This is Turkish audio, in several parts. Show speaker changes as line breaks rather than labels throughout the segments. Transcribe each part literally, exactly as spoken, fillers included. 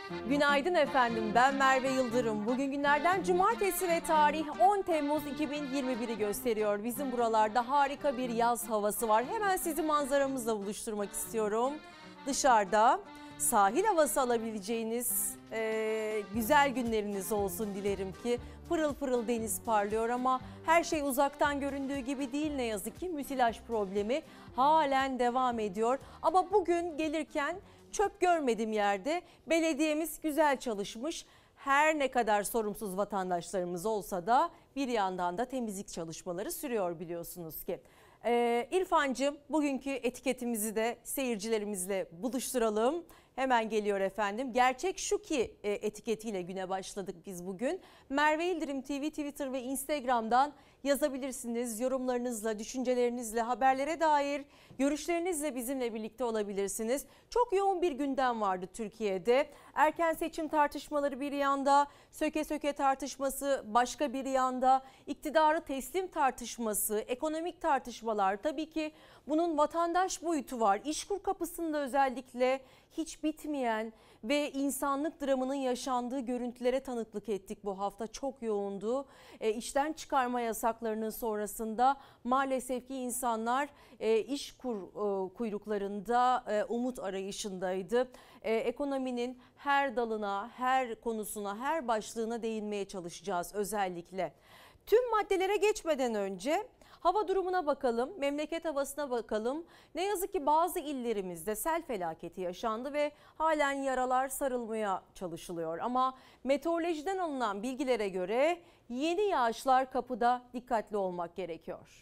Günaydın efendim, ben Merve Yıldırım. Bugün günlerden cumartesi ve tarih on Temmuz iki bin yirmi bir'i gösteriyor. Bizim buralarda harika bir yaz havası var. Hemen sizi manzaramızla buluşturmak istiyorum. Dışarıda sahil havası alabileceğiniz e, güzel günleriniz olsun dilerim ki. Pırıl pırıl deniz parlıyor ama her şey uzaktan göründüğü gibi değil ne yazık ki. Müsilaj problemi halen devam ediyor. Ama bugün gelirken çöp görmedim yerde. Belediyemiz güzel çalışmış. Her ne kadar sorumsuz vatandaşlarımız olsa da bir yandan da temizlik çalışmaları sürüyor biliyorsunuz ki. Ee, İrfancığım, bugünkü etiketimizi de seyircilerimizle buluşturalım. Hemen geliyor efendim. Gerçek şu ki e, etiketiyle güne başladık biz bugün. Merve Yıldırım T V, Twitter ve Instagram'dan yazabilirsiniz. Yorumlarınızla, düşüncelerinizle, haberlere dair görüşlerinizle bizimle birlikte olabilirsiniz. Çok yoğun bir gündem vardı Türkiye'de. Erken seçim tartışmaları bir yanda, söke söke tartışması başka bir yanda, iktidarı teslim tartışması, ekonomik tartışmalar, tabii ki bunun vatandaş boyutu var. İşkur kapısında özellikle hiç bitmeyen ve insanlık dramının yaşandığı görüntülere tanıklık ettik bu hafta. Çok yoğundu. E, işten çıkarma yasaklarının sonrasında maalesef ki insanlar e, işkur e, kuyruklarında e, umut arayışındaydı. E, ekonominin her dalına, her konusuna, her başlığına değinmeye çalışacağız özellikle. Tüm maddelere geçmeden önce hava durumuna bakalım, memleket havasına bakalım. Ne yazık ki bazı illerimizde sel felaketi yaşandı ve halen yaralar sarılmaya çalışılıyor. Ama meteorolojiden alınan bilgilere göre yeni yağışlar kapıda, dikkatli olmak gerekiyor.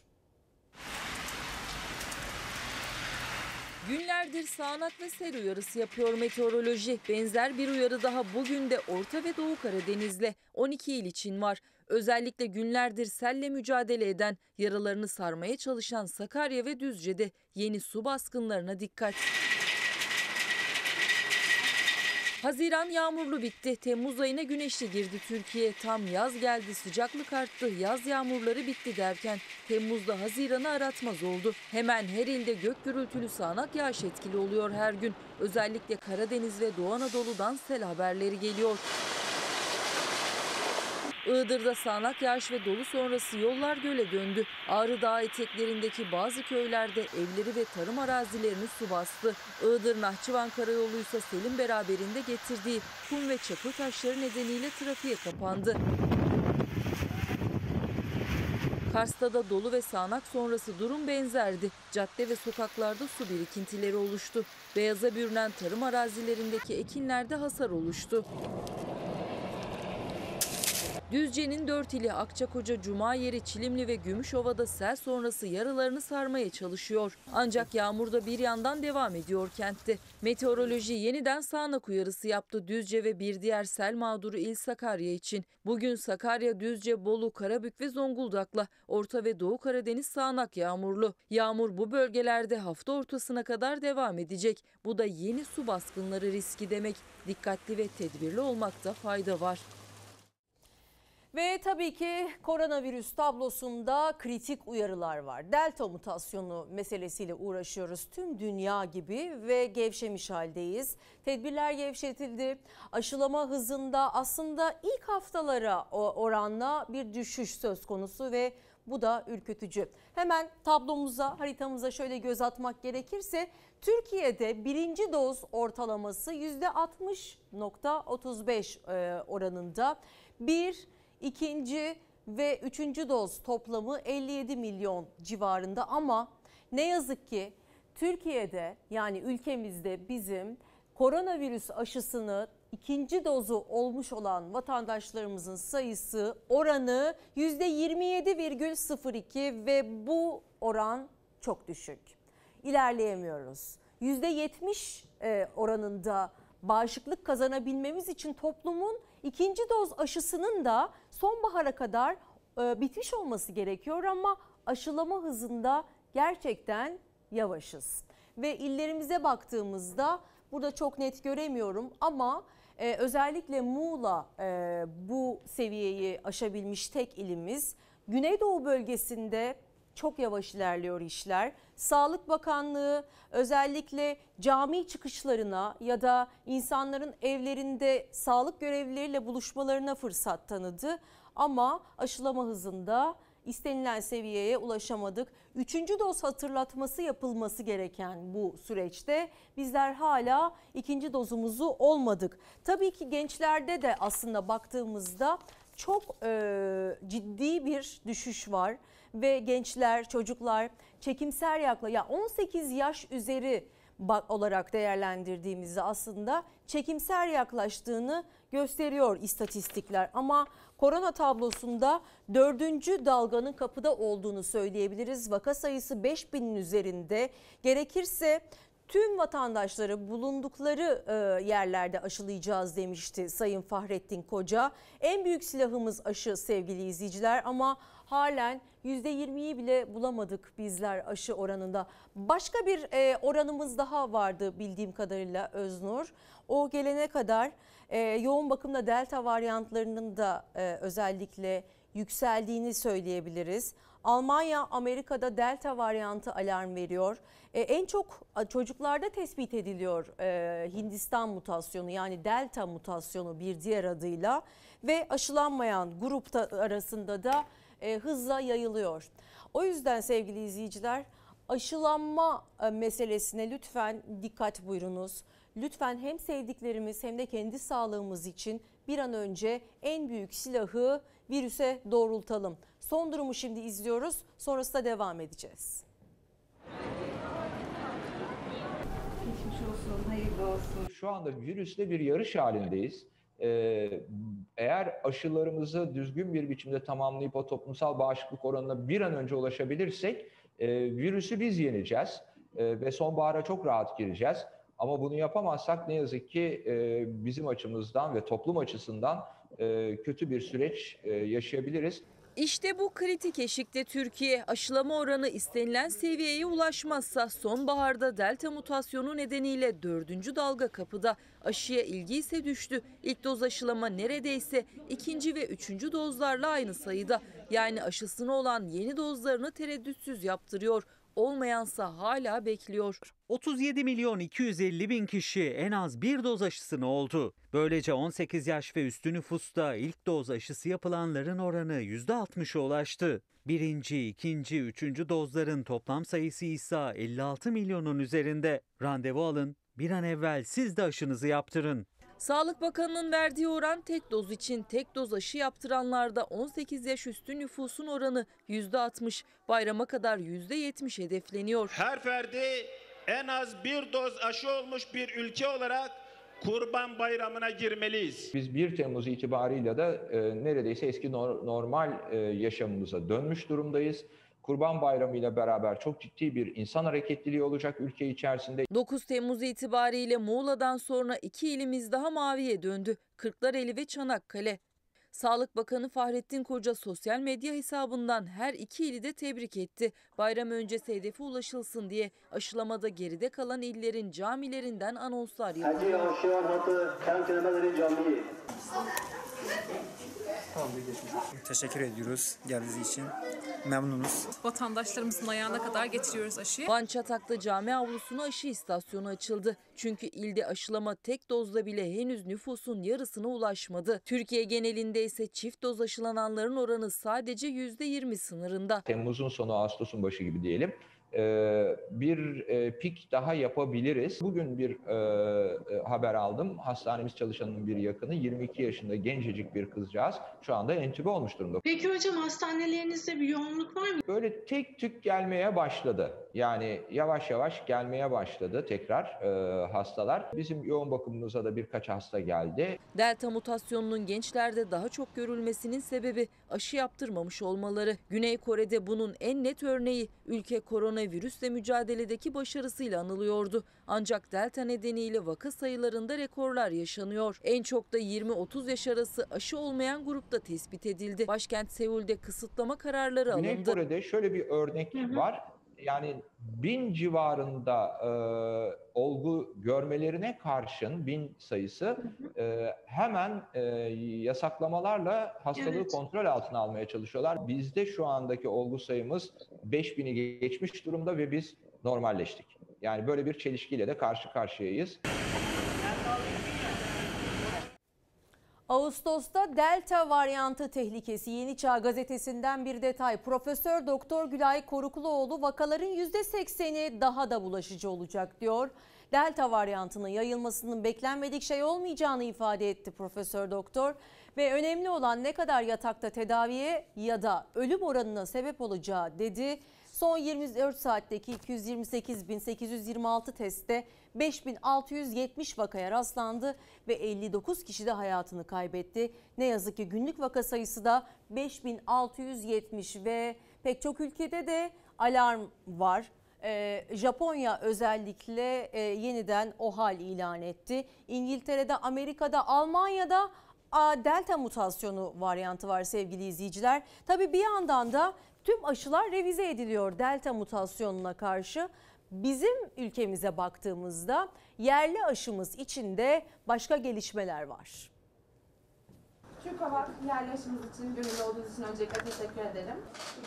Günlerdir sağanak ve sel uyarısı yapıyor meteoroloji. Benzer bir uyarı daha bugün de Orta ve Doğu Karadeniz'le on iki il için var. Özellikle günlerdir selle mücadele eden, yaralarını sarmaya çalışan Sakarya ve Düzce'de yeni su baskınlarına dikkat. Haziran yağmurlu bitti. Temmuz ayına güneşli girdi Türkiye. Tam yaz geldi, sıcaklık arttı, yaz yağmurları bitti derken Temmuz'da Haziran'ı aratmaz oldu. Hemen her ilde gök gürültülü sağanak yağış etkili oluyor her gün. Özellikle Karadeniz ve Doğu Anadolu'dan sel haberleri geliyor. Iğdır'da sağanak yağış ve dolu sonrası yollar göle döndü. Ağrı Dağı eteklerindeki bazı köylerde evleri ve tarım arazilerini su bastı. Iğdır Nahçıvan Karayolu ise selin beraberinde getirdiği kum ve çakıl taşları nedeniyle trafiğe kapandı. Kars'ta da dolu ve sağanak sonrası durum benzerdi. Cadde ve sokaklarda su birikintileri oluştu. Beyaza bürünen tarım arazilerindeki ekinlerde hasar oluştu. Düzce'nin dört ili Akçakoca, Cumayeri, Çilimli ve Gümüşova'da sel sonrası yaralarını sarmaya çalışıyor. Ancak yağmur da bir yandan devam ediyor kentte. Meteoroloji yeniden sağanak uyarısı yaptı Düzce ve bir diğer sel mağduru il Sakarya için. Bugün Sakarya, Düzce, Bolu, Karabük ve Zonguldak'la Orta ve Doğu Karadeniz sağanak yağmurlu. Yağmur bu bölgelerde hafta ortasına kadar devam edecek. Bu da yeni su baskınları riski demek. Dikkatli ve tedbirli olmakta fayda var.
Ve tabii ki koronavirüs tablosunda kritik uyarılar var. Delta mutasyonu meselesiyle uğraşıyoruz tüm dünya gibi ve gevşemiş haldeyiz. Tedbirler gevşetildi. Aşılama hızında aslında ilk haftalara oranla bir düşüş söz konusu ve bu da ürkütücü. Hemen tablomuza, haritamıza şöyle göz atmak gerekirse Türkiye'de birinci doz ortalaması yüzde altmış virgül otuz beş oranında. Bir İkinci ve üçüncü doz toplamı elli yedi milyon civarında ama ne yazık ki Türkiye'de, yani ülkemizde bizim koronavirüs aşısını ikinci dozu olmuş olan vatandaşlarımızın sayısı, oranı yüzde yirmi yedi virgül sıfır iki ve bu oran çok düşük. İlerleyemiyoruz. yüzde yetmiş oranında bağışıklık kazanabilmemiz için toplumun ikinci doz aşısının da sonbahara kadar e, bitmiş olması gerekiyor ama aşılama hızında gerçekten yavaşız. Ve illerimize baktığımızda burada çok net göremiyorum ama e, özellikle Muğla e, bu seviyeyi aşabilmiş tek ilimiz. Güneydoğu bölgesinde çok yavaş ilerliyor işler. Sağlık Bakanlığı özellikle cami çıkışlarına ya da insanların evlerinde sağlık görevlileriyle buluşmalarına fırsat tanıdı. Ama aşılama hızında istenilen seviyeye ulaşamadık. Üçüncü doz hatırlatması yapılması gereken bu süreçte bizler hala ikinci dozumuzu olmadık. Tabii ki gençlerde de aslında baktığımızda çok e, ciddi bir düşüş var ve gençler, çocuklar çekimser yakla ya on sekiz yaş üzeri olarak değerlendirdiğimizde aslında çekimser yaklaştığını gösteriyor istatistikler. Ama korona tablosunda dördüncü dalganın kapıda olduğunu söyleyebiliriz. Vaka sayısı beş binin üzerinde. Gerekirse tüm vatandaşları bulundukları yerlerde aşılayacağız demişti Sayın Fahrettin Koca. En büyük silahımız aşı sevgili izleyiciler ama halen yüzde yirmiyi bile bulamadık bizler aşı oranında. Başka bir oranımız daha vardı bildiğim kadarıyla Öznur. O gelene kadar yoğun bakımda delta varyantlarının da özellikle yükseldiğini söyleyebiliriz. Almanya, Amerika'da delta varyantı alarm veriyor. Ee, en çok çocuklarda tespit ediliyor e, Hindistan mutasyonu yani delta mutasyonu bir diğer adıyla ve aşılanmayan grupta arasında da e, hızla yayılıyor. O yüzden sevgili izleyiciler aşılanma e, meselesine lütfen dikkat buyurunuz. Lütfen hem sevdiklerimiz hem de kendi sağlığımız için bir an önce en büyük silahı virüse doğrultalım. Son durumu şimdi izliyoruz. Sonrasında devam edeceğiz.
Geçmiş olsun, hayırlı olsun.
Şu anda virüsle bir yarış halindeyiz. Ee, eğer aşılarımızı düzgün bir biçimde tamamlayıp o toplumsal bağışıklık oranına bir an önce ulaşabilirsek e, virüsü biz yeneceğiz e, ve sonbahara çok rahat gireceğiz. Ama bunu yapamazsak ne yazık ki e, bizim açımızdan ve toplum açısından e, kötü bir süreç e, yaşayabiliriz.
İşte bu kritik eşikte Türkiye. Aşılama oranı istenilen seviyeye ulaşmazsa sonbaharda delta mutasyonu nedeniyle dördüncü dalga kapıda. Aşıya ilgi ise düştü. İlk doz aşılama neredeyse ikinci ve üçüncü dozlarla aynı sayıda. Yani aşısına olan yeni dozlarını tereddütsüz yaptırıyor. Olmayansa hala bekliyor.
otuz yedi milyon iki yüz elli bin kişi en az bir doz aşısını oldu. Böylece on sekiz yaş ve üstü nüfusta ilk doz aşısı yapılanların oranı yüzde altmışa ulaştı. Birinci, ikinci, üçüncü dozların toplam sayısı ise elli altı milyonun üzerinde. Randevu alın, bir an evvel siz de aşınızı yaptırın.
Sağlık Bakanı'nın verdiği oran tek doz için tek doz aşı yaptıranlarda on sekiz yaş üstü nüfusun oranı yüzde altmış, bayrama kadar yüzde yetmiş hedefleniyor.
Her ferdi en az bir doz aşı olmuş bir ülke olarak Kurban Bayramı'na girmeliyiz.
Biz bir Temmuz itibarıyla da e, neredeyse eski nor- normal e, yaşamımıza dönmüş durumdayız. Kurban Bayramı ile beraber çok ciddi bir insan hareketliliği olacak ülke içerisinde.
dokuz Temmuz itibariyle Muğla'dan sonra iki ilimiz daha maviye döndü. Kırklareli ve Çanakkale. Sağlık Bakanı Fahrettin Koca sosyal medya hesabından her iki ili de tebrik etti. Bayram öncesi hedefe ulaşılsın diye aşılamada geride kalan illerin camilerinden anonslar yapılıyor.
Teşekkür ediyoruz geldiğiniz için. Memnunuz.
Vatandaşlarımızın ayağına kadar getiriyoruz aşıyı.
Van Çatak'ta cami avlusuna aşı istasyonu açıldı. Çünkü ilde aşılama tek dozla bile henüz nüfusun yarısına ulaşmadı. Türkiye genelinde ise çift doz aşılananların oranı sadece yüzde yirmi sınırında.
Temmuz'un sonu Ağustos'un başı gibi diyelim. Bir pik daha yapabiliriz. Bugün bir haber aldım. Hastanemiz çalışanının bir yakını yirmi iki yaşında gencecik bir kızcağız şu anda entübe olmuş durumda.
Peki hocam hastanelerinizde bir yoğunluk var mı?
Böyle tek tük gelmeye başladı. Yani yavaş yavaş gelmeye başladı tekrar e, hastalar. Bizim yoğun bakımımıza da birkaç hasta geldi.
Delta mutasyonunun gençlerde daha çok görülmesinin sebebi aşı yaptırmamış olmaları. Güney Kore'de bunun en net örneği ülke koronavirüsle mücadeledeki başarısıyla anılıyordu. Ancak delta nedeniyle vaka sayılarında rekorlar yaşanıyor. En çok da yirmi otuz yaş arası aşı olmayan grupta tespit edildi. Başkent Seul'de kısıtlama kararları
Güney
alındı.
Kore'de şöyle bir örnek
Hı hı.
var. yani bin civarında e, olgu görmelerine karşın bin sayısı e, hemen e, yasaklamalarla hastalığı
Evet.
kontrol altına almaya çalışıyorlar. Bizde şu andaki olgu sayımız beş bini geçmiş durumda ve biz normalleştik. Yani böyle bir çelişkiyle de karşı karşıyayız.
Ağustos'ta Delta varyantı tehlikesi. Yeni Çağ gazetesinden bir detay. Profesör Doktor Gülay Korukluoğlu vakaların yüzde sekseni daha da bulaşıcı olacak diyor. Delta varyantının yayılmasının beklenmedik şey olmayacağını ifade etti Profesör Doktor ve önemli olan ne kadar yatakta tedaviye ya da ölüm oranına sebep olacağı dedi. Son yirmi dört saatteki iki yüz yirmi sekiz bin sekiz yüz yirmi altı testte beş bin altı yüz yetmiş vakaya rastlandı ve elli dokuz kişi de hayatını kaybetti. Ne yazık ki günlük vaka sayısı da beş bin altı yüz yetmiş ve pek çok ülkede de alarm var. Ee, Japonya özellikle e, yeniden OHAL ilan etti. İngiltere'de, Amerika'da, Almanya'da a, Delta mutasyonu varyantı var sevgili izleyiciler. Tabii bir yandan da tüm aşılar revize ediliyor Delta mutasyonuna karşı. Bizim ülkemize baktığımızda yerli aşımız içinde başka gelişmeler var.
Türk Hava yerli aşımız için gönüllü olduğunuz için öncelikle teşekkür ederim.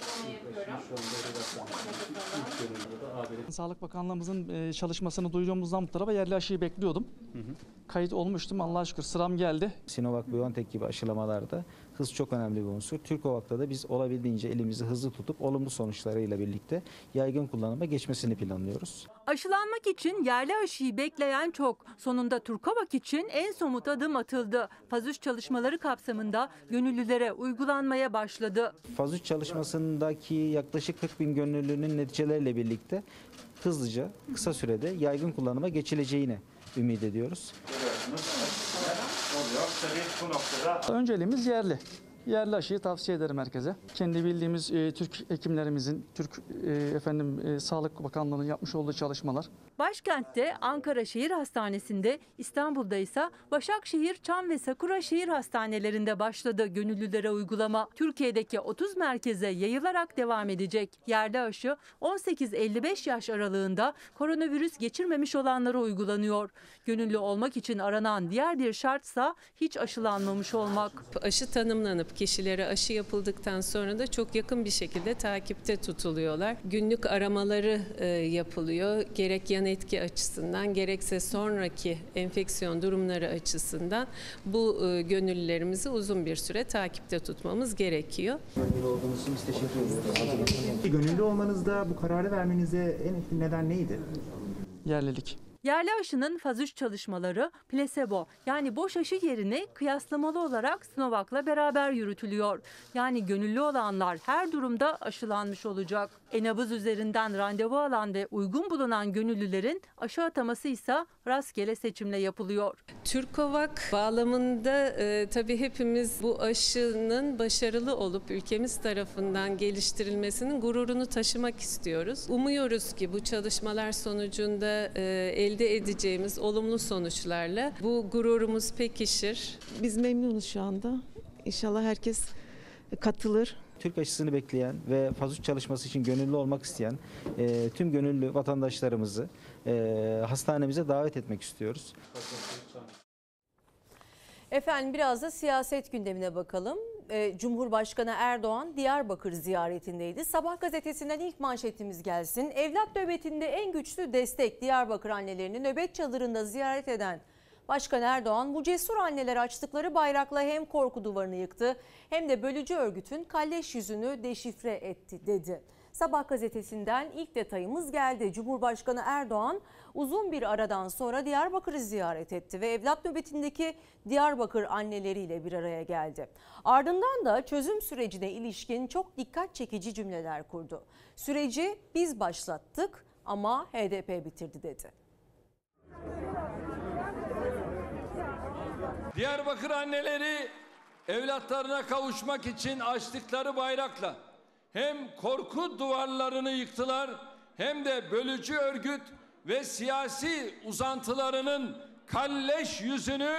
Sağlık Bakanlığımızın çalışmasını duyduğumuzdan bu tarafa yerli aşıyı bekliyordum. Hı hı. Kayıt olmuştum, Allah'a şükür sıram geldi.
Sinovac-BioNTech gibi aşılamalarda hız çok önemli bir unsur. Türkovak'ta da biz olabildiğince elimizi hızlı tutup olumlu sonuçlarıyla birlikte yaygın kullanıma geçmesini planlıyoruz.
Aşılanmak için yerli aşıyı bekleyen çok. Sonunda Türkovak için en somut adım atıldı. Faz üç çalışmaları kapsamında gönüllülere uygulanmaya başladı.
Faz üç çalışmasındaki yaklaşık kırk bin gönüllünün neticeleriyle birlikte hızlıca, kısa sürede yaygın kullanıma geçileceğini ümit ediyoruz.
Önceliğimiz yerli. Yerli aşıyı tavsiye ederim herkese. Kendi bildiğimiz e, Türk hekimlerimizin, Türk e, efendim e, Sağlık Bakanlığı'nın yapmış olduğu çalışmalar.
Başkentte Ankara Şehir Hastanesi'nde, İstanbul'da ise Başakşehir, Çam ve Sakura Şehir Hastanelerinde başladı gönüllülere uygulama. Türkiye'deki otuz merkeze yayılarak devam edecek. Yerli aşı on sekiz elli beş yaş aralığında koronavirüs geçirmemiş olanlara uygulanıyor. Gönüllü olmak için aranan diğer bir şartsa hiç aşılanmamış olmak.
Aşı tanımlanıp kişilere aşı yapıldıktan sonra da çok yakın bir şekilde takipte tutuluyorlar. Günlük aramaları e, yapılıyor. Gerek yan etki açısından gerekse sonraki enfeksiyon durumları açısından bu e, gönüllülerimizi uzun bir süre takipte tutmamız gerekiyor.
Gönüllü olduğunuz için biz teşekkür ediyoruz.
Gönüllü olmanızda bu kararı vermenize en etkili neden neydi?
Yerlilik.
Yerli aşının faz üç çalışmaları plasebo yani boş aşı yerine kıyaslamalı olarak Sinovac'la beraber yürütülüyor. Yani gönüllü olanlar her durumda aşılanmış olacak. E-nabız üzerinden randevu alan ve uygun bulunan gönüllülerin aşı ataması ise rastgele seçimle yapılıyor.
Türkovak bağlamında e, tabii hepimiz bu aşının başarılı olup ülkemiz tarafından geliştirilmesinin gururunu taşımak istiyoruz. Umuyoruz ki bu çalışmalar sonucunda e, elde edeceğimiz olumlu sonuçlarla bu gururumuz pekişir.
Biz memnunuz şu anda. İnşallah herkes katılır.
Türk aşısını bekleyen ve faz üç çalışması için gönüllü olmak isteyen e, tüm gönüllü vatandaşlarımızı e, hastanemize davet etmek istiyoruz.
Efendim biraz da siyaset gündemine bakalım. Ee, Cumhurbaşkanı Erdoğan Diyarbakır ziyaretindeydi. Sabah gazetesinden ilk manşetimiz gelsin. Evlat nöbetinde en güçlü destek Diyarbakır annelerini nöbet çadırında ziyaret eden Başkan Erdoğan bu cesur anneler açtıkları bayrakla hem korku duvarını yıktı hem de bölücü örgütün kalleş yüzünü deşifre etti dedi. Sabah gazetesinden ilk detayımız geldi. Cumhurbaşkanı Erdoğan uzun bir aradan sonra Diyarbakır'ı ziyaret etti ve evlat nöbetindeki Diyarbakır anneleriyle bir araya geldi. Ardından da çözüm sürecine ilişkin çok dikkat çekici cümleler kurdu. Süreci biz başlattık ama H D P bitirdi dedi.
Diyarbakır anneleri evlatlarına kavuşmak için açtıkları bayrakla hem korku duvarlarını yıktılar hem de bölücü örgüt ve siyasi uzantılarının kalleş yüzünü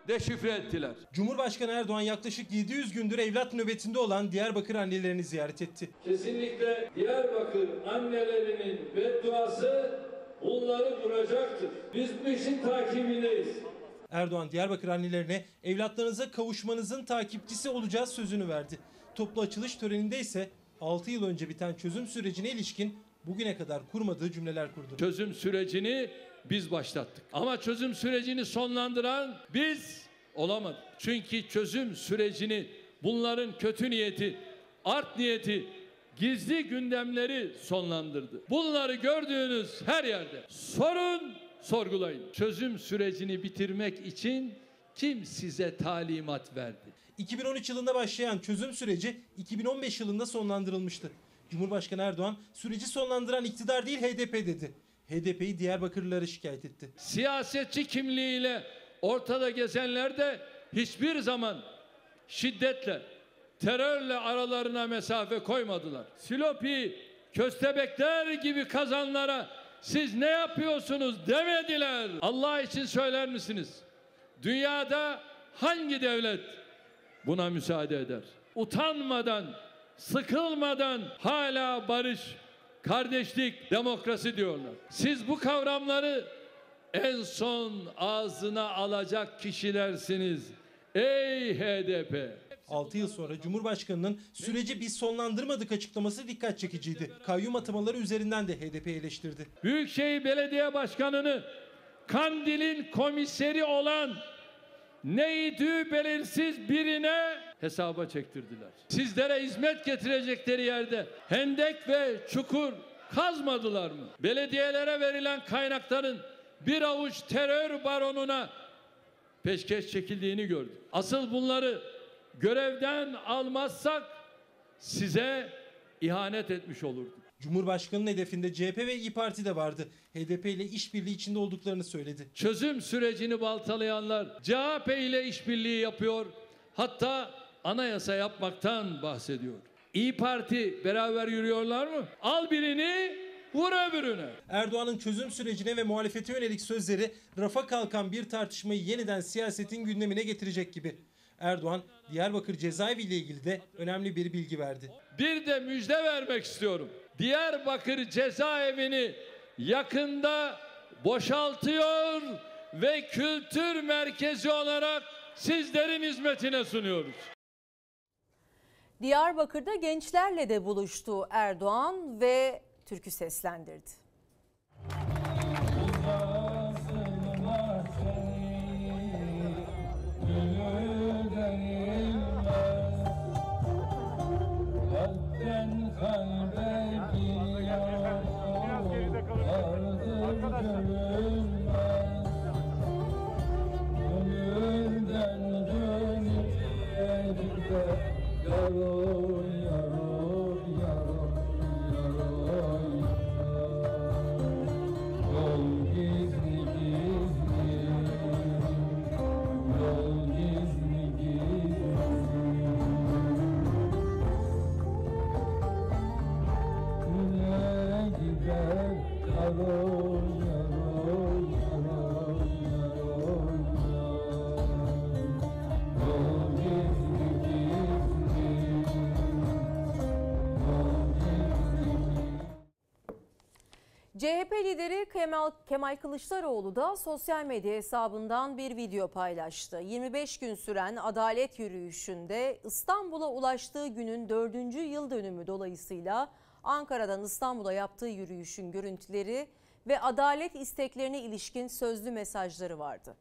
deşifre ettiler.
Cumhurbaşkanı Erdoğan yaklaşık yedi yüz gündür evlat nöbetinde olan Diyarbakır annelerini ziyaret etti.
Kesinlikle Diyarbakır annelerinin bedduası bunları vuracaktır. Biz bu işin takibindeyiz.
Erdoğan Diyarbakır annelerine evlatlarınıza kavuşmanızın takipçisi olacağız sözünü verdi. Toplu açılış töreninde ise altı yıl önce biten çözüm sürecine ilişkin bugüne kadar kurmadığı cümleler kurdu.
Çözüm sürecini biz başlattık. Ama çözüm sürecini sonlandıran biz olamadık. Çünkü çözüm sürecini bunların kötü niyeti, art niyeti, gizli gündemleri sonlandırdı. Bunları gördüğünüz her yerde sorun, sorgulayın. Çözüm sürecini bitirmek için kim size talimat verdi?
iki bin on üç yılında başlayan çözüm süreci iki bin on beş yılında sonlandırılmıştı. Cumhurbaşkanı Erdoğan süreci sonlandıran iktidar değil H D P dedi. H D P'yi Diyarbakırlılara şikayet etti.
Siyasetçi kimliğiyle ortada gezenler de hiçbir zaman şiddetle, terörle aralarına mesafe koymadılar. Silopi, köstebekler gibi kazanlara siz ne yapıyorsunuz demediler. Allah için söyler misiniz? Dünyada hangi devlet buna müsaade eder? Utanmadan, sıkılmadan hala barış, kardeşlik, demokrasi diyorlar. Siz bu kavramları en son ağzına alacak kişilersiniz. Ey H D P!
altı yıl sonra Cumhurbaşkanı'nın süreci biz sonlandırmadık açıklaması dikkat çekiciydi. Kayyum atamaları üzerinden de H D P eleştirdi.
Büyükşehir Belediye Başkanı'nı Kandil'in komiseri olan neydi belirsiz birine hesaba çektirdiler. Sizlere hizmet getirecekleri yerde hendek ve çukur kazmadılar mı? Belediyelere verilen kaynakların bir avuç terör baronuna peşkeş çekildiğini gördük. Asıl bunları görevden almazsak size ihanet etmiş olurduk.
Cumhurbaşkanı'nın hedefinde C H P ve İYİ Parti de vardı. H D P ile işbirliği içinde olduklarını söyledi.
Çözüm sürecini baltalayanlar C H P ile işbirliği yapıyor. Hatta anayasa yapmaktan bahsediyor. İYİ Parti beraber yürüyorlar mı? Al birini, vur öbürüne.
Erdoğan'ın çözüm sürecine ve muhalefete yönelik sözleri rafa kalkan bir tartışmayı yeniden siyasetin gündemine getirecek gibi. Erdoğan, Diyarbakır cezaevi ile ilgili de önemli bir bilgi verdi.
Bir de müjde vermek istiyorum. Diyarbakır cezaevini yakında boşaltıyor ve kültür merkezi olarak sizlerin hizmetine sunuyoruz.
Diyarbakır'da gençlerle de buluştu Erdoğan ve türkü seslendirdi. C H P lideri Kemal, Kemal Kılıçdaroğlu da sosyal medya hesabından bir video paylaştı. yirmi beş gün süren adalet yürüyüşünde İstanbul'a ulaştığı günün dördüncü yıl dönümü dolayısıyla Ankara'dan İstanbul'a yaptığı yürüyüşün görüntüleri ve adalet isteklerine ilişkin sözlü mesajları vardı.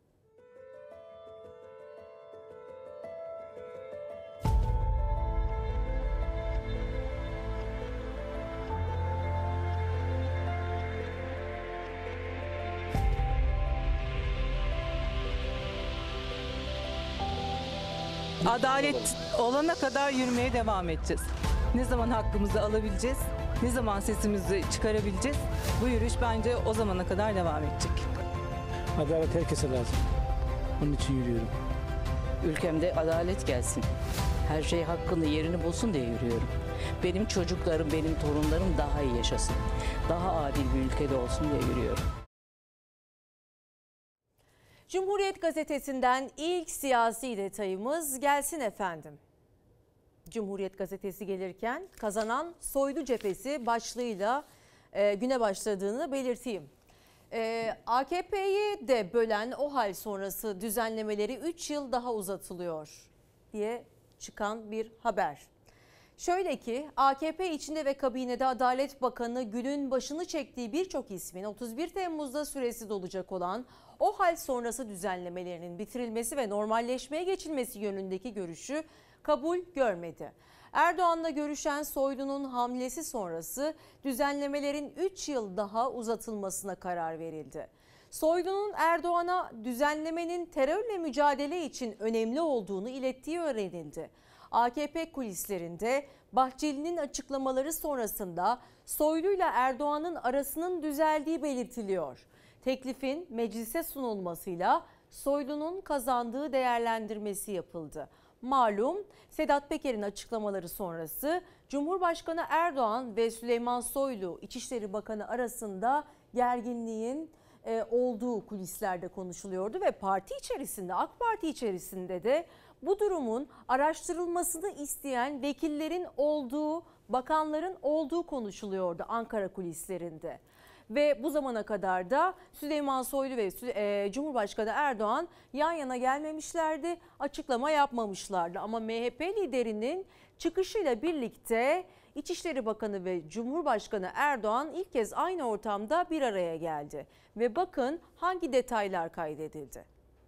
Adalet olana kadar yürümeye devam edeceğiz. Ne zaman hakkımızı alabileceğiz, ne zaman sesimizi çıkarabileceğiz, bu yürüyüş bence o zamana kadar devam edecek.
Adalet herkese lazım. Onun için yürüyorum.
Ülkemde adalet gelsin. Her şey hakkını yerini bulsun diye yürüyorum. Benim çocuklarım, benim torunlarım daha iyi yaşasın. Daha adil bir ülkede olsun diye yürüyorum.
Cumhuriyet Gazetesi'nden ilk siyasi detayımız gelsin efendim. Cumhuriyet Gazetesi gelirken kazanan Soylu cephesi başlığıyla e, güne başladığını belirteyim. E, A K P'yi de bölen o hal sonrası düzenlemeleri üç yıl daha uzatılıyor diye çıkan bir haber. Şöyle ki A K P içinde ve kabinede Adalet Bakanı Gül'ün başını çektiği birçok ismin otuz bir Temmuz'da süresi dolacak olan o hal sonrası düzenlemelerinin bitirilmesi ve normalleşmeye geçilmesi yönündeki görüşü kabul görmedi. Erdoğan'la görüşen Soylu'nun hamlesi sonrası düzenlemelerin üç yıl daha uzatılmasına karar verildi. Soylu'nun Erdoğan'a düzenlemenin terörle mücadele için önemli olduğunu ilettiği öğrenildi. A K P kulislerinde Bahçeli'nin açıklamaları sonrasında Soylu'yla Erdoğan'ın arasının düzeldiği belirtiliyor. Teklifin meclise sunulmasıyla Soylu'nun kazandığı değerlendirmesi yapıldı. Malum Sedat Peker'in açıklamaları sonrası Cumhurbaşkanı Erdoğan ve Süleyman Soylu İçişleri Bakanı arasında gerginliğin e, olduğu kulislerde konuşuluyordu ve parti içerisinde, AK Parti içerisinde de bu durumun araştırılmasını isteyen vekillerin olduğu, bakanların olduğu konuşuluyordu Ankara kulislerinde. Ve bu zamana kadar da Süleyman Soylu ve e, Cumhurbaşkanı Erdoğan yan yana gelmemişlerdi, açıklama yapmamışlardı. Ama M H P liderinin çıkışıyla birlikte İçişleri Bakanı ve Cumhurbaşkanı Erdoğan ilk kez aynı ortamda bir araya geldi. Ve bakın hangi detaylar kaydedildi.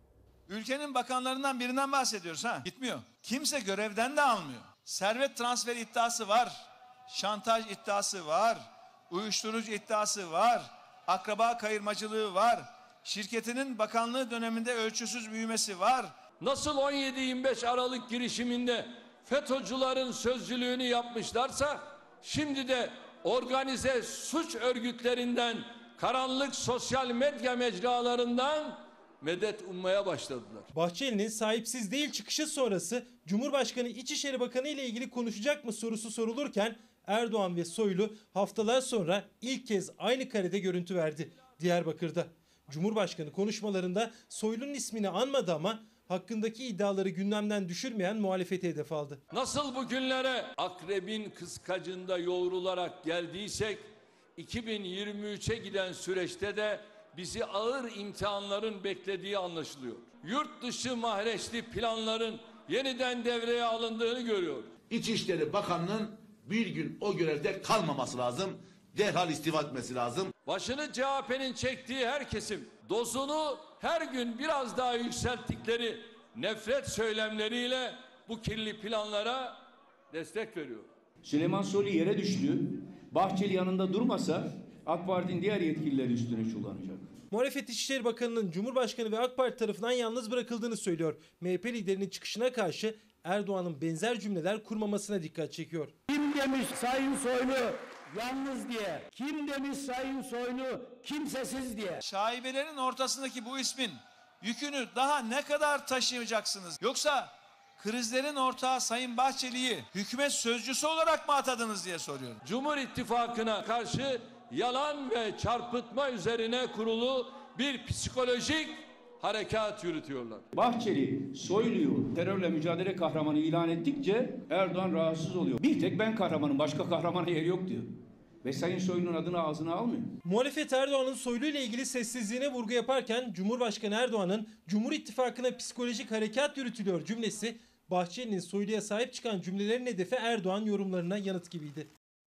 Ülkenin bakanlarından birinden bahsediyoruz ha. Gitmiyor. Kimse görevden de almıyor. Servet transferi iddiası var. Şantaj iddiası var. Uyuşturucu iddiası var. Akraba kayırmacılığı var. Şirketinin bakanlığı döneminde ölçüsüz büyümesi var.
Nasıl on yedi yirmi beş Aralık girişiminde FETÖ'cülerin sözcülüğünü yapmışlarsa şimdi de organize suç örgütlerinden, karanlık sosyal medya mecralarından medet ummaya başladılar.
Bahçeli'nin sahipsiz değil çıkışı sonrası Cumhurbaşkanı İçişleri Bakanı ile ilgili konuşacak mı sorusu sorulurken Erdoğan ve Soylu haftalar sonra ilk kez aynı karede görüntü verdi Diyarbakır'da. Cumhurbaşkanı konuşmalarında Soylu'nun ismini anmadı ama hakkındaki iddiaları gündemden düşürmeyen muhalefeti hedef aldı.
Nasıl bu günlere akrebin kıskacında yoğrularak geldiysek iki bin yirmi üçe giden süreçte de bizi ağır imtihanların beklediği anlaşılıyor. Yurt dışı mahreçli planların yeniden devreye alındığını görüyor.
İçişleri Bakanı'nın bir gün o görevde kalmaması lazım. Derhal istifa etmesi lazım.
Başını C H P'nin çektiği her kesim dozunu her gün biraz daha yükselttikleri nefret söylemleriyle bu kirli planlara destek veriyor.
Süleyman Soylu yere düştü. Bahçeli yanında durmasa AK Parti'nin diğer yetkilileri üstüne çullanacak.
Muhalefet İçişleri Bakanı'nın Cumhurbaşkanı ve AK Parti tarafından yalnız bırakıldığını söylüyor. M H P liderinin çıkışına karşı Erdoğan'ın benzer cümleler kurmamasına dikkat çekiyor.
Kim demiş Sayın Soylu yalnız diye? Kim demiş Sayın Soylu kimsesiz diye?
Şaibelerin ortasındaki bu ismin yükünü daha ne kadar taşıyacaksınız? Yoksa krizlerin ortağı Sayın Bahçeli'yi hükümet sözcüsü olarak mı atadınız diye soruyorum.
Cumhur İttifakı'na karşı yalan ve çarpıtma üzerine kurulu bir psikolojik harekat yürütüyorlar.
Bahçeli Soylu'yu terörle mücadele kahramanı ilan ettikçe Erdoğan rahatsız oluyor. Bir tek ben kahramanım, başka kahramana yer yok diyor. Ve Sayın Soylu'nun adını ağzına almıyor.
Muhalefet Erdoğan'ın Soylu ile ilgili sessizliğine vurgu yaparken Cumhurbaşkanı Erdoğan'ın Cumhur İttifakı'na psikolojik harekat yürütülüyor cümlesi Bahçeli'nin Soylu'ya sahip çıkan cümlelerin hedefi Erdoğan yorumlarına yanıt gibiydi.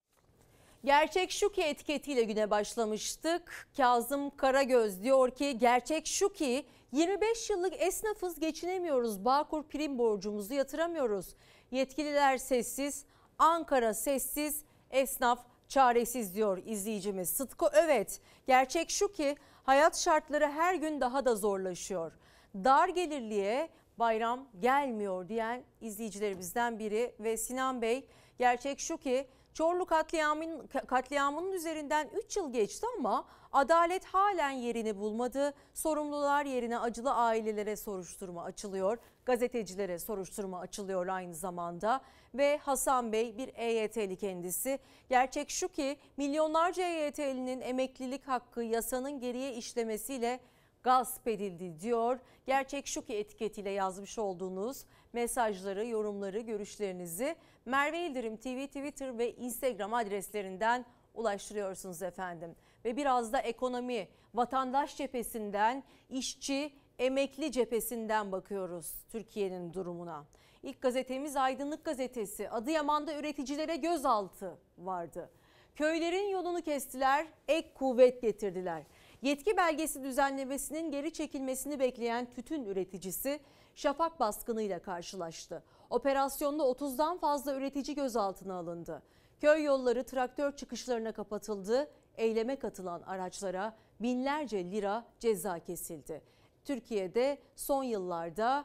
Gerçek şu ki etiketiyle güne başlamıştık. Kazım Karagöz diyor ki gerçek şu ki yirmi beş yıllık esnafız, geçinemiyoruz. Bağkur prim borcumuzu yatıramıyoruz. Yetkililer sessiz, Ankara sessiz, esnaf çaresiz diyor izleyicimiz. Sıtkı evet, gerçek şu ki hayat şartları her gün daha da zorlaşıyor. Dar gelirliye bayram gelmiyor diyen izleyicilerimizden biri ve Sinan Bey gerçek şu ki Çorlu katliamının, katliamının üzerinden üç yıl geçti ama adalet halen yerini bulmadı. Sorumlular yerine acılı ailelere soruşturma açılıyor. Gazetecilere soruşturma açılıyor aynı zamanda. Ve Hasan Bey bir E Y T'li kendisi. Gerçek şu ki milyonlarca E Y T'linin emeklilik hakkı yasanın geriye işlemesiyle gasp edildi diyor. Gerçek şu ki etiketiyle yazmış olduğunuz mesajları, yorumları, görüşlerinizi Merve Yıldırım T V, Twitter ve Instagram adreslerinden ulaştırıyorsunuz efendim. Ve biraz da ekonomi, vatandaş cephesinden, işçi, emekli cephesinden bakıyoruz Türkiye'nin durumuna. İlk gazetemiz Aydınlık Gazetesi. Adıyaman'da üreticilere gözaltı vardı. Köylerin yolunu kestiler, ek kuvvet getirdiler. Yetki belgesi düzenlemesinin geri çekilmesini bekleyen tütün üreticisi şafak baskınıyla karşılaştı. Operasyonda otuzdan fazla üretici gözaltına alındı. Köy yolları traktör çıkışlarına kapatıldı. Eyleme katılan araçlara binlerce lira ceza kesildi. Türkiye'de son yıllarda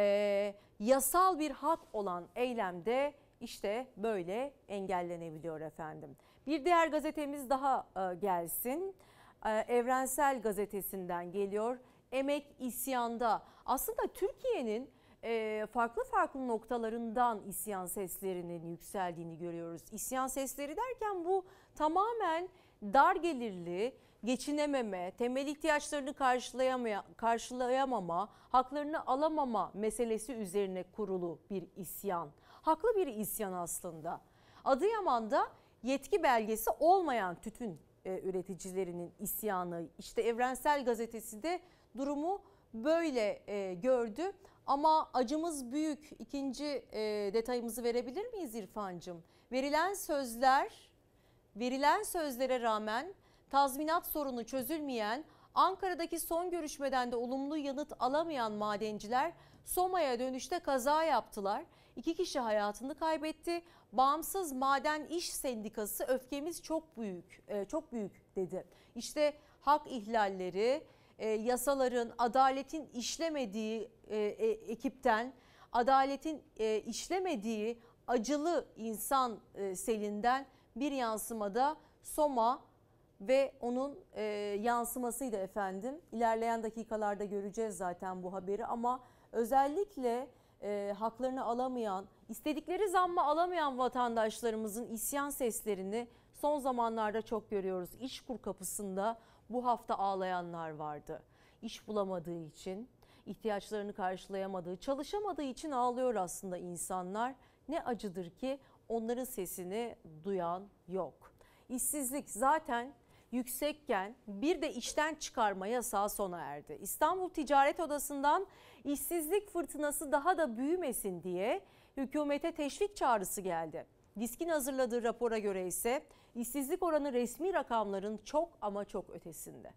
e, yasal bir hak olan eylemde işte böyle engellenebiliyor efendim. Bir diğer gazetemiz daha e, gelsin. E, Evrensel Gazetesi'nden geliyor. Emek isyanda. Aslında Türkiye'nin e, farklı farklı noktalarından isyan seslerinin yükseldiğini görüyoruz. İsyan sesleri derken bu tamamen dar gelirli, geçinememe, temel ihtiyaçlarını karşılayamaya, karşılayamama, haklarını alamama meselesi üzerine kurulu bir isyan. Haklı bir isyan aslında. Adıyaman'da yetki belgesi olmayan tütün e, üreticilerinin isyanı. İşte Evrensel Gazetesi de durumu böyle e, gördü. Ama acımız büyük. İkinci e, detayımızı verebilir miyiz İrfancığım? Verilen sözler, verilen sözlere rağmen tazminat sorunu çözülmeyen, Ankara'daki son görüşmeden de olumlu yanıt alamayan madenciler Soma'ya dönüşte kaza yaptılar. İki kişi hayatını kaybetti. Bağımsız Maden İş Sendikası öfkemiz çok büyük, çok büyük dedi. İşte hak ihlalleri, yasaların, adaletin işlemediği ekipten, adaletin işlemediği acılı insan selinden bir yansımada Soma ve onun e, yansımasıydı efendim. İlerleyen dakikalarda göreceğiz zaten bu haberi ama özellikle e, haklarını alamayan, istedikleri zammı alamayan vatandaşlarımızın isyan seslerini son zamanlarda çok görüyoruz. İşkur kapısında bu hafta ağlayanlar vardı. İş bulamadığı için, ihtiyaçlarını karşılayamadığı, çalışamadığı için ağlıyor aslında insanlar. Ne acıdır ki onların sesini duyan yok. İşsizlik zaten yüksekken bir de işten çıkarma yasağı sona erdi. İstanbul Ticaret Odası'ndan işsizlik fırtınası daha da büyümesin diye hükümete teşvik çağrısı geldi. DİSK'in hazırladığı rapora göre ise işsizlik oranı resmi rakamların çok ama çok ötesinde.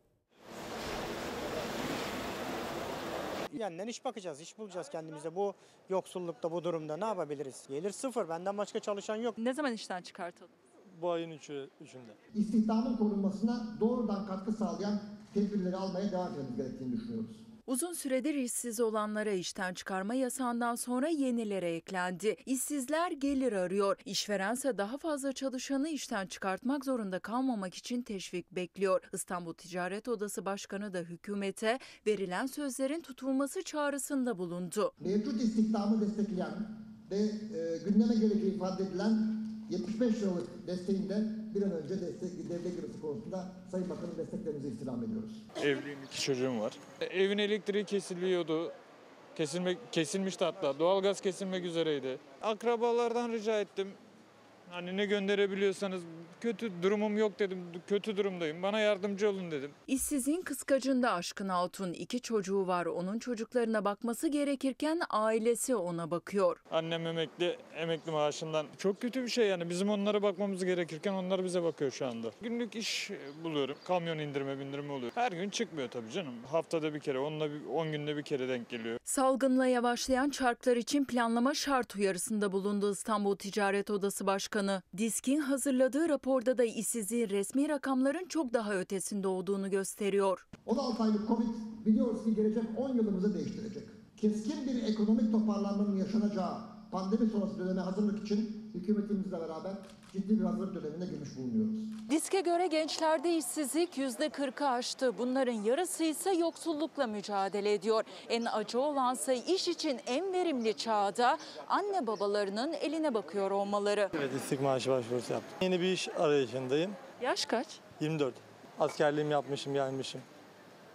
Yeniden iş bakacağız, iş bulacağız kendimize. Bu yoksullukta, bu durumda ne yapabiliriz? Gelir sıfır, benden başka çalışan yok.
Ne zaman işten çıkartalım?
Bu ayın üçü, üçünde.
İstihdamın korunmasına doğrudan katkı sağlayan tedbirleri almaya devam etmemiz gerektiğini düşünüyoruz.
Uzun süredir işsiz olanlara işten çıkarma yasağından sonra yenilere eklendi. İşsizler gelir arıyor. İşverense daha fazla çalışanı işten çıkartmak zorunda kalmamak için teşvik bekliyor. İstanbul Ticaret Odası Başkanı da hükümete verilen sözlerin tutulması çağrısında bulundu.
Mevcut istihdamı destekleyen ve e, gündeme geleceği ifade edilen yetmiş beş liralık desteğinde bir an önce destek, devlet girisi konusunda Sayın Bakan'ın desteklerimizi istirham ediyoruz.
Evliyim, iki çocuğum var. Evin elektriği kesiliyordu. Kesilmek, kesilmişti hatta. Doğalgaz kesilmek üzereydi. Akrabalardan rica ettim. Hani ne gönderebiliyorsanız, kötü durumum yok dedim, kötü durumdayım, bana yardımcı olun dedim.
İşsizin kıskacında Aşkın Altun, iki çocuğu var, onun çocuklarına bakması gerekirken ailesi ona bakıyor.
Annem emekli, emekli maaşından çok kötü bir şey yani, bizim onlara bakmamız gerekirken onlar bize bakıyor şu anda. Günlük iş buluyorum, kamyon indirme bindirme oluyor. Her gün çıkmıyor tabii canım, haftada bir kere, onunla on günde bir kere denk geliyor.
Salgınla yavaşlayan çarklar için planlama şart uyarısında bulundu İstanbul Ticaret Odası Başkanı. DİSK'in hazırladığı raporda da işsizliğin resmi rakamların çok daha ötesinde olduğunu gösteriyor.
on altı aylık Covid biliyoruz ki gelecek on yılımızı değiştirecek. Keskin bir ekonomik toparlanmanın yaşanacağı pandemi sonrası döneme hazırlık için hükümetimizle beraber ciddi bir hazırlık dönemine girmiş bulunuyoruz.
DİSK'e göre gençlerde işsizlik yüzde kırkı aştı. Bunların yarısı ise yoksullukla mücadele ediyor. En acı olansa iş için en verimli çağda anne babalarının eline bakıyor olmaları.
Evet, işsizlik maaşı başvurusu yaptım. Yeni bir iş arayışındayım.
Yaş kaç?
yirmi dört. Askerliğimi yapmışım, gelmişim.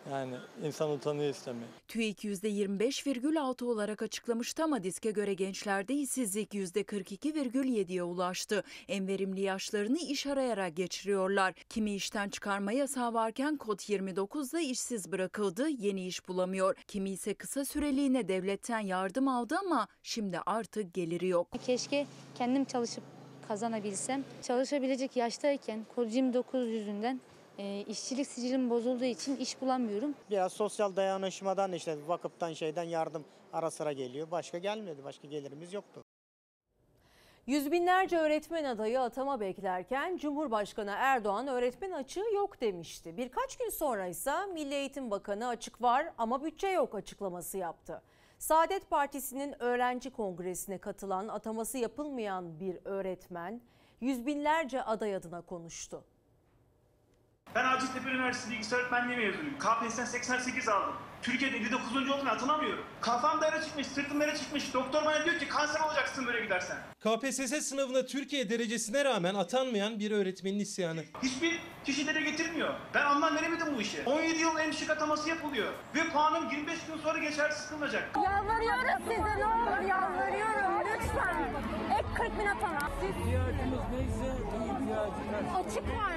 Yani insan utanıyor istemeye.
TÜİK yüzde yirmi beş virgül altı olarak açıklamıştı ama DİSK'e göre gençlerde işsizlik yüzde kırk iki virgül yediye ulaştı. En verimli yaşlarını iş arayarak geçiriyorlar. Kimi işten çıkarma yasağı varken kod yirmi dokuzda işsiz bırakıldı, yeni iş bulamıyor. Kimi ise kısa süreliğine devletten yardım aldı ama şimdi artık geliri yok.
Keşke kendim çalışıp kazanabilsem. Çalışabilecek yaştayken kod yirmi dokuz yüzünden E, işçilik sicilim bozulduğu için iş bulamıyorum.
Biraz sosyal dayanışmadan işte vakıftan şeyden yardım ara sıra geliyor. Başka gelmedi. Başka gelirimiz yoktu.
Yüz binlerce öğretmen adayı atama beklerken Cumhurbaşkanı Erdoğan öğretmen açığı yok demişti. Birkaç gün sonra ise Milli Eğitim Bakanı açık var ama bütçe yok açıklaması yaptı. Saadet Partisi'nin öğrenci kongresine katılan ataması yapılmayan bir öğretmen yüz binlerce aday adına konuştu.
Ben Hacettepe Üniversitesi Bilgisayar Öğretmenliği mezunuyum. K P S S'den seksen sekiz aldım. Türkiye'de elli dokuzuncu oldum, atanamıyorum. Kafam dara çıkmış, sırtım dara çıkmış. Doktor bana diyor ki kanser olacaksın böyle gidersen.
K P S S sınavına Türkiye derecesine rağmen atanmayan bir öğretmenin isyanı.
Hiçbir kişi dere getirmiyor. Ben anlam veremedim bu işe. on yedi yıl en düşük ataması yapılıyor. Ve puanım yirmi beş gün sonra geçersiz kılınacak.
Yalvarıyorum size, ne olur yalvarıyorum lütfen. Ek kırk bin atana.
İhtiyacımız neyse ihtiyacımız.
Açık var.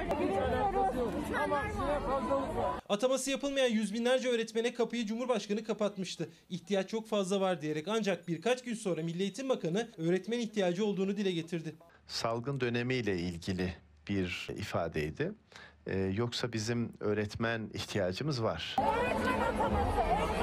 Ataması yapılmayan yüz binlerce öğretmene kapıyı Cumhurbaşkanı kapatmıştı. İhtiyaç çok fazla var diyerek, ancak birkaç gün sonra Milli Eğitim Bakanı öğretmen ihtiyacı olduğunu dile getirdi.
Salgın dönemiyle ilgili bir ifadeydi. Ee, yoksa bizim öğretmen ihtiyacımız var.
Öğretmen ataması.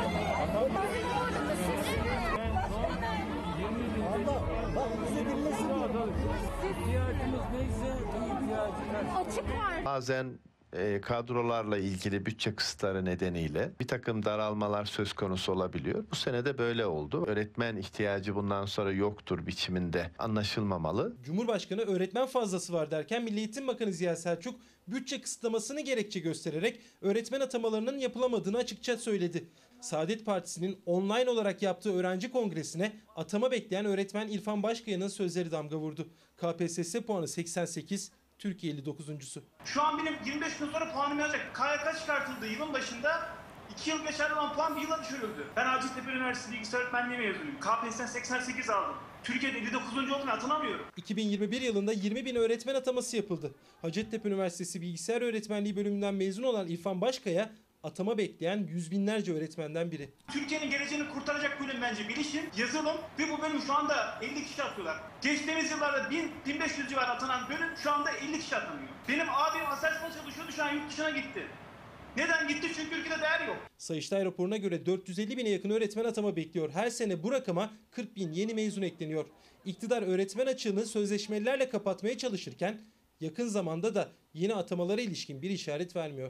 İhtiyacımız neyse ihtiyacımız.
Açık var.
Bazen e, kadrolarla ilgili bütçe kısıtları nedeniyle bir takım daralmalar söz konusu olabiliyor. Bu sene de böyle oldu. Öğretmen ihtiyacı bundan sonra yoktur biçiminde anlaşılmamalı.
Cumhurbaşkanı öğretmen fazlası var derken Milli Eğitim Bakanı Ziya Selçuk bütçe kısıtlamasını gerekçe göstererek öğretmen atamalarının yapılamadığını açıkça söyledi. Saadet Partisi'nin online olarak yaptığı öğrenci kongresine atama bekleyen öğretmen İrfan Başkaya'nın sözleri damga vurdu. K P S S puanı seksen sekiz, Türkiye elli dokuzuncusu.
Şu an benim yirmi beş gün sonra puanım yazacak. K Y K çıkartıldı yılın başında. iki yıl geçerli olan puan bir yıla düşürüldü. Ben Hacettepe Üniversitesi Bilgisayar Öğretmenliği mezunuyum. K P S S'den seksen sekiz aldım. Türkiye'de elli dokuzuncu oldum, atanamıyorum.
iki bin yirmi bir yılında yirmi bin öğretmen ataması yapıldı. Hacettepe Üniversitesi Bilgisayar Öğretmenliği bölümünden mezun olan İrfan Başkaya atama bekleyen yüz binlerce öğretmenden biri.
Türkiye'nin geleceğini kurtaracak bölüm bence bilişim, yazılım ve bu bölüm şu anda elli kişi atıyorlar. Geçtiğimiz yıllarda bin bin beş yüz civarı atanan bölüm şu anda elli kişi atanıyor. Benim abim Aselsan'da çalışıyordu, şu an yurt dışına gitti. Neden gitti? Çünkü ülkede değer yok.
Sayıştay raporuna göre dört yüz elli bine yakın öğretmen atama bekliyor. Her sene bu rakama kırk bin yeni mezun ekleniyor. İktidar öğretmen açığını sözleşmelilerle kapatmaya çalışırken yakın zamanda da yeni atamalara ilişkin bir işaret vermiyor.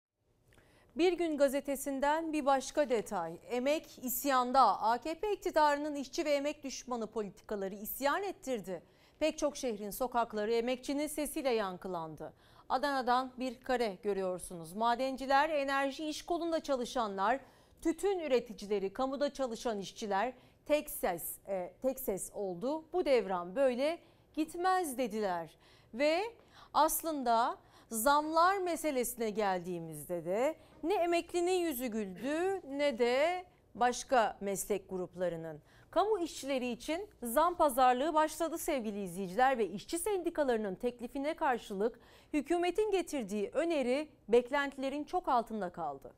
Bir Gün Gazetesi'nden bir başka detay. Emek isyanda. A K P iktidarının işçi ve emek düşmanı politikaları isyan ettirdi. Pek çok şehrin sokakları emekçinin sesiyle yankılandı. Adana'dan bir kare görüyorsunuz. Madenciler, enerji iş kolunda çalışanlar, tütün üreticileri, kamuda çalışan işçiler tek ses, e, tek ses oldu. Bu devran böyle gitmez dediler. Ve aslında zamlar meselesine geldiğimizde de ne emeklinin yüzü güldü ne de başka meslek gruplarının. Kamu işçileri için zam pazarlığı başladı sevgili izleyiciler ve işçi sendikalarının teklifine karşılık hükümetin getirdiği öneri beklentilerin çok altında kaldı.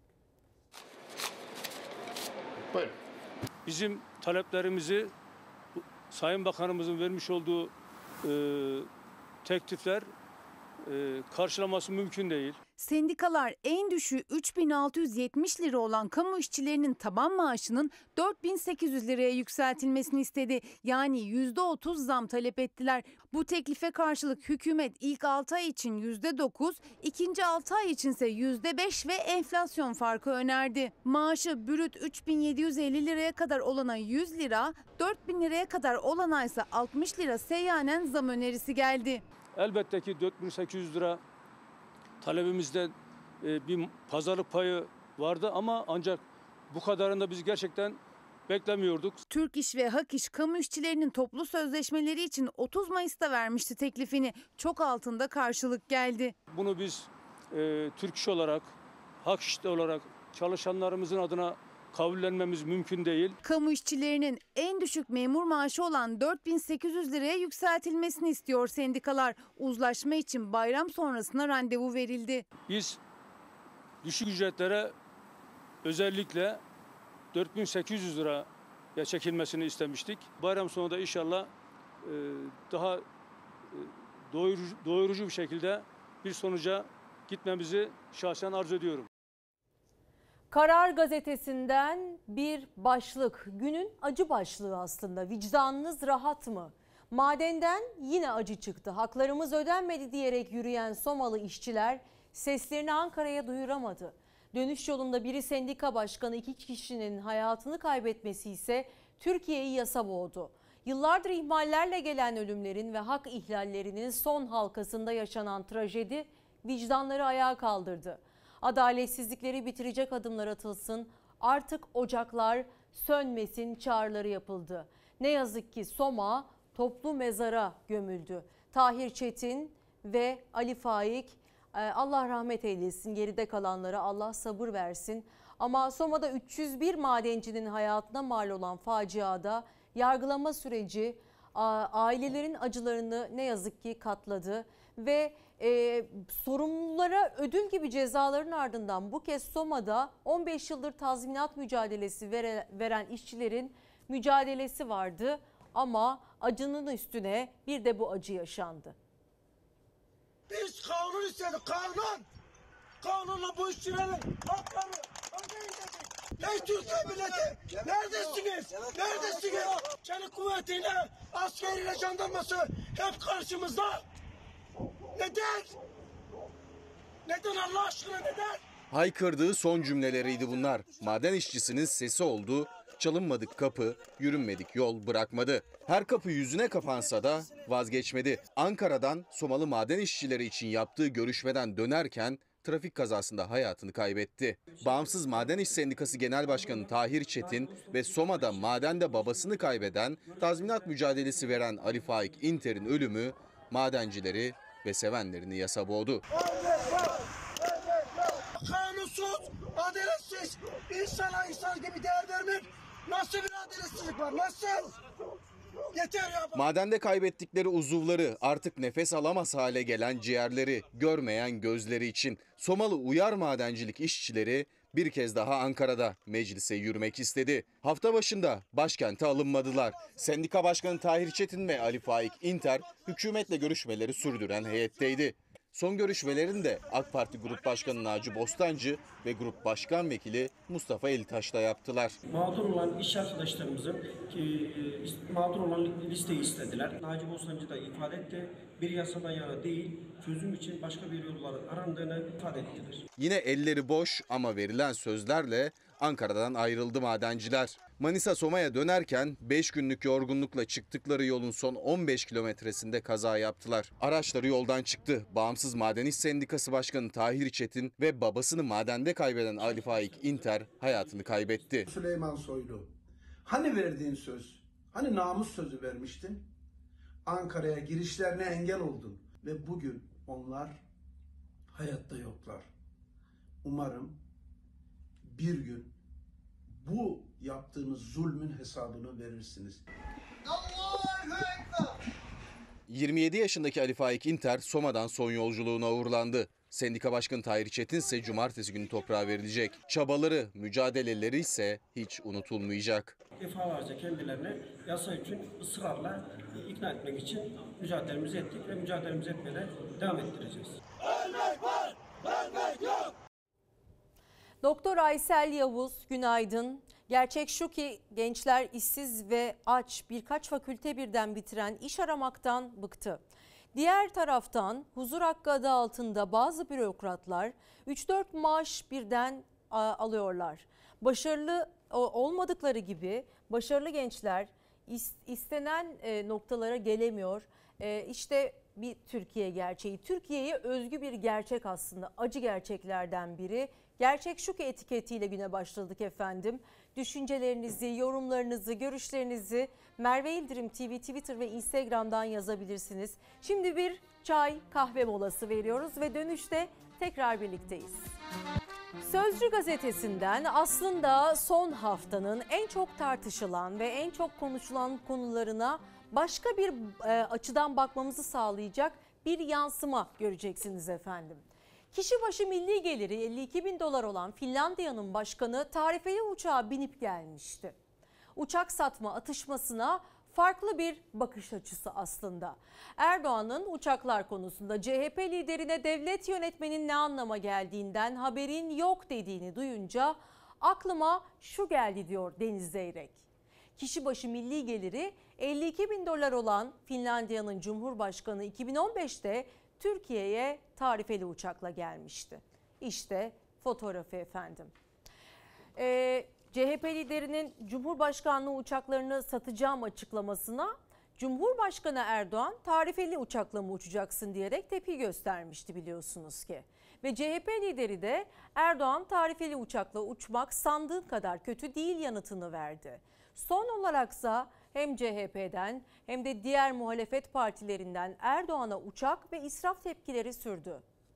Buyurun. Bizim taleplerimizi Sayın Bakanımızın vermiş olduğu e, teklifler e, karşılaması mümkün değil.
Sendikalar en düşüğü üç bin altı yüz yetmiş lira olan kamu işçilerinin taban maaşının dört bin sekiz yüz liraya yükseltilmesini istedi. Yani yüzde otuz zam talep ettiler. Bu teklife karşılık hükümet ilk altı ay için yüzde dokuz, ikinci altı ay içinse yüzde beş ve enflasyon farkı önerdi. Maaşı brüt üç bin yedi yüz elli liraya kadar olana yüz lira, dört bin liraya kadar olana ise altmış lira seyyanen zam önerisi geldi.
Elbette ki dört bin sekiz yüz lira talebimizde bir pazarlık payı vardı ama ancak bu kadarını da biz gerçekten beklemiyorduk.
Türk İş ve Hak İş kamu işçilerinin toplu sözleşmeleri için otuz Mayıs'ta vermişti teklifini. Çok altında karşılık geldi.
Bunu biz e, Türk İş olarak, Hak İş olarak
çalışanlarımızın adına kabullenmemiz mümkün değil.
Kamu işçilerinin en düşük memur maaşı olan dört bin sekiz yüz liraya yükseltilmesini istiyor sendikalar. Uzlaşma için bayram sonrasına randevu verildi.
Biz düşük ücretlere özellikle dört bin sekiz yüz liraya çekilmesini istemiştik. Bayram sonunda inşallah daha doyurucu, doyurucu bir şekilde bir sonuca gitmemizi şahsen arzu ediyorum.
Karar Gazetesi'nden bir başlık, günün acı başlığı aslında. Vicdanınız rahat mı? Madenden yine acı çıktı. Haklarımız ödenmedi diyerek yürüyen Somalı işçiler seslerini Ankara'ya duyuramadı. Dönüş yolunda biri sendika başkanı, iki kişinin hayatını kaybetmesi ise Türkiye'yi yasa boğdu. Yıllardır ihmallerle gelen ölümlerin ve hak ihlallerinin son halkasında yaşanan trajedi vicdanları ayağa kaldırdı. Adaletsizlikleri bitirecek adımlar atılsın, artık ocaklar sönmesin çağrıları yapıldı. Ne yazık ki Soma toplu mezara gömüldü. Tahir Çetin ve Ali Faik, Allah rahmet eylesin, geride kalanlara Allah sabır versin. Ama Soma'da üç yüz bir madencinin hayatına mal olan faciada yargılama süreci ailelerin acılarını ne yazık ki katladı ve e, sorumlulara ödül gibi cezaların ardından bu kez Soma'da on beş yıldır tazminat mücadelesi vere, veren işçilerin mücadelesi vardı ama acının üstüne bir de bu acı yaşandı.
Biz kanun istedik, kanun. Kanunla bu işçilerin hakları ödeyin dedik. Ey Türkiye milleti, neredesiniz? Neredesiniz? Çelik kuvvetiyle, askeriyle, jandarması hep karşımızda. Neden? Neden Allah aşkına neden?
Haykırdığı son cümleleriydi bunlar. Maden işçisinin sesi oldu. Çalınmadık kapı, yürünmedik yol bırakmadı. Her kapı yüzüne kapansa da vazgeçmedi. Ankara'dan Somalı maden işçileri için yaptığı görüşmeden dönerken trafik kazasında hayatını kaybetti. Bağımsız Maden İş Sendikası Genel Başkanı Tahir Çetin ve Soma'da madende babasını kaybeden, tazminat mücadelesi veren Ali Faik İnter'in ölümü madencileri ve sevenlerini yasa boğdu.
Kanunsuz, adaletsiz, insana insan gibi değer vermek nasıl bir adaletsizlik var, nasıl? Yeter ya.
Madende kaybettikleri uzuvları, artık nefes alamaz hale gelen ciğerleri, görmeyen gözleri için Somalı uyar madencilik işçileri bir kez daha Ankara'da meclise yürümek istedi. Hafta başında başkente alınmadılar. Sendika Başkanı Tahir Çetin ve Ali Faik İnter hükümetle görüşmeleri sürdüren heyetteydi. Son görüşmelerinde AK Parti Grup Başkanı Naci Bostancı ve Grup Başkan Vekili Mustafa Elitaş'la yaptılar.
Mağdur olan iş arkadaşlarımızın ki, mağdur olan listeyi istediler. Naci Bostancı da ifade etti. Bir yasadan yana değil, çözüm için başka bir yolların arandığını ifade ettiler.
Yine elleri boş ama verilen sözlerle Ankara'dan ayrıldı madenciler. Manisa Soma'ya dönerken beş günlük yorgunlukla çıktıkları yolun son on beş kilometresinde kaza yaptılar. Araçları yoldan çıktı. Bağımsız Maden İş Sendikası Başkanı Tahir Çetin ve babasını madende kaybeden Ali Faik İnter hayatını kaybetti.
Süleyman Soylu, hani verdiğin söz, hani namus sözü vermiştin? Ankara'ya girişlerine engel oldun ve bugün onlar hayatta yoklar. Umarım bir gün bu yaptığınız zulmün hesabını verirsiniz.
yirmi yedi yaşındaki Ali Faik İnter Soma'dan son yolculuğuna uğurlandı. Sendika Başkanı Tahir Çetin ise cumartesi günü toprağa verilecek. Çabaları, mücadeleleri ise hiç unutulmayacak.
Defalarca kendilerine yasa için ısrarla ikna etmek için mücadelemizi ettik ve mücadelemizi etmeye devam ettireceğiz.
Ölmek var, ölmek yok.
Doktor Aysel Yavuz, günaydın. Gerçek şu ki gençler işsiz ve aç, birkaç fakülte birden bitiren iş aramaktan bıktı. Diğer taraftan huzur hakkı adı altında bazı bürokratlar üç dört maaş birden alıyorlar. Başarılı olmadıkları gibi başarılı gençler istenen noktalara gelemiyor. İşte bir Türkiye gerçeği. Türkiye'ye özgü bir gerçek aslında, acı gerçeklerden biri. Gerçek şu ki etiketiyle güne başladık efendim. Düşüncelerinizi, yorumlarınızı, görüşlerinizi Merve Yıldırım T V, Twitter ve Instagram'dan yazabilirsiniz. Şimdi bir çay kahve molası veriyoruz ve dönüşte tekrar birlikteyiz. Sözcü gazetesinden aslında son haftanın en çok tartışılan ve en çok konuşulan konularına başka bir e, açıdan bakmamızı sağlayacak bir yansıma göreceksiniz efendim. Kişi başı milli geliri elli iki bin dolar olan Finlandiya'nın başkanı tarifeli uçağa binip gelmişti. Uçak satma atışmasına farklı bir bakış açısı aslında. Erdoğan'ın uçaklar konusunda C H P liderine devlet yönetmenin ne anlama geldiğinden haberin yok dediğini duyunca aklıma şu geldi diyor Deniz Zeyrek. Kişi başı milli geliri elli iki bin dolar olan Finlandiya'nın Cumhurbaşkanı iki bin on beşte Türkiye'ye tarifeli uçakla gelmişti. İşte fotoğrafı efendim. Ee, C H P liderinin Cumhurbaşkanlığı uçaklarını satacağım açıklamasına Cumhurbaşkanı Erdoğan tarifeli uçakla mı uçacaksın diyerek tepki göstermişti biliyorsunuz ki. Ve C H P lideri de Erdoğan tarifeli uçakla uçmak sandığın kadar kötü değil yanıtını verdi. Son olaraksa hem C H P'den hem de diğer muhalefet partilerinden Erdoğan'a uçak ve israf tepkileri sürdü.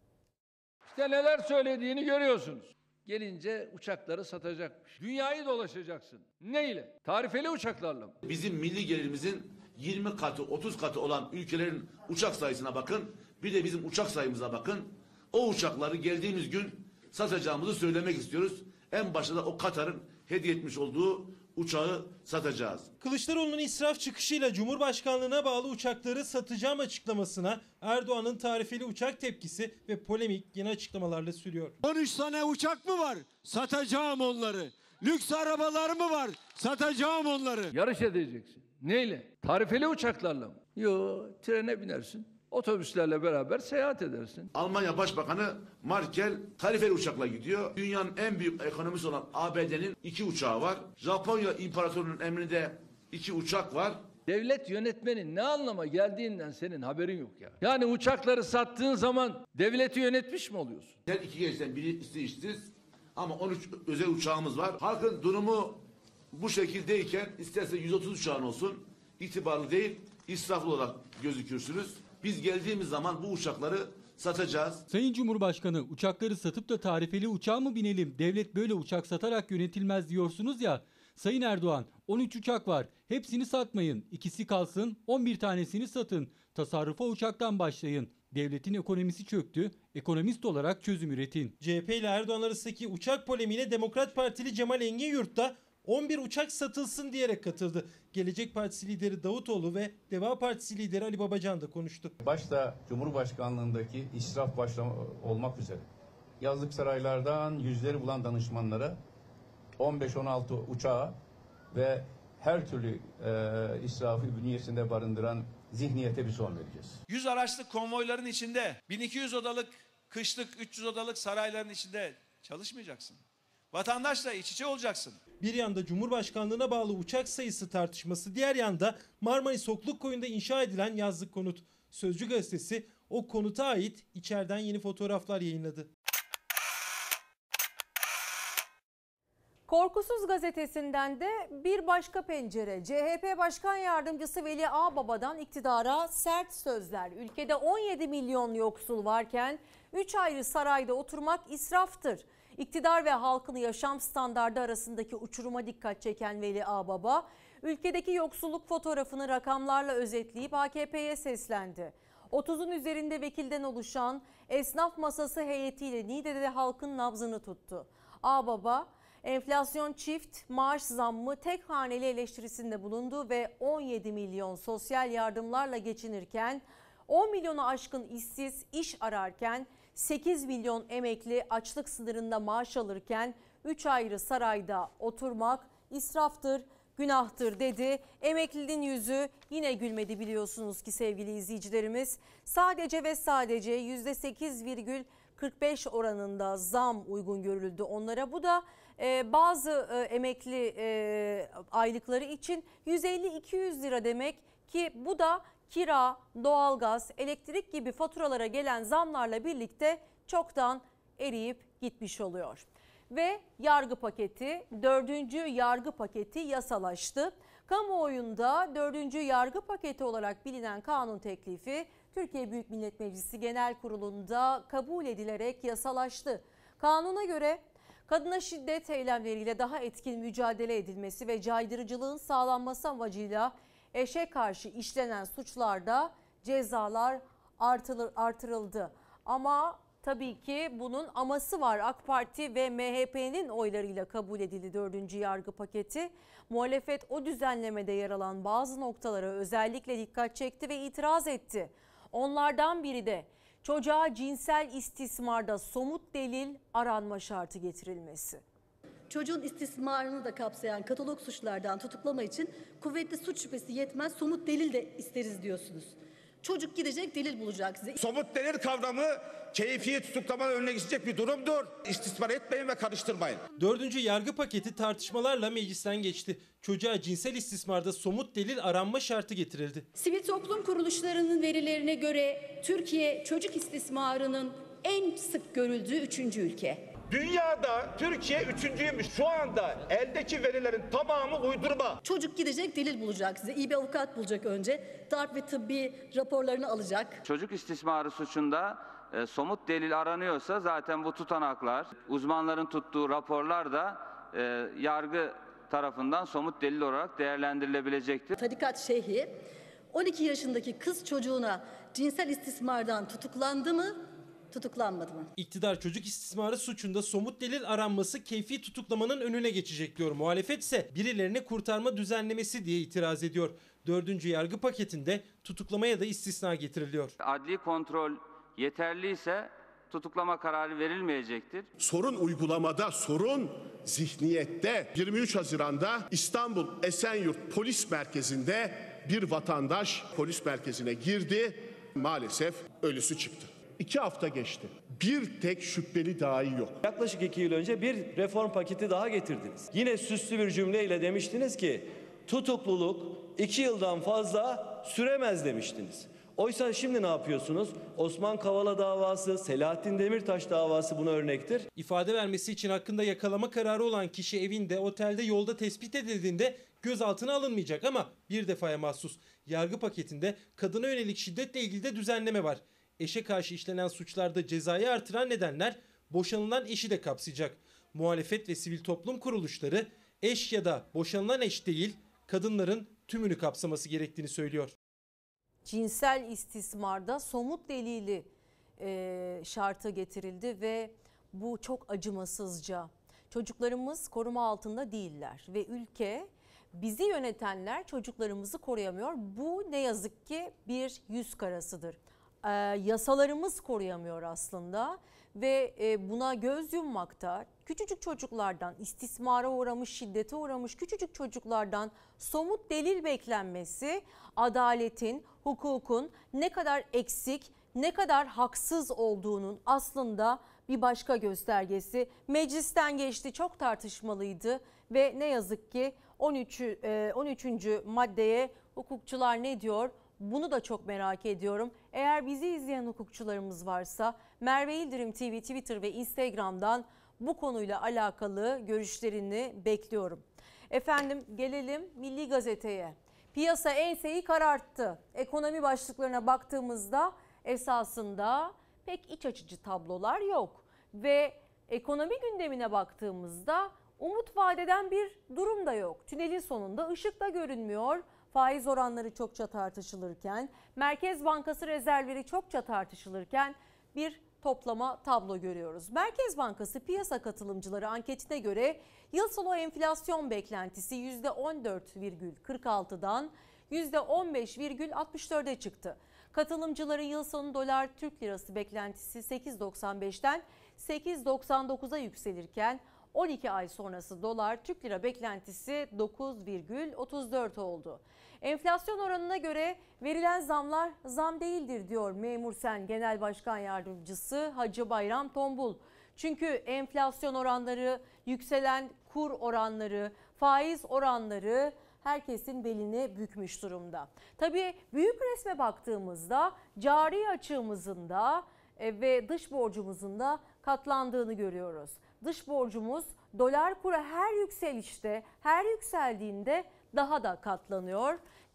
İşte neler söylediğini görüyorsunuz. Gelince uçakları satacakmış. Dünyayı dolaşacaksın. Neyle? Tarifeli uçaklarla mı?
Bizim milli gelirimizin yirmi katı, otuz katı olan ülkelerin uçak sayısına bakın. Bir de bizim uçak sayımıza bakın. O uçakları geldiğimiz gün satacağımızı söylemek istiyoruz. En başta da o Katar'ın hediye etmiş olduğu uçağı satacağız.
Kılıçdaroğlu'nun israf çıkışıyla Cumhurbaşkanlığına bağlı uçakları satacağım açıklamasına Erdoğan'ın tarifeli uçak tepkisi ve polemik yeni açıklamalarla sürüyor.
on üç tane uçak mı var? Satacağım onları. Lüks arabalar mı var? Satacağım onları.
Yarış edeceksin. Neyle? Tarifeli uçaklarla mı? Yo, trene binersin. Otobüslerle beraber seyahat edersin.
Almanya Başbakanı Merkel tarifeli uçakla gidiyor. Dünyanın en büyük ekonomisi olan A B D'nin iki uçağı var. Japonya İmparatorluğu'nun emrinde iki uçak var.
Devlet yönetmenin ne anlama geldiğinden senin haberin yok ya. Yani uçakları sattığın zaman devleti yönetmiş mi oluyorsun?
Her iki gençten biri işsiz işsiz ama on üç özel uçağımız var. Halkın durumu bu şekildeyken isterse yüz otuz uçağın olsun, itibarlı değil, israflı olarak gözükürsünüz. Biz geldiğimiz zaman bu uçakları satacağız.
Sayın Cumhurbaşkanı, uçakları satıp da tarifeli uçağa mı binelim? Devlet böyle uçak satarak yönetilmez diyorsunuz ya. Sayın Erdoğan, on üç uçak var. Hepsini satmayın. İkisi kalsın, on bir tanesini satın. Tasarrufa uçaktan başlayın. Devletin ekonomisi çöktü. Ekonomist olarak çözüm üretin.
C H P ile Erdoğan arasındaki uçak polemiğine Demokrat Partili Cemal Engin da on bir uçak satılsın diyerek katıldı. Gelecek Partisi lideri Davutoğlu ve Deva Partisi lideri Ali Babacan da konuştu.
Başta Cumhurbaşkanlığındaki israf başta olmak üzere yazlık saraylardan yüzleri bulan danışmanlara on beş on altı uçağa ve her türlü e, israfı bünyesinde barındıran zihniyete bir son vereceğiz.
yüz araçlı konvoyların içinde bin iki yüz odalık kışlık üç yüz odalık sarayların içinde çalışmayacaksın. Vatandaşla iç içe olacaksın.
Bir yanda Cumhurbaşkanlığına bağlı uçak sayısı tartışması, diğer yanda Marmaris Oklukkoyu'nda inşa edilen yazlık konut. Sözcü gazetesi o konuta ait içeriden yeni fotoğraflar yayınladı.
Korkusuz gazetesinden de bir başka pencere. C H P Başkan Yardımcısı Veli Ağbaba'dan iktidara sert sözler. Ülkede on yedi milyon yoksul varken üç ayrı sarayda oturmak israftır. İktidar ve halkın yaşam standardı arasındaki uçuruma dikkat çeken Veli Ağbaba, ülkedeki yoksulluk fotoğrafını rakamlarla özetleyip A K P'ye seslendi. otuzun üzerinde vekilden oluşan esnaf masası heyetiyle Niğde'de halkın nabzını tuttu. Ağbaba, enflasyon çift, maaş zammı tek haneli eleştirisinde bulundu ve on yedi milyon sosyal yardımlarla geçinirken, on milyonu aşkın işsiz iş ararken, sekiz milyon emekli açlık sınırında maaş alırken üç ayrı sarayda oturmak israftır, günahtır dedi. Emeklinin yüzü yine gülmedi biliyorsunuz ki sevgili izleyicilerimiz. Sadece ve sadece yüzde sekiz virgül kırk beş oranında zam uygun görüldü onlara. Bu da e, bazı e, emekli e, aylıkları için yüz elli iki yüz lira demek ki bu da kira, doğalgaz, elektrik gibi faturalara gelen zamlarla birlikte çoktan eriyip gitmiş oluyor. Ve yargı paketi, dördüncü yargı paketi yasalaştı. Kamuoyunda dördüncü yargı paketi olarak bilinen kanun teklifi Türkiye Büyük Millet Meclisi Genel Kurulu'nda kabul edilerek yasalaştı. Kanuna göre kadına şiddet eylemleriyle daha etkin mücadele edilmesi ve caydırıcılığın sağlanması amacıyla eşe karşı işlenen suçlarda cezalar artırılır, artırıldı. Ama tabii ki bunun aması var. AK Parti ve M H P'nin oylarıyla kabul edildi dördüncü yargı paketi. Muhalefet o düzenlemede yer alan bazı noktalara özellikle dikkat çekti ve itiraz etti. Onlardan biri de çocuğa cinsel istismarda somut delil aranma şartı getirilmesi.
Çocuğun istismarını da kapsayan katalog suçlardan tutuklama için kuvvetli suç şüphesi yetmez, somut delil de isteriz diyorsunuz. Çocuk gidecek, delil bulacak size.
Somut delil kavramı keyfi tutuklamanın önüne geçecek bir durumdur. İstismar etmeyin ve karıştırmayın.
Dördüncü yargı paketi tartışmalarla meclisten geçti. Çocuğa cinsel istismarda somut delil aranma şartı getirildi.
Sivil toplum kuruluşlarının verilerine göre Türkiye çocuk istismarının en sık görüldüğü üçüncü ülke.
Dünyada Türkiye üçüncüymüş. Şu anda eldeki verilerin tamamı uydurma.
Çocuk gidecek, delil bulacak size. İyi bir avukat bulacak önce. Darp ve tıbbi raporlarını alacak.
Çocuk istismarı suçunda e, somut delil aranıyorsa zaten bu tutanaklar, uzmanların tuttuğu raporlar da e, yargı tarafından somut delil olarak değerlendirilebilecektir.
Tarikat şeyhi on iki yaşındaki kız çocuğuna cinsel istismardan tutuklandı mı? Tutuklanmadı mı?
İktidar çocuk istismarı suçunda somut delil aranması keyfi tutuklamanın önüne geçecek diyor. Muhalefet ise birilerini kurtarma düzenlemesi diye itiraz ediyor. Dördüncü yargı paketinde tutuklamaya da istisna getiriliyor.
Adli kontrol yeterliyse tutuklama kararı verilmeyecektir.
Sorun uygulamada, sorun zihniyette. yirmi üç Haziran'da İstanbul Esenyurt Polis Merkezi'nde bir vatandaş polis merkezine girdi. Maalesef ölüsü çıktı. İki hafta geçti. Bir tek şüpheli dahi yok.
Yaklaşık iki yıl önce bir reform paketi daha getirdiniz. Yine süslü bir cümleyle demiştiniz ki tutukluluk iki yıldan fazla süremez demiştiniz. Oysa şimdi ne yapıyorsunuz? Osman Kavala davası, Selahattin Demirtaş davası buna örnektir.
İfade vermesi için hakkında yakalama kararı olan kişi evinde, otelde, yolda tespit edildiğinde gözaltına alınmayacak ama bir defaya mahsus. Yargı paketinde kadına yönelik şiddetle ilgili de düzenleme var. Eşe karşı işlenen suçlarda cezayı artıran nedenler boşanılan eşi de kapsayacak. Muhalefet ve sivil toplum kuruluşları eş ya da boşanılan eş değil, kadınların tümünü kapsaması gerektiğini söylüyor.
Cinsel istismarda somut delili e, şartı getirildi ve bu çok acımasızca. Çocuklarımız koruma altında değiller ve ülke, bizi yönetenler çocuklarımızı koruyamıyor. Bu ne yazık ki bir yüz karasıdır. E, yasalarımız koruyamıyor aslında ve e, buna göz yummakta. Küçücük çocuklardan, istismara uğramış, şiddete uğramış küçücük çocuklardan somut delil beklenmesi adaletin, hukukun ne kadar eksik, ne kadar haksız olduğunun aslında bir başka göstergesi. Meclisten geçti, çok tartışmalıydı ve ne yazık ki on üçüncü maddeye hukukçular ne diyor? Bunu da çok merak ediyorum. Eğer bizi izleyen hukukçularımız varsa Merve Yıldırım T V Twitter ve Instagram'dan bu konuyla alakalı görüşlerini bekliyorum. Efendim gelelim Milli Gazete'ye. Piyasa enseyi kararttı. Ekonomi başlıklarına baktığımızda esasında pek iç açıcı tablolar yok. Ve ekonomi gündemine baktığımızda umut vadeden bir durum da yok. Tünelin sonunda ışık da görünmüyor. Faiz oranları çokça tartışılırken, Merkez Bankası rezervleri çokça tartışılırken bir toplama tablo görüyoruz. Merkez Bankası piyasa katılımcıları anketine göre yıl sonu enflasyon beklentisi yüzde on dört virgül kırk altıdan yüzde on beş virgül altmış dörde çıktı. Katılımcıların yıl sonu dolar Türk lirası beklentisi sekiz virgül doksan beşten sekiz virgül doksan dokuza yükselirken on iki ay sonrası dolar Türk lira beklentisi dokuz virgül otuz dört oldu. Enflasyon oranına göre verilen zamlar zam değildir diyor Memur Sen Genel Başkan Yardımcısı Hacı Bayram Tombul. Çünkü enflasyon oranları, yükselen kur oranları, faiz oranları herkesin belini bükmüş durumda. Tabii büyük resme baktığımızda cari açığımızın da ve dış borcumuzun da katlandığını görüyoruz. Dış borcumuz dolar kuru her yükselişte, her yükseldiğinde daha da katlanıyor.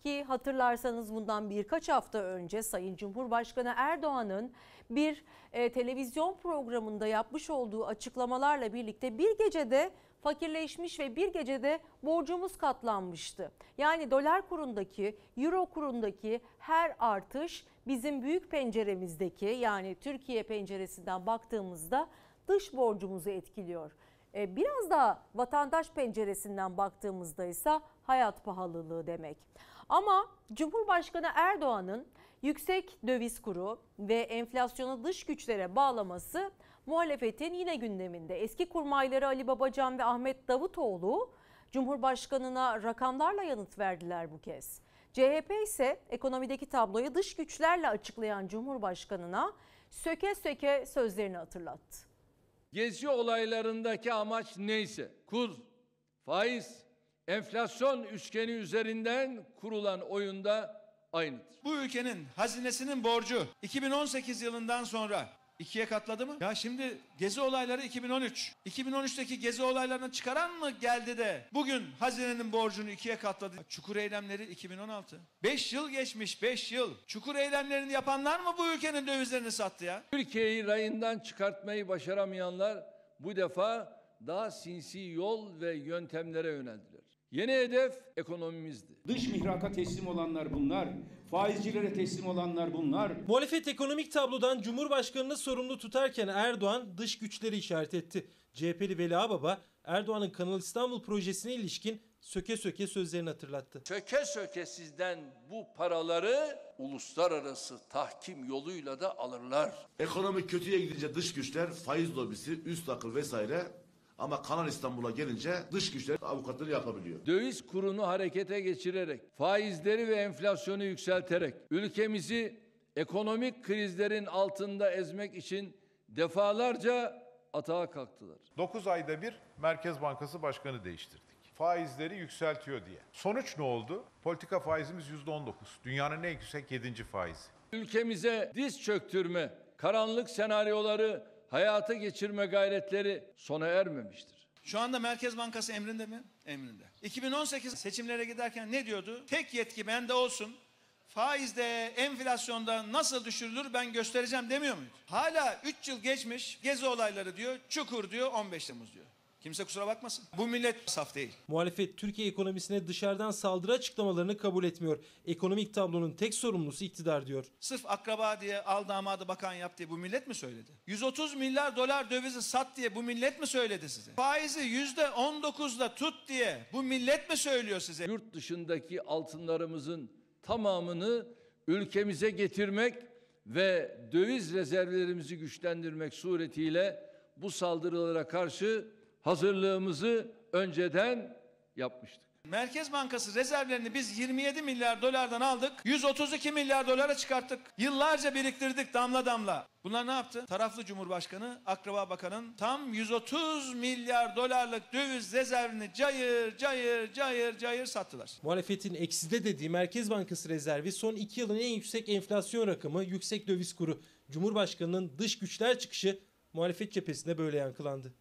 Ki hatırlarsanız bundan birkaç hafta önce Sayın Cumhurbaşkanı Erdoğan'ın bir e, televizyon programında yapmış olduğu açıklamalarla birlikte bir gecede fakirleşmiş ve bir gecede borcumuz katlanmıştı. Yani dolar kurundaki, euro kurundaki her artış bizim büyük penceremizdeki, yani Türkiye penceresinden baktığımızda dış borcumuzu etkiliyor. Biraz daha vatandaş penceresinden baktığımızda ise hayat pahalılığı demek. Ama Cumhurbaşkanı Erdoğan'ın yüksek döviz kuru ve enflasyonu dış güçlere bağlaması muhalefetin yine gündeminde. Eski kurmayları Ali Babacan ve Ahmet Davutoğlu Cumhurbaşkanı'na rakamlarla yanıt verdiler bu kez. C H P ise ekonomideki tabloyu dış güçlerle açıklayan Cumhurbaşkanı'na söke söke sözlerini hatırlattı.
Gezi olaylarındaki amaç neyse, kur, faiz, enflasyon üçgeni üzerinden kurulan oyunda aynıdır.
Bu ülkenin hazinesinin borcu iki bin on sekiz yılından sonra ikiye katladı mı? Ya şimdi gezi olayları iki bin on üç. iki bin on üçteki gezi olaylarını çıkaran mı geldi de bugün hazinenin borcunu ikiye katladı? Çukur eylemleri iki bin on altı. beş yıl geçmiş, beş yıl. Çukur eylemlerini yapanlar mı bu ülkenin dövizlerini sattı ya?
Türkiye'yi rayından çıkartmayı başaramayanlar bu defa daha sinsi yol ve yöntemlere yöneldiler. Yeni hedef ekonomimizdi.
Dış mihraka teslim olanlar bunlar. Faizcilere teslim olanlar bunlar.
Muhalefet ekonomik tablodan Cumhurbaşkanı'nı sorumlu tutarken Erdoğan dış güçleri işaret etti. C H P'li Veli Ağbaba Erdoğan'ın Kanal İstanbul projesine ilişkin söke söke sözlerini hatırlattı.
Söke söke sizden bu paraları uluslararası tahkim yoluyla da alırlar.
Ekonomi kötüye gidince dış güçler, faiz lobisi, üst akıl vesaire, ama Kanal İstanbul'a gelince dış güçler avukatları yapabiliyor.
Döviz kurunu harekete geçirerek, faizleri ve enflasyonu yükselterek ülkemizi ekonomik krizlerin altında ezmek için defalarca atağa kalktılar.
dokuz ayda bir Merkez Bankası Başkanı değiştirdik. Faizleri yükseltiyor diye. Sonuç ne oldu? Politika faizimiz yüzde on dokuz. Dünyanın en yüksek yedinci faizi.
Ülkemize diz çöktürme, karanlık senaryoları hayata geçirme gayretleri sona ermemiştir.
Şu anda Merkez Bankası emrinde mi? Emrinde. iki bin on sekiz seçimlere giderken ne diyordu? Tek yetki bende olsun. Faizde, enflasyonda nasıl düşürülür ben göstereceğim demiyor muydu? Hala üç yıl geçmiş, gezi olayları diyor, çukur diyor, on beş Temmuz diyor. Kimse kusura bakmasın. Bu millet saf değil.
Muhalefet Türkiye ekonomisine dışarıdan saldırı açıklamalarını kabul etmiyor. Ekonomik tablonun tek sorumlusu iktidar diyor.
Sırf akraba diye al damadı bakan yap diye bu millet mi söyledi? yüz otuz milyar dolar dövizi sat diye bu millet mi söyledi size? Faizi yüzde on dokuzda tut diye bu millet mi söylüyor size?
Yurt dışındaki altınlarımızın tamamını ülkemize getirmek ve döviz rezervlerimizi güçlendirmek suretiyle bu saldırılara karşı hazırlığımızı önceden yapmıştık.
Merkez Bankası rezervlerini biz yirmi yedi milyar dolardan aldık, yüz otuz iki milyar dolara çıkarttık. Yıllarca biriktirdik damla damla. Bunlar ne yaptı? Taraflı Cumhurbaşkanı, Akraba Bakan'ın tam yüz otuz milyar dolarlık döviz rezervini cayır cayır cayır cayır sattılar.
Muhalefetin ekside dediği Merkez Bankası rezervi son iki yılın en yüksek enflasyon rakamı, yüksek döviz kuru. Cumhurbaşkanının dış güçler çıkışı muhalefet cephesinde böyle yankılandı.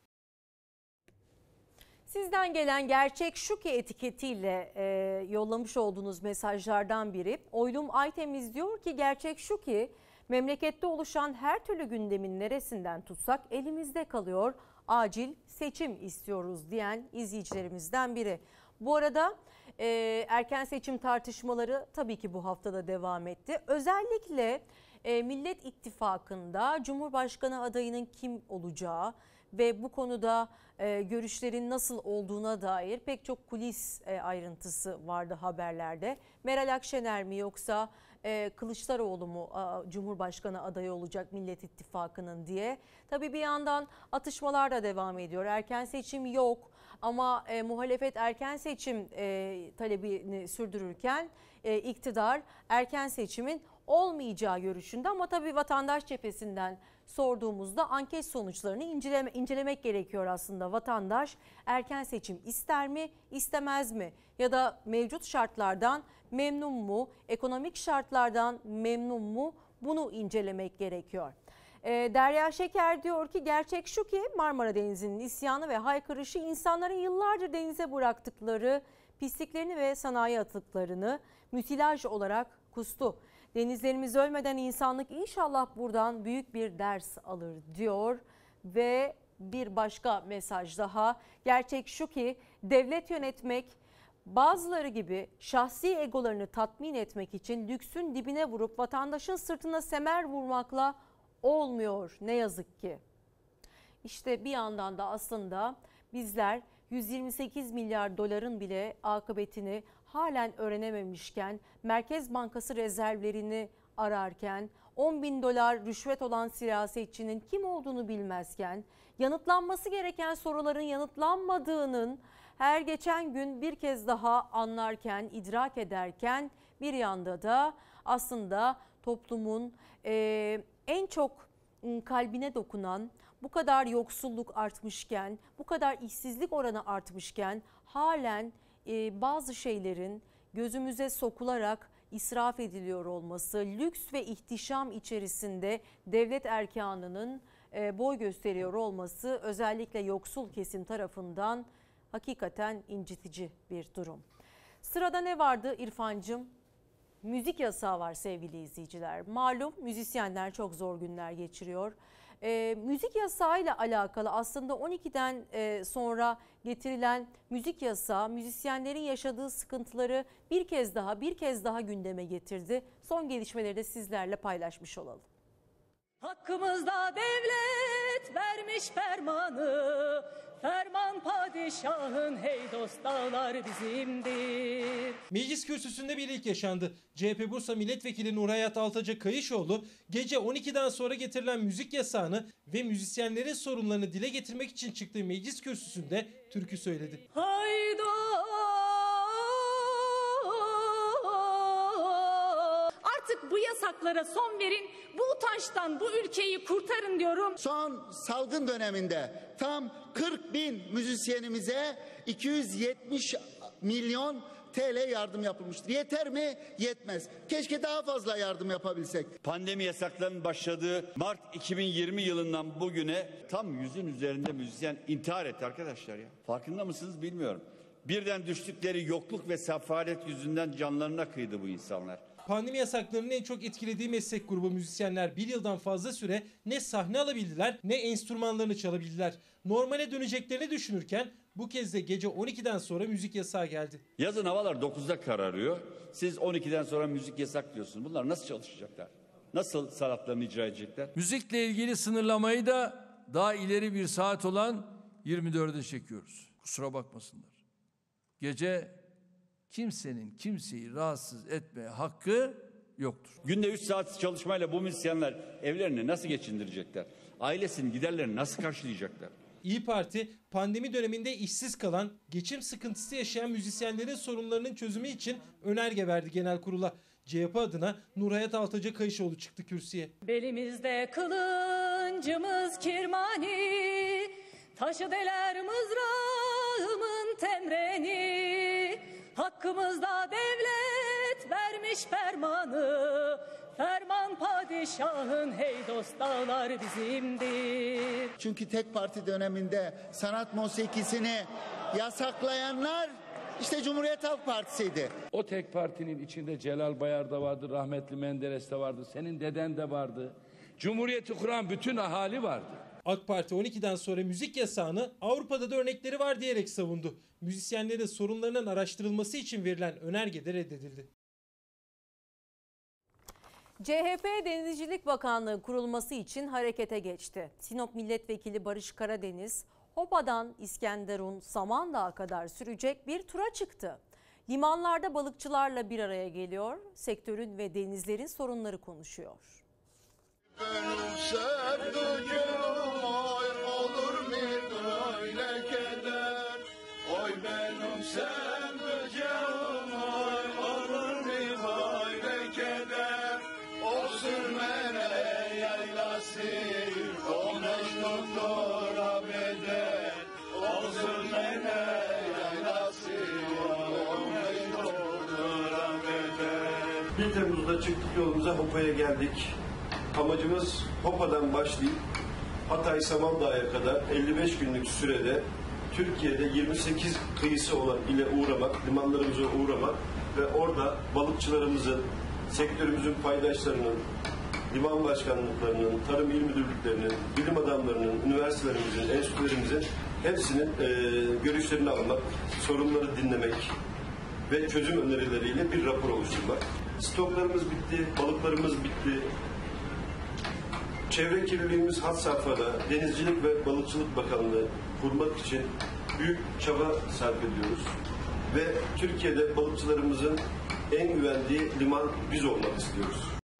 Sizden gelen gerçek şu ki etiketiyle e, yollamış olduğunuz mesajlardan biri. Oylum Aytemiz diyor ki gerçek şu ki memlekette oluşan her türlü gündemin neresinden tutsak elimizde kalıyor. Acil seçim istiyoruz diyen izleyicilerimizden biri. Bu arada e, erken seçim tartışmaları tabii ki bu haftada devam etti. Özellikle e, Millet İttifakı'nda Cumhurbaşkanı adayının kim olacağı ve bu konuda e, görüşlerin nasıl olduğuna dair pek çok kulis e, ayrıntısı vardı haberlerde. Meral Akşener mi yoksa e, Kılıçdaroğlu mu a, Cumhurbaşkanı adayı olacak Millet İttifakı'nın diye. Tabii bir yandan atışmalar da devam ediyor. Erken seçim yok ama e, muhalefet erken seçim e, talebini sürdürürken e, iktidar erken seçimin olmayacağı görüşünde. Ama tabii vatandaş cephesinden sorduğumuzda anket sonuçlarını inceleme, incelemek gerekiyor aslında. Vatandaş erken seçim ister mi, istemez mi? Ya da mevcut şartlardan memnun mu, ekonomik şartlardan memnun mu? Bunu incelemek gerekiyor. E, Derya Şeker diyor ki gerçek şu ki Marmara Denizi'nin isyanı ve haykırışı insanların yıllardır denize bıraktıkları pisliklerini ve sanayi atıklarını müsilaj olarak kustu. Denizlerimiz ölmeden insanlık inşallah buradan büyük bir ders alır diyor ve bir başka mesaj daha. Gerçek şu ki devlet yönetmek bazıları gibi şahsi egolarını tatmin etmek için lüksün dibine vurup vatandaşın sırtına semer vurmakla olmuyor ne yazık ki. İşte bir yandan da aslında bizler yüz yirmi sekiz milyar doların bile akıbetini halen öğrenememişken, Merkez Bankası rezervlerini ararken, on bin dolar rüşvet olan siyasetçinin kim olduğunu bilmezken, yanıtlanması gereken soruların yanıtlanmadığının her geçen gün bir kez daha anlarken, idrak ederken bir yanda da aslında toplumun e, en çok kalbine dokunan, bu kadar yoksulluk artmışken, bu kadar işsizlik oranı artmışken halen e, bazı şeylerin gözümüze sokularak israf ediliyor olması, lüks ve ihtişam içerisinde devlet erkanının e, boy gösteriyor olması özellikle yoksul kesim tarafından hakikaten incitici bir durum. Sırada ne vardı İrfancığım? Müzik yasağı var sevgili izleyiciler. Malum müzisyenler çok zor günler geçiriyor. E, müzik yasağı ile alakalı aslında on ikiden e, sonra getirilen müzik yasağı müzisyenlerin yaşadığı sıkıntıları bir kez daha bir kez daha gündeme getirdi. Son gelişmeleri de sizlerle paylaşmış olalım.
Hakkımızda devlet vermiş fermanı, ferman padişahın, hey dost dağlar bizimdir.
Meclis kürsüsünde bir ilk yaşandı. C H P Bursa Milletvekili Nurhayat Altaca Kayışoğlu gece on ikiden sonra getirilen müzik yasağını ve müzisyenlerin sorunlarını dile getirmek için çıktığı meclis kürsüsünde türkü söyledi.
Haydo! Artık bu yasaklara son verin, bu utançtan bu ülkeyi kurtarın diyorum.
Son salgın döneminde tam kırk bin müzisyenimize iki yüz yetmiş milyon T L yardım yapılmıştır. Yeter mi? Yetmez. Keşke daha fazla yardım yapabilsek.
Pandemi yasaklarının başladığı Mart iki bin yirmi yılından bugüne tam yüzün üzerinde müzisyen intihar etti arkadaşlar ya. Farkında mısınız bilmiyorum. Birden düştükleri yokluk ve sefalet yüzünden canlarına kıydı bu insanlar.
Pandemi yasaklarının en çok etkilediği meslek grubu müzisyenler bir yıldan fazla süre ne sahne alabildiler ne enstrümanlarını çalabildiler. Normale döneceklerini düşünürken bu kez de gece on ikiden sonra müzik yasağı geldi.
Yazın havalar dokuzda kararıyor. Siz on ikiden sonra müzik yasak diyorsunuz. Bunlar nasıl çalışacaklar? Nasıl sanatlarını icra edecekler?
Müzikle ilgili sınırlamayı da daha ileri bir saat olan yirmi dörde çekiyoruz. Kusura bakmasınlar. Gece kimsenin kimseyi rahatsız etmeye hakkı yoktur.
Günde üç saat çalışmayla bu müzisyenler evlerini nasıl geçindirecekler? Ailesinin giderlerini nasıl karşılayacaklar?
İYİ Parti pandemi döneminde işsiz kalan, geçim sıkıntısı yaşayan müzisyenlerin sorunlarının çözümü için önerge verdi genel kurula. C H P adına Nurhayat Altaca Kayışoğlu çıktı kürsüye.
Belimizde kılıncımız kirmani, taşı deler mızrağımın temreni. Hakkımızda devlet vermiş fermanı, ferman padişahın, hey dost dağlar bizimdir.
Çünkü tek parti döneminde sanat musikisini yasaklayanlar işte Cumhuriyet Halk Partisi'ydi.
O tek partinin içinde Celal Bayar da vardı, rahmetli Menderes de vardı, senin deden de vardı. Cumhuriyeti kuran bütün ahali vardı.
AK Parti on ikiden sonra müzik yasağını Avrupa'da da örnekleri var diyerek savundu. Müzisyenlerin sorunlarının araştırılması için verilen önerge de reddedildi.
C H P Denizcilik Bakanlığı kurulması için harekete geçti. Sinop Milletvekili Barış Karadeniz, Hopa'dan İskenderun, Samandağ'a kadar sürecek bir tura çıktı. Limanlarda balıkçılarla bir araya geliyor, sektörün ve denizlerin sorunları konuşuyor.
Benim sevdiğim oy olur mu böyle keder? Oy benim sevdiğim oy olur mu böyle keder? O sürmene yaylası, o meşhur dora bedel. O sürmene yaylası, o meşhur dora bedel.
bir Temmuz'da çıktık yolumuza, Hopa'ya geldik.
Amacımız Hopa'dan başlayıp Hatay Samandağ'a kadar elli beş günlük sürede Türkiye'de yirmi sekiz kıyısı olan ile uğramak, limanlarımıza uğramak ve orada balıkçılarımızın, sektörümüzün paydaşlarının, liman başkanlıklarının, tarım il müdürlüklerinin, bilim adamlarının, üniversitelerimizin, enstitülerimizin hepsinin e, görüşlerini almak, sorunları dinlemek ve çözüm önerileriyle bir rapor oluşturmak. Stoklarımız bitti, balıklarımız bitti. Çevre kirliliğimiz had safhada, Denizcilik ve Balıkçılık Bakanlığı kurmak için büyük çaba sarf ediyoruz. Ve Türkiye'de balıkçılarımızın en güvendiği liman biz olmak istiyoruz.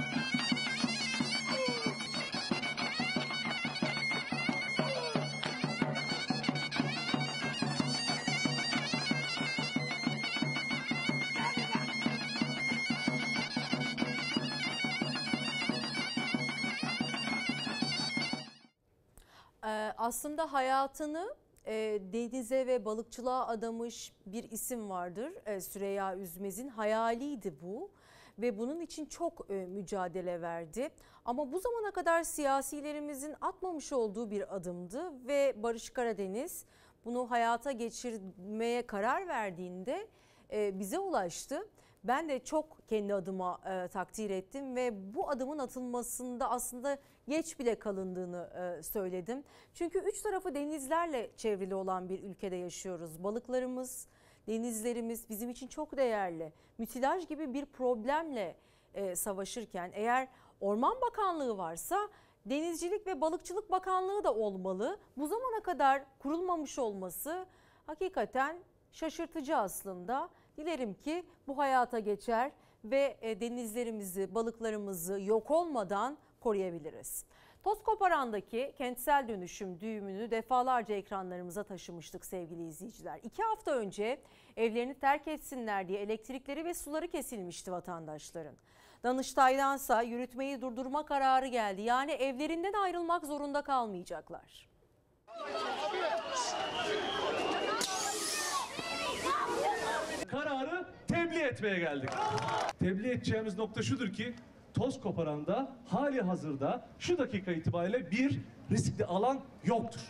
Aslında hayatını e, denize ve balıkçılığa adamış bir isim vardır. E, Süreyya Üzmez'in hayaliydi bu ve bunun için çok e, mücadele verdi. Ama bu zamana kadar siyasilerimizin atmamış olduğu bir adımdı ve Barış Karadeniz bunu hayata geçirmeye karar verdiğinde e, bize ulaştı. Ben de çok kendi adıma e, takdir ettim ve bu adımın atılmasında aslında geç bile kalındığını e, söyledim. Çünkü üç tarafı denizlerle çevrili olan bir ülkede yaşıyoruz. Balıklarımız, denizlerimiz bizim için çok değerli. Müsilaj gibi bir problemle e, savaşırken eğer Orman Bakanlığı varsa Denizcilik ve Balıkçılık Bakanlığı da olmalı. Bu zamana kadar kurulmamış olması hakikaten şaşırtıcı aslında. Dilerim ki bu hayata geçer ve denizlerimizi, balıklarımızı yok olmadan koruyabiliriz. Tozkoparan'daki kentsel dönüşüm düğümünü defalarca ekranlarımıza taşımıştık sevgili izleyiciler. İki hafta önce evlerini terk etsinler diye elektrikleri ve suları kesilmişti vatandaşların. Danıştay'dansa yürütmeyi durdurma kararı geldi. Yani evlerinden ayrılmak zorunda kalmayacaklar.
Kararı tebliğ etmeye geldik. Tebliğ edeceğimiz nokta şudur ki Tozkoparan'da hali hazırda şu dakika itibariyle bir riskli alan yoktur.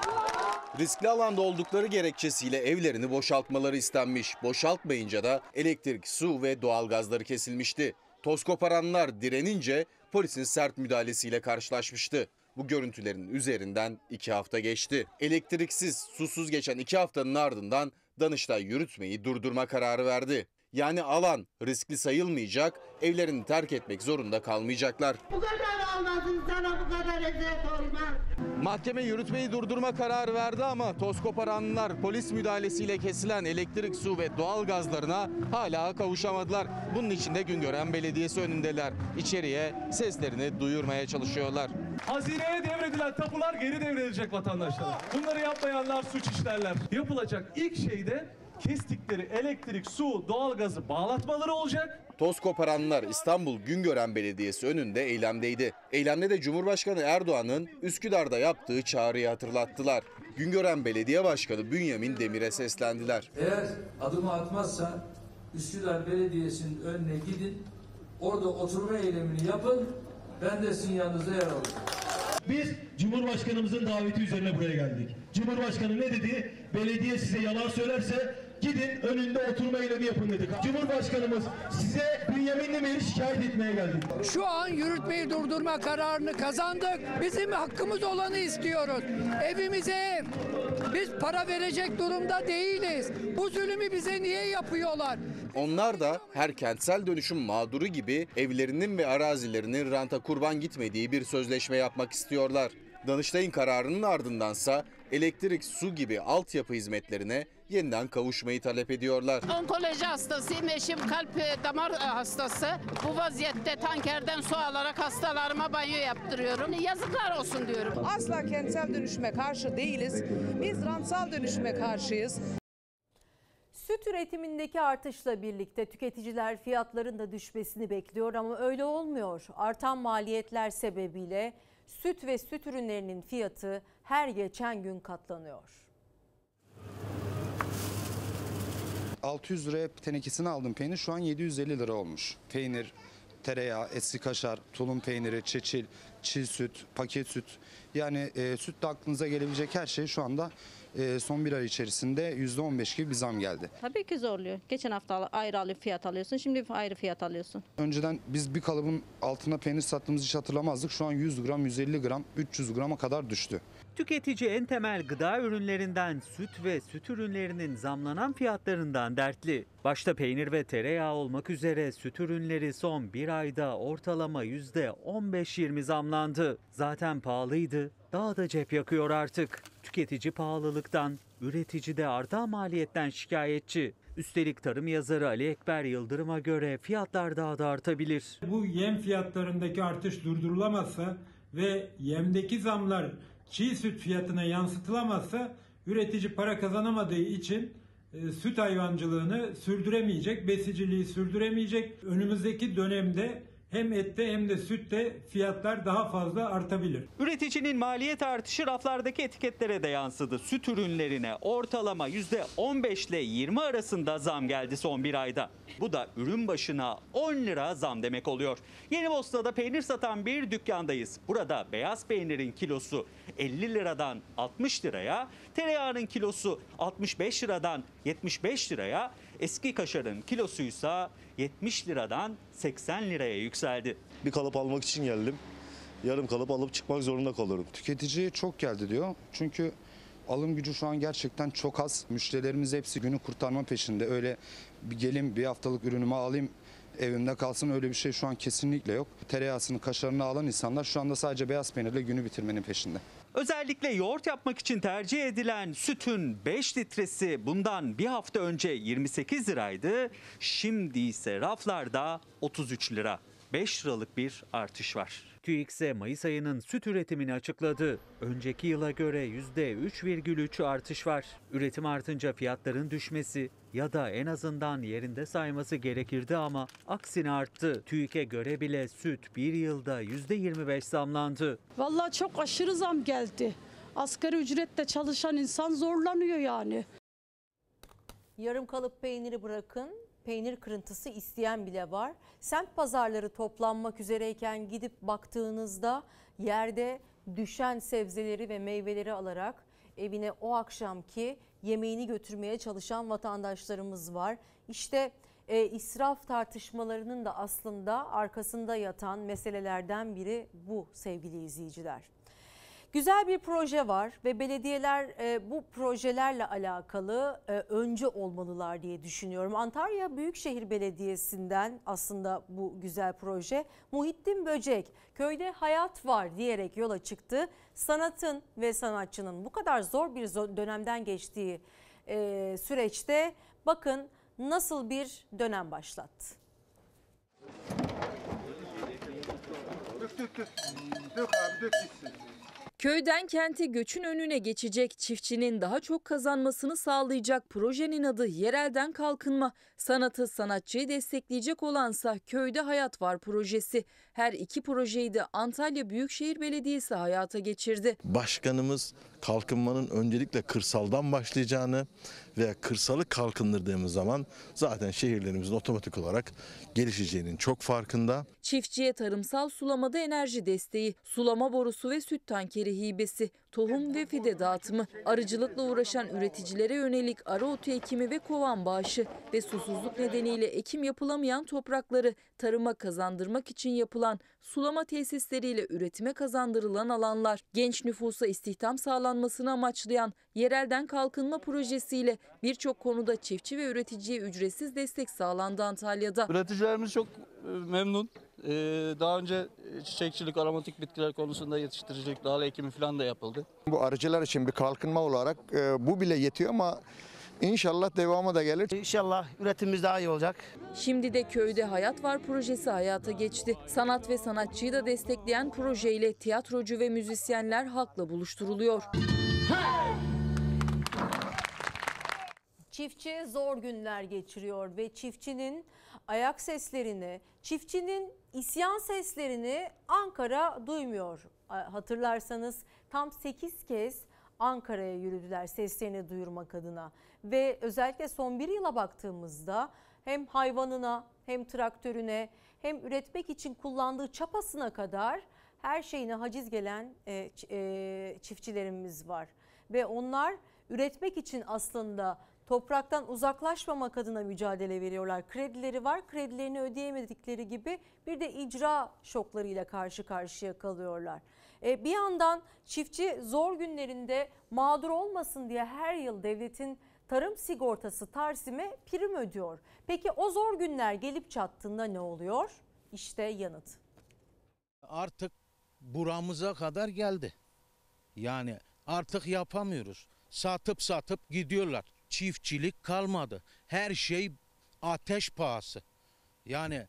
Riskli alanda oldukları gerekçesiyle evlerini boşaltmaları istenmiş. Boşaltmayınca da elektrik, su ve doğalgazları kesilmişti. Tozkoparanlar direnince polisin sert müdahalesiyle karşılaşmıştı. Bu görüntülerin üzerinden iki hafta geçti. Elektriksiz, susuz geçen iki haftanın ardından Danıştay yürütmeyi durdurma kararı verdi. Yani alan riskli sayılmayacak, evlerini terk etmek zorunda kalmayacaklar.
Bu kadar olmasın, sana bu kadar eziyet olmaz.
Mahkeme yürütmeyi durdurma kararı verdi ama Tozkoparanlılar polis müdahalesiyle kesilen elektrik, su ve doğal gazlarına hala kavuşamadılar. Bunun için de Güngören Belediyesi önündeler. İçeriye seslerini duyurmaya çalışıyorlar.
Hazineye devredilen tapular geri devredilecek vatandaşlara. Bunları yapmayanlar suç işlerler. Yapılacak ilk şey de kestikleri elektrik, su, doğalgazı bağlatmaları olacak.
Tozkoparanlar İstanbul Güngören Belediyesi önünde eylemdeydi. Eylemde de Cumhurbaşkanı Erdoğan'ın Üsküdar'da yaptığı çağrıyı hatırlattılar. Güngören Belediye Başkanı Bünyamin Demir'e seslendiler.
Eğer adımı atmazsa Üsküdar Belediyesi'nin önüne gidin, orada oturma eylemini yapın, ben de sizin yanınızda yer alırım.
Biz Cumhurbaşkanımızın daveti üzerine buraya geldik. Cumhurbaşkanı ne dedi? Belediye size yalan söylerse gidin önünde oturma eylemi yapın dedik. Cumhurbaşkanımız size Bünyamin Demir'i şikayet etmeye geldik.
Şu an yürütmeyi durdurma kararını kazandık. Bizim hakkımız olanı istiyoruz. Evimize ev. Biz para verecek durumda değiliz. Bu zulmü bize niye yapıyorlar?
Onlar da her kentsel dönüşüm mağduru gibi evlerinin ve arazilerinin ranta kurban gitmediği bir sözleşme yapmak istiyorlar. Danıştay'ın kararının ardındansa elektrik, su gibi altyapı hizmetlerine yeniden kavuşmayı talep ediyorlar.
Onkoloji hastasıyım, eşim kalp damar hastası. Bu vaziyette tankerden su alarak hastalarıma banyo yaptırıyorum. Yazıklar olsun diyorum.
Asla kentsel dönüşüme karşı değiliz. Biz rantsal dönüşüme karşıyız.
Süt üretimindeki artışla birlikte tüketiciler fiyatların da düşmesini bekliyor ama öyle olmuyor. Artan maliyetler sebebiyle süt ve süt ürünlerinin fiyatı her geçen gün katlanıyor.
altı yüz liraya tenekesini aldım peynir, şu an yedi yüz elli lira olmuş. Peynir,
tereyağı, eski kaşar, tulum peyniri, çeçil, çiğ süt, paket süt. Yani e, sütle aklınıza gelebilecek her şey şu anda e, son bir ay içerisinde yüzde on beş gibi bir zam geldi.
Tabii ki zorluyor. Geçen hafta ayrı ayrı fiyat alıyorsun, şimdi ayrı fiyat alıyorsun.
Önceden biz bir kalıbın altına peynir sattığımızı hiç hatırlamazdık. Şu an yüz gram, yüz elli gram, üç yüz grama kadar düştü.
Tüketici en temel gıda ürünlerinden süt ve süt ürünlerinin zamlanan fiyatlarından dertli. Başta peynir ve tereyağı olmak üzere süt ürünleri son bir ayda ortalama yüzde on beş yirmi zamlandı. Zaten pahalıydı, daha da cep yakıyor artık. Tüketici pahalılıktan, üretici de artan maliyetten şikayetçi. Üstelik tarım yazarı Ali Ekber Yıldırım'a göre fiyatlar daha da artabilir.
Bu yem fiyatlarındaki artış durdurulamazsa ve yemdeki zamlar çiğ süt fiyatına yansıtılamazsa üretici para kazanamadığı için e, süt hayvancılığını sürdüremeyecek, besiciliği sürdüremeyecek. Önümüzdeki dönemde hem ette hem de sütte fiyatlar daha fazla artabilir.
Üreticinin maliyet artışı raflardaki etiketlere de yansıdı. Süt ürünlerine ortalama yüzde on beş ile yirmi arasında zam geldi son bir ayda. Bu da ürün başına on lira zam demek oluyor. Yenibosna'da peynir satan bir dükkandayız. Burada beyaz peynirin kilosu elli liradan altmış liraya, tereyağının kilosu altmış beş liradan yetmiş beş liraya, eski kaşarın kilosuysa yetmiş liradan seksen liraya yükseldi.
Bir kalıp almak için geldim. Yarım kalıp alıp çıkmak zorunda kalıyorum.
Tüketiciye çok geldi diyor. Çünkü alım gücü şu an gerçekten çok az. Müşterilerimiz hepsi günü kurtarma peşinde. Öyle bir gelin bir haftalık ürünümü alayım evimde kalsın, öyle bir şey şu an kesinlikle yok. Tereyağısını, kaşarını alan insanlar şu anda sadece beyaz peynirle günü bitirmenin peşinde.
Özellikle yoğurt yapmak için tercih edilen sütün beş litresi bundan bir hafta önce yirmi sekiz liraydı. Şimdi ise raflarda otuz üç lira. beş liralık bir artış var. TÜİK'se Mayıs ayının süt üretimini açıkladı. Önceki yıla göre yüzde üç virgül üç artış var. Üretim artınca fiyatların düşmesi ya da en azından yerinde sayması gerekirdi ama aksine arttı. TÜİK'e göre bile süt bir yılda yüzde yirmi beş zamlandı.
Vallahi çok aşırı zam geldi. Asgari ücretle çalışan insan zorlanıyor yani.
Yarım kalıp peyniri bırakın, peynir kırıntısı isteyen bile var. Semt pazarları toplanmak üzereyken gidip baktığınızda yerde düşen sebzeleri ve meyveleri alarak evine o akşamki yemeğini götürmeye çalışan vatandaşlarımız var. İşte e, israf tartışmalarının da aslında arkasında yatan meselelerden biri bu sevgili izleyiciler. Güzel bir proje var ve belediyeler e, bu projelerle alakalı e, önce olmalılar diye düşünüyorum. Antalya Büyükşehir Belediyesi'nden aslında bu güzel proje. Muhittin Böcek, köyde hayat var diyerek yola çıktı. Sanatın ve sanatçının bu kadar zor bir dönemden geçtiği e, süreçte bakın nasıl bir dönem başlattı.
Dök dök dök. Dök abi dök gitsin.
Köyden kente göçün önüne geçecek, çiftçinin daha çok kazanmasını sağlayacak projenin adı Yerelden Kalkınma. Sanatı, sanatçıyı destekleyecek olansa Köyde Hayat Var projesi. Her iki projeyi de Antalya Büyükşehir Belediyesi hayata geçirdi.
Başkanımız kalkınmanın öncelikle kırsaldan başlayacağını ve kırsalı kalkındırdığımız zaman zaten şehirlerimizin otomatik olarak gelişeceğinin çok farkında.
Çiftçiye tarımsal sulamada enerji desteği, sulama borusu ve süt tankeri hibesi, tohum ve fide dağıtımı, arıcılıkla uğraşan üreticilere yönelik arı otu ekimi ve kovan bağışı ve susuzluk nedeniyle ekim yapılamayan toprakları tarıma kazandırmak için yapılan sulama tesisleriyle üretime kazandırılan alanlar, genç nüfusa istihdam sağlanmasını amaçlayan Yerelden Kalkınma projesiyle birçok konuda çiftçi ve üreticiye ücretsiz destek sağlandı Antalya'da.
Üreticilerimiz çok memnun. Ee, daha önce çiçekçilik, aromatik bitkiler konusunda yetiştiricilik, dağıl ekimi falan da yapıldı.
Bu arıcılar için bir kalkınma olarak e, bu bile yetiyor ama İnşallah devamı da gelir.
İnşallah üretimimiz daha iyi olacak.
Şimdi de Köyde Hayat Var projesi hayata geçti. Sanat ve sanatçıyı da destekleyen projeyle tiyatrocu ve müzisyenler halkla buluşturuluyor.
Çiftçi zor günler geçiriyor ve çiftçinin ayak seslerini, çiftçinin isyan seslerini Ankara duymuyor. Hatırlarsanız tam sekiz kez Ankara'ya yürüdüler seslerini duyurmak adına ve özellikle son bir yıla baktığımızda hem hayvanına hem traktörüne hem üretmek için kullandığı çapasına kadar her şeyine haciz gelen e, e, çiftçilerimiz var. Ve onlar üretmek için aslında topraktan uzaklaşmamak adına mücadele veriyorlar. Kredileri var, kredilerini ödeyemedikleri gibi bir de icra şoklarıyla karşı karşıya kalıyorlar. E, bir yandan çiftçi zor günlerinde mağdur olmasın diye her yıl devletin tarım sigortası Tarsim'e prim ödüyor. Peki o zor günler gelip çattığında ne oluyor? İşte yanıt.
Artık buramıza kadar geldi. Yani artık yapamıyoruz. Satıp satıp gidiyorlar. Çiftçilik kalmadı. Her şey ateş pahası. Yani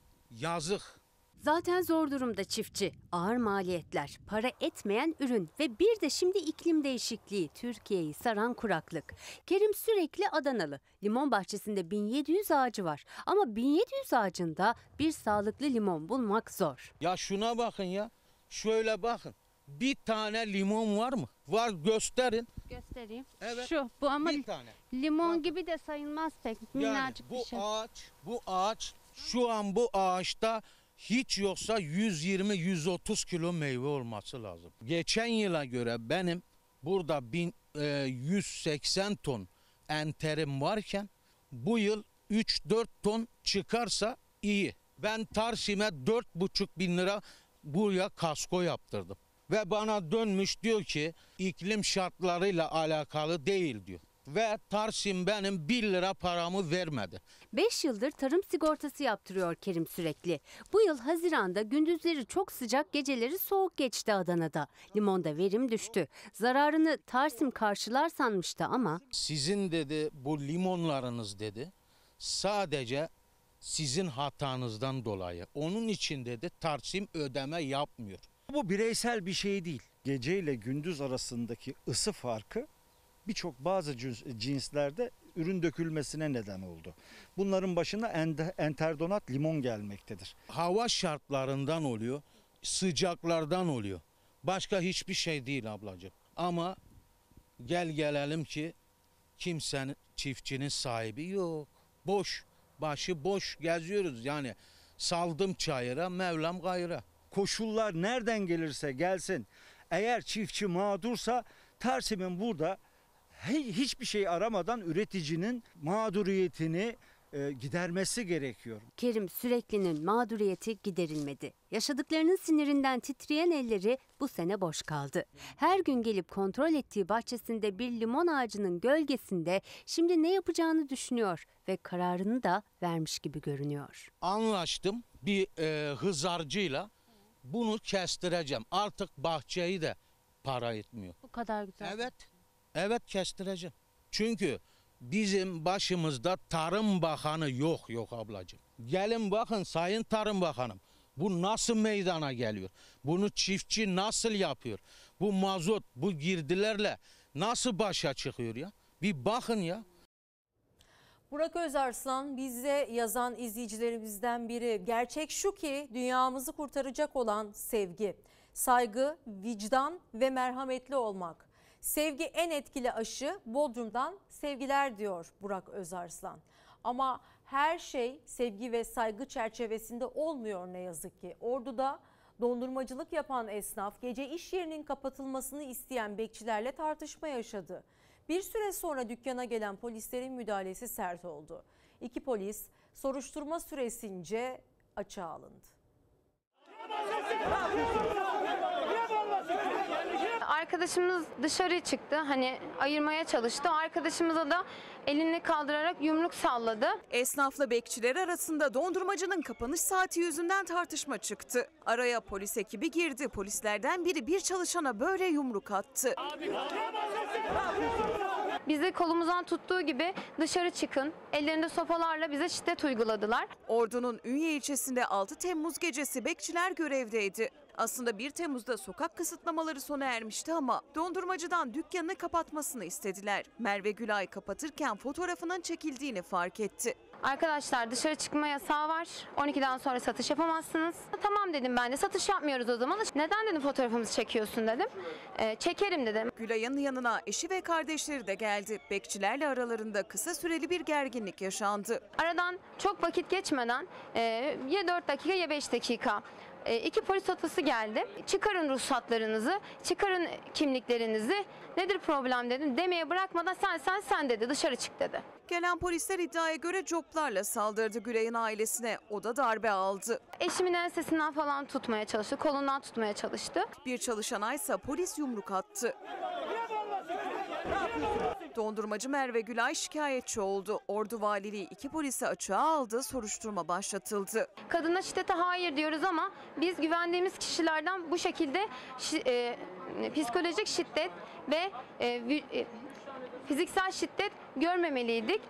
yazık.
Zaten zor durumda çiftçi. Ağır maliyetler, para etmeyen ürün ve bir de şimdi iklim değişikliği, Türkiye'yi saran kuraklık. Kerim sürekli Adanalı. Limon bahçesinde bin yedi yüz ağacı var. Ama bin yedi yüz ağacında bir sağlıklı limon bulmak zor.
Ya şuna bakın ya. Şöyle bakın. Bir tane limon var mı? Var, gösterin.
Göstereyim.
Evet.
Şu bu ama
bir tane.
limon Bak. gibi de sayılmaz pek. Minnacık
yani bu
bir şey.
ağaç, bu ağaç şu an bu ağaçta hiç yoksa yüz yirmi yüz otuz kilo meyve olması lazım. Geçen yıla göre benim burada bin, e, yüz seksen ton enterim varken bu yıl üç dört ton çıkarsa iyi. Ben Tarsim'e dört buçuk bin lira buraya kasko yaptırdım. Ve bana dönmüş diyor ki iklim şartlarıyla alakalı değil diyor. Ve Tarsim benim bir lira paramı vermedi.
beş yıldır tarım sigortası yaptırıyor Kerim sürekli. Bu yıl Haziran'da gündüzleri çok sıcak, geceleri soğuk geçti Adana'da. Limonda verim düştü. Zararını Tarsim karşılar sanmıştı ama...
Sizin dedi bu limonlarınız dedi sadece sizin hatanızdan dolayı. Onun için dedi Tarsim ödeme yapmıyor.
Bu bireysel bir şey değil. Gece ile gündüz arasındaki ısı farkı birçok bazı cinslerde ürün dökülmesine neden oldu. Bunların başına enterdonat limon gelmektedir.
Hava şartlarından oluyor, sıcaklardan oluyor. Başka hiçbir şey değil ablacığım. Ama gel gelelim ki kimsenin, çiftçinin sahibi yok. Boş, başı boş geziyoruz yani. Saldım çayıra, Mevlam gayra.
Koşullar nereden gelirse gelsin, eğer çiftçi mağdursa Tarsim'in burada hiçbir şey aramadan üreticinin mağduriyetini e, gidermesi gerekiyor.
Kerim Sürekli'nin mağduriyeti giderilmedi. Yaşadıklarının sinirinden titreyen elleri bu sene boş kaldı. Her gün gelip kontrol ettiği bahçesinde bir limon ağacının gölgesinde şimdi ne yapacağını düşünüyor ve kararını da vermiş gibi görünüyor.
Anlaştım bir e, hızarcıyla bunu kestireceğim. Artık bahçeyi de para etmiyor.
Bu kadar güzel.
Evet. Evet kestireceğim. Çünkü bizim başımızda Tarım Bakanı yok yok ablacığım. Gelin bakın Sayın Tarım Bakanım. Bu nasıl meydana geliyor? Bunu çiftçi nasıl yapıyor? Bu mazot, bu girdilerle nasıl başa çıkıyor ya? Bir bakın ya.
Burak Özarslan bize yazan izleyicilerimizden biri. Gerçek şu ki dünyamızı kurtaracak olan sevgi, saygı, vicdan ve merhametli olmak. Sevgi en etkili aşı, Bodrum'dan sevgiler diyor Burak Özarslan. Ama her şey sevgi ve saygı çerçevesinde olmuyor ne yazık ki. Ordu'da dondurmacılık yapan esnaf gece iş yerinin kapatılmasını isteyen bekçilerle tartışma yaşadı. Bir süre sonra dükkana gelen polislerin müdahalesi sert oldu. İki polis soruşturma süresince açığa alındı.
Arkadaşımız dışarı çıktı, hani ayırmaya çalıştı. Arkadaşımıza da elini kaldırarak yumruk salladı.
Esnafla bekçiler arasında dondurmacının kapanış saati yüzünden tartışma çıktı. Araya polis ekibi girdi. Polislerden biri bir çalışana böyle yumruk attı.
Bizi kolumuzdan tuttuğu gibi dışarı çıkın, ellerinde sopalarla bize şiddet uyguladılar.
Ordu'nun Ünye ilçesinde altı Temmuz gecesi bekçiler görevdeydi. Aslında bir Temmuz'da sokak kısıtlamaları sona ermişti ama dondurmacıdan dükkanını kapatmasını istediler. Merve Gülay kapatırken fotoğrafının çekildiğini fark etti.
Arkadaşlar dışarı çıkma yasağı var. on ikiden sonra satış yapamazsınız. Tamam dedim ben de, satış yapmıyoruz o zaman. Neden dedim fotoğrafımızı çekiyorsun dedim. E, çekerim dedim.
Gülay'ın yanına eşi ve kardeşleri de geldi. Bekçilerle aralarında kısa süreli bir gerginlik yaşandı.
Aradan çok vakit geçmeden e, ya dört dakika ya beş dakika. E, iki polis otosu geldi. Çıkarın ruhsatlarınızı, çıkarın kimliklerinizi. Nedir problem dedim. Demeye bırakmadan sen sen sen dedi, dışarı çık dedi.
Gelen polisler iddiaya göre coplarla saldırdı Gülay'ın ailesine. O da darbe aldı.
Eşimin ensesinden falan tutmaya çalıştı, kolundan tutmaya çalıştı.
Bir çalışana ise polis yumruk attı. Dondurmacı Merve Gülay şikayetçi oldu. Ordu Valiliği iki polisi açığa aldı, soruşturma başlatıldı.
Kadına şiddete hayır diyoruz ama biz güvendiğimiz kişilerden bu şekilde şi, e, psikolojik şiddet ve e, e, fiziksel şiddet görmemeliydik.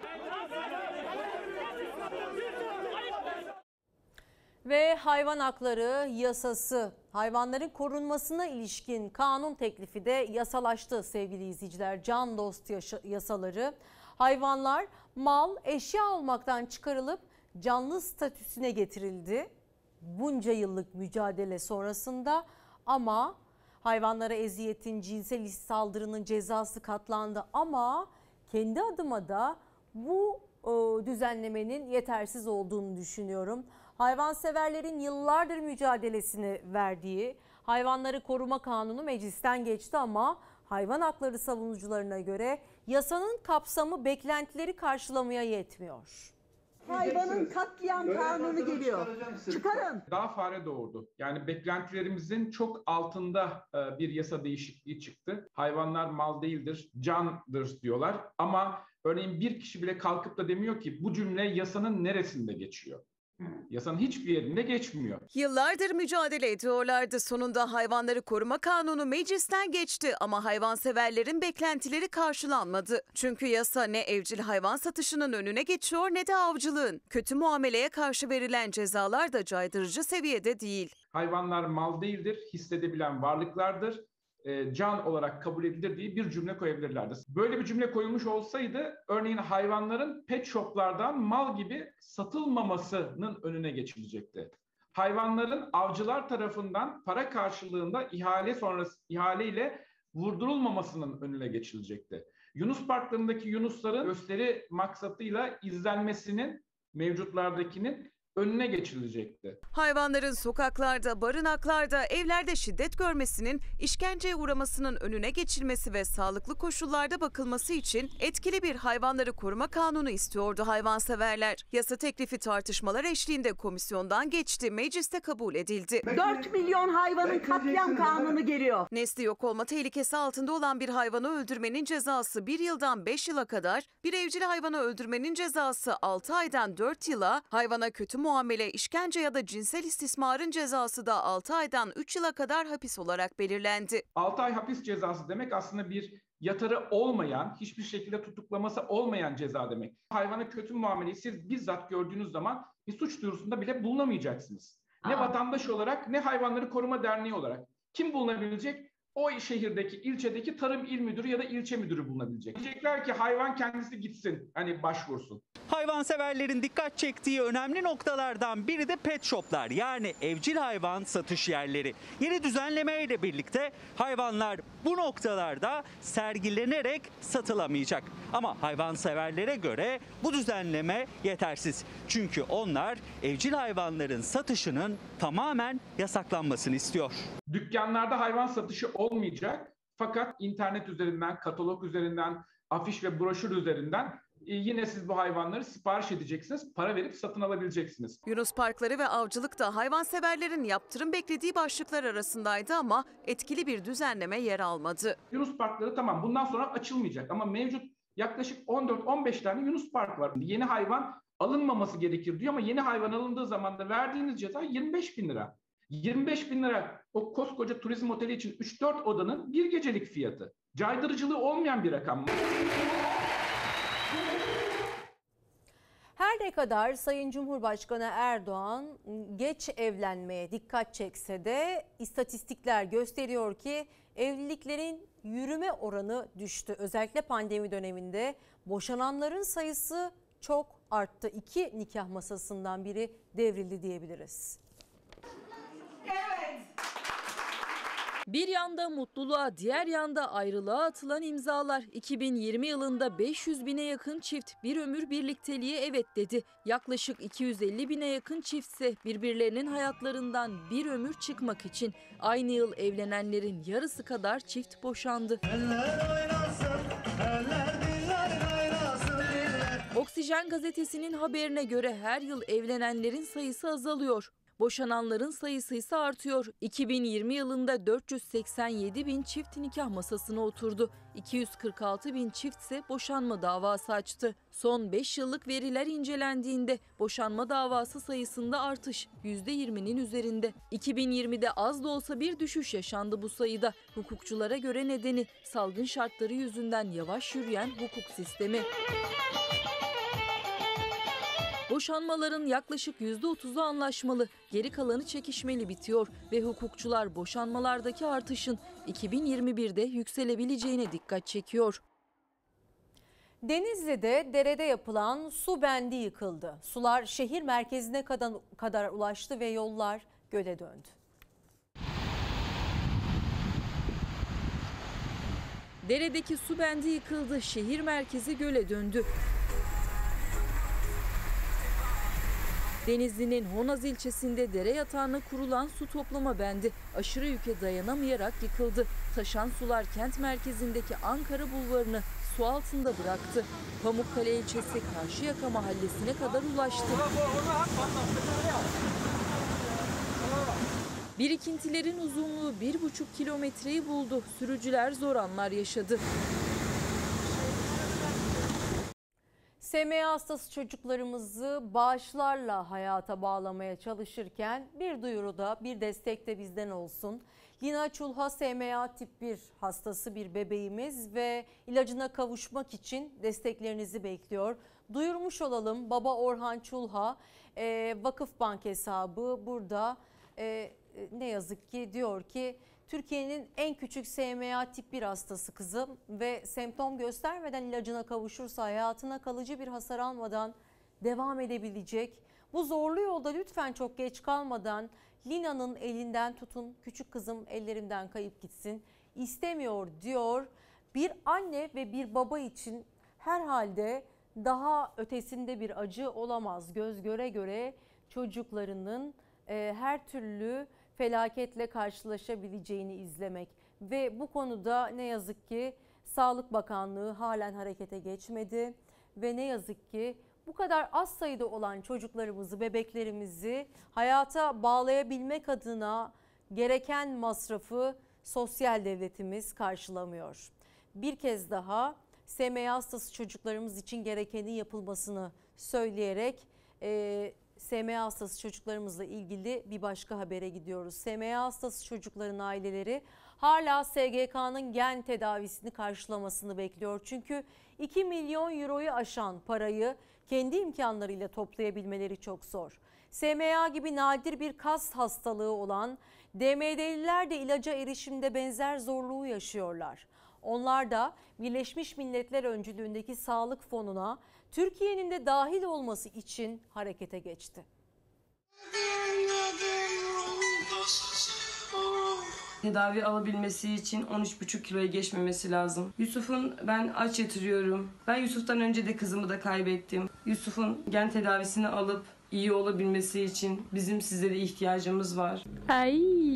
Ve hayvan hakları yasası, hayvanların korunmasına ilişkin kanun teklifi de yasalaştı sevgili izleyiciler. Can dost yasaları, hayvanlar mal, eşya olmaktan çıkarılıp canlı statüsüne getirildi. Bunca yıllık mücadele sonrasında ama hayvanlara eziyetin, cinsel saldırının cezası katlandı ama kendi adıma da bu o, düzenlemenin yetersiz olduğunu düşünüyorum. Hayvanseverlerin yıllardır mücadelesini verdiği Hayvanları Koruma Kanunu meclisten geçti ama hayvan hakları savunucularına göre yasanın kapsamı beklentileri karşılamaya yetmiyor.
Hayvanın katliam kanunu geliyor. Çıkarın.
Daha fare doğurdu. Yani beklentilerimizin çok altında bir yasa değişikliği çıktı. Hayvanlar mal değildir, candır diyorlar. Ama örneğin bir kişi bile kalkıp da demiyor ki bu cümle yasanın neresinde geçiyor? Yasanın hiçbir yerinde geçmiyor.
Yıllardır mücadele ediyorlardı. Sonunda Hayvanları Koruma Kanunu meclisten geçti ama hayvanseverlerin beklentileri karşılanmadı. Çünkü yasa ne evcil hayvan satışının önüne geçiyor ne de avcılığın. Kötü muameleye karşı verilen cezalar da caydırıcı seviyede değil.
Hayvanlar mal değildir, hissedebilen varlıklardır. Can olarak kabul edilir diye bir cümle koyabilirlerdi. Böyle bir cümle koyulmuş olsaydı örneğin hayvanların pet shoplardan mal gibi satılmamasının önüne geçilecekti. Hayvanların avcılar tarafından para karşılığında ihale sonrası ihaleyle vurdurulmamasının önüne geçilecekti. Yunus parklarındaki yunusların gösteri maksatıyla izlenmesinin mevcutlardakinin önüne geçilecekti.
Hayvanların sokaklarda, barınaklarda, evlerde şiddet görmesinin, işkenceye uğramasının önüne geçilmesi ve sağlıklı koşullarda bakılması için etkili bir hayvanları koruma kanunu istiyordu hayvanseverler. Yasa teklifi tartışmalar eşliğinde komisyondan geçti, mecliste kabul edildi.
dört milyon hayvanın katliam kanunu geliyor.
Nesli yok olma tehlikesi altında olan bir hayvanı öldürmenin cezası bir yıldan beş yıla kadar, bir evcil hayvanı öldürmenin cezası altı aydan dört yıla, hayvana kötü muamele, işkence ya da cinsel istismarın cezası da altı aydan üç yıla kadar hapis olarak belirlendi.
altı ay hapis cezası demek aslında bir yatarı olmayan, hiçbir şekilde tutuklaması olmayan ceza demek. Hayvana kötü muameleyi siz bizzat gördüğünüz zaman bir suç duyurusunda bile bulunamayacaksınız. Ne vatandaş olarak ne Hayvanları Koruma Derneği olarak. Kim bulunabilecek? O şehirdeki, ilçedeki tarım il müdürü ya da ilçe müdürü bulunabilecek. Diyecekler ki hayvan kendisi gitsin, hani başvursun.
Hayvanseverlerin dikkat çektiği önemli noktalardan biri de pet shoplar, yani evcil hayvan satış yerleri. Yeni düzenlemeyle birlikte hayvanlar bu noktalarda sergilenerek satılamayacak. Ama hayvanseverlere göre bu düzenleme yetersiz. Çünkü onlar evcil hayvanların satışının tamamen yasaklanmasını istiyor.
Dükkanlarda hayvan satışı olmayacak fakat internet üzerinden, katalog üzerinden, afiş ve broşür üzerinden e, yine siz bu hayvanları sipariş edeceksiniz, para verip satın alabileceksiniz.
Yunus parkları ve avcılık da hayvanseverlerin yaptırım beklediği başlıklar arasındaydı ama etkili bir düzenleme yer almadı.
Yunus parkları tamam bundan sonra açılmayacak ama mevcut yaklaşık on dört on beş tane Yunus park var. Yeni hayvan alınmaması gerekir diyor ama yeni hayvan alındığı zaman da verdiğiniz ceza yirmi beş bin lira. yirmi beş bin lira o koskoca turizm oteli için üç dört odanın bir gecelik fiyatı. Caydırıcılığı olmayan bir rakam.
Her ne kadar Sayın Cumhurbaşkanı Erdoğan geç evlenmeye dikkat çekse de istatistikler gösteriyor ki evliliklerin yürüme oranı düştü. Özellikle pandemi döneminde boşananların sayısı çok arttı. İki nikah masasından biri devrildi diyebiliriz.
Evet. Bir yanda mutluluğa, diğer yanda ayrılığa atılan imzalar. iki bin yirmi yılında beş yüz bine yakın çift bir ömür birlikteliğe evet dedi. Yaklaşık iki yüz elli bine yakın çiftse birbirlerinin hayatlarından bir ömür çıkmak için aynı yıl evlenenlerin yarısı kadar çift boşandı. Oksijen gazetesinin haberine göre her yıl evlenenlerin sayısı azalıyor. Boşananların sayısı ise artıyor. iki bin yirmi yılında dört yüz seksen yedi bin çift nikah masasına oturdu. iki yüz kırk altı bin çift ise boşanma davası açtı. Son beş yıllık veriler incelendiğinde boşanma davası sayısında artış yüzde yirminin üzerinde. iki bin yirmide az da olsa bir düşüş yaşandı bu sayıda. Hukukçulara göre nedeni salgın şartları yüzünden yavaş yürüyen hukuk sistemi. Boşanmaların yaklaşık yüzde otuzu anlaşmalı, geri kalanı çekişmeli bitiyor ve hukukçular boşanmalardaki artışın iki bin yirmi birde yükselebileceğine dikkat çekiyor.
Denizli'de derede yapılan su bendi yıkıldı. Sular şehir merkezine kadar, kadar ulaştı ve yollar göle döndü.
Deredeki su bendi yıkıldı, şehir merkezi göle döndü. Denizli'nin Honaz ilçesinde dere yatağına kurulan su toplama bendi aşırı yüke dayanamayarak yıkıldı. Taşan sular kent merkezindeki Ankara Bulvarı'nı su altında bıraktı. Pamukkale ilçesi Karşıyaka mahallesine kadar ulaştı. Birikintilerin uzunluğu bir buçuk kilometreyi buldu. Sürücüler zor anlar yaşadı.
S M A hastası çocuklarımızı bağışlarla hayata bağlamaya çalışırken bir duyuruda, bir destek de bizden olsun. Lina Çulha S M A tip bir hastası bir bebeğimiz ve ilacına kavuşmak için desteklerinizi bekliyor. Duyurmuş olalım, baba Orhan Çulha e, Vakıfbank hesabı burada e, ne yazık ki diyor ki Türkiye'nin en küçük S M A tip bir hastası kızım ve semptom göstermeden ilacına kavuşursa hayatına kalıcı bir hasar almadan devam edebilecek. Bu zorlu yolda lütfen çok geç kalmadan Lina'nın elinden tutun, küçük kızım ellerimden kayıp gitsin istemiyor diyor. Bir anne ve bir baba için herhalde daha ötesinde bir acı olamaz. Göz göre göre çocuklarının e, her türlü felaketle karşılaşabileceğini izlemek ve bu konuda ne yazık ki Sağlık Bakanlığı halen harekete geçmedi ve ne yazık ki bu kadar az sayıda olan çocuklarımızı, bebeklerimizi hayata bağlayabilmek adına gereken masrafı sosyal devletimiz karşılamıyor. Bir kez daha S M A hastası çocuklarımız için gerekenin yapılmasını söyleyerek e, S M A hastası çocuklarımızla ilgili bir başka habere gidiyoruz. S M A hastası çocukların aileleri hala S G K'nın gen tedavisini karşılamasını bekliyor. Çünkü iki milyon euroyu aşan parayı kendi imkanlarıyla toplayabilmeleri çok zor. S M A gibi nadir bir kas hastalığı olan D M D'liler de ilaca erişimde benzer zorluğu yaşıyorlar. Onlar da Birleşmiş Milletler öncülüğündeki sağlık fonuna Türkiye'nin de dahil olması için harekete geçti.
Tedavi alabilmesi için on üç buçuk kiloya geçmemesi lazım. Yusuf'un ben aç yatırıyorum. Ben Yusuf'tan önce de kızımı da kaybettim. Yusuf'un gen tedavisini alıp iyi olabilmesi için bizim sizlere ihtiyacımız var.
Ay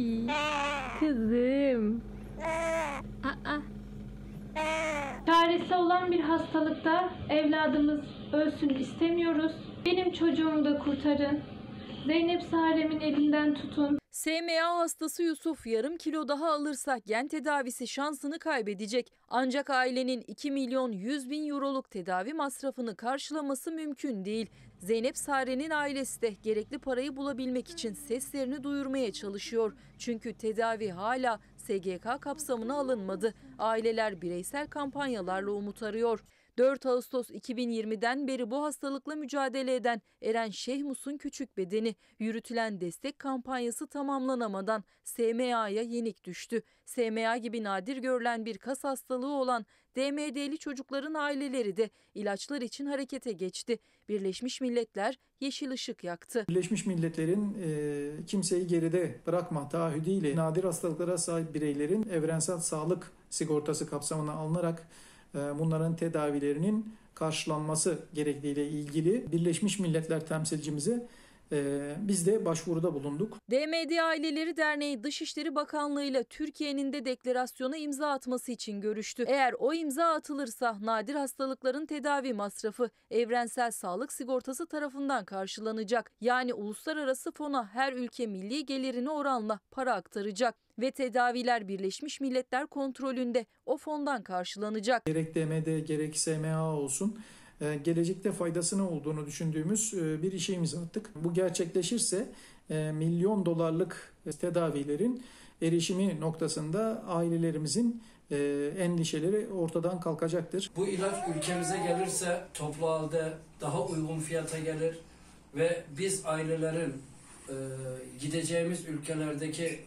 kızım. Aa. Çaresi olan bir hastalıkta evladımız ölsün istemiyoruz. Benim çocuğumu da kurtarın. Zeynep Sarem'in elinden tutun.
S M A hastası Yusuf yarım kilo daha alırsa gen tedavisi şansını kaybedecek. Ancak ailenin iki milyon yüz bin euroluk tedavi masrafını karşılaması mümkün değil. Zeynep Sare'nin ailesi de gerekli parayı bulabilmek için seslerini duyurmaya çalışıyor. Çünkü tedavi hala S G K kapsamına alınmadı. Aileler bireysel kampanyalarla umut arıyor. dört Ağustos iki bin yirmiden beri bu hastalıkla mücadele eden Eren Şehmus'un küçük bedeni yürütülen destek kampanyası tamamlanamadan S M A'ya yenik düştü. S M A gibi nadir görülen bir kas hastalığı olan D M D'li çocukların aileleri de ilaçlar için harekete geçti. Birleşmiş Milletler yeşil ışık yaktı.
Birleşmiş Milletler'in e, kimseyi geride bırakma taahhüdüyle nadir hastalıklara sahip bireylerin evrensel sağlık sigortası kapsamına alınarak e, bunların tedavilerinin karşılanması gerektiğiyle ilgili Birleşmiş Milletler temsilcimize Ee, biz de başvuruda bulunduk.
D M D Aileleri Derneği Dışişleri Bakanlığı ile Türkiye'nin de deklarasyona imza atması için görüştü. Eğer o imza atılırsa nadir hastalıkların tedavi masrafı Evrensel Sağlık Sigortası tarafından karşılanacak. Yani uluslararası fona her ülke milli gelirini oranla para aktaracak ve tedaviler Birleşmiş Milletler kontrolünde o fondan karşılanacak.
Gerek D M D gerek S M A olsun, gelecekte faydasını olduğunu düşündüğümüz bir işe imza attık. Bu gerçekleşirse milyon dolarlık tedavilerin erişimi noktasında ailelerimizin endişeleri ortadan kalkacaktır.
Bu ilaç ülkemize gelirse toplu halde daha uygun fiyata gelir ve biz ailelerin gideceğimiz ülkelerdeki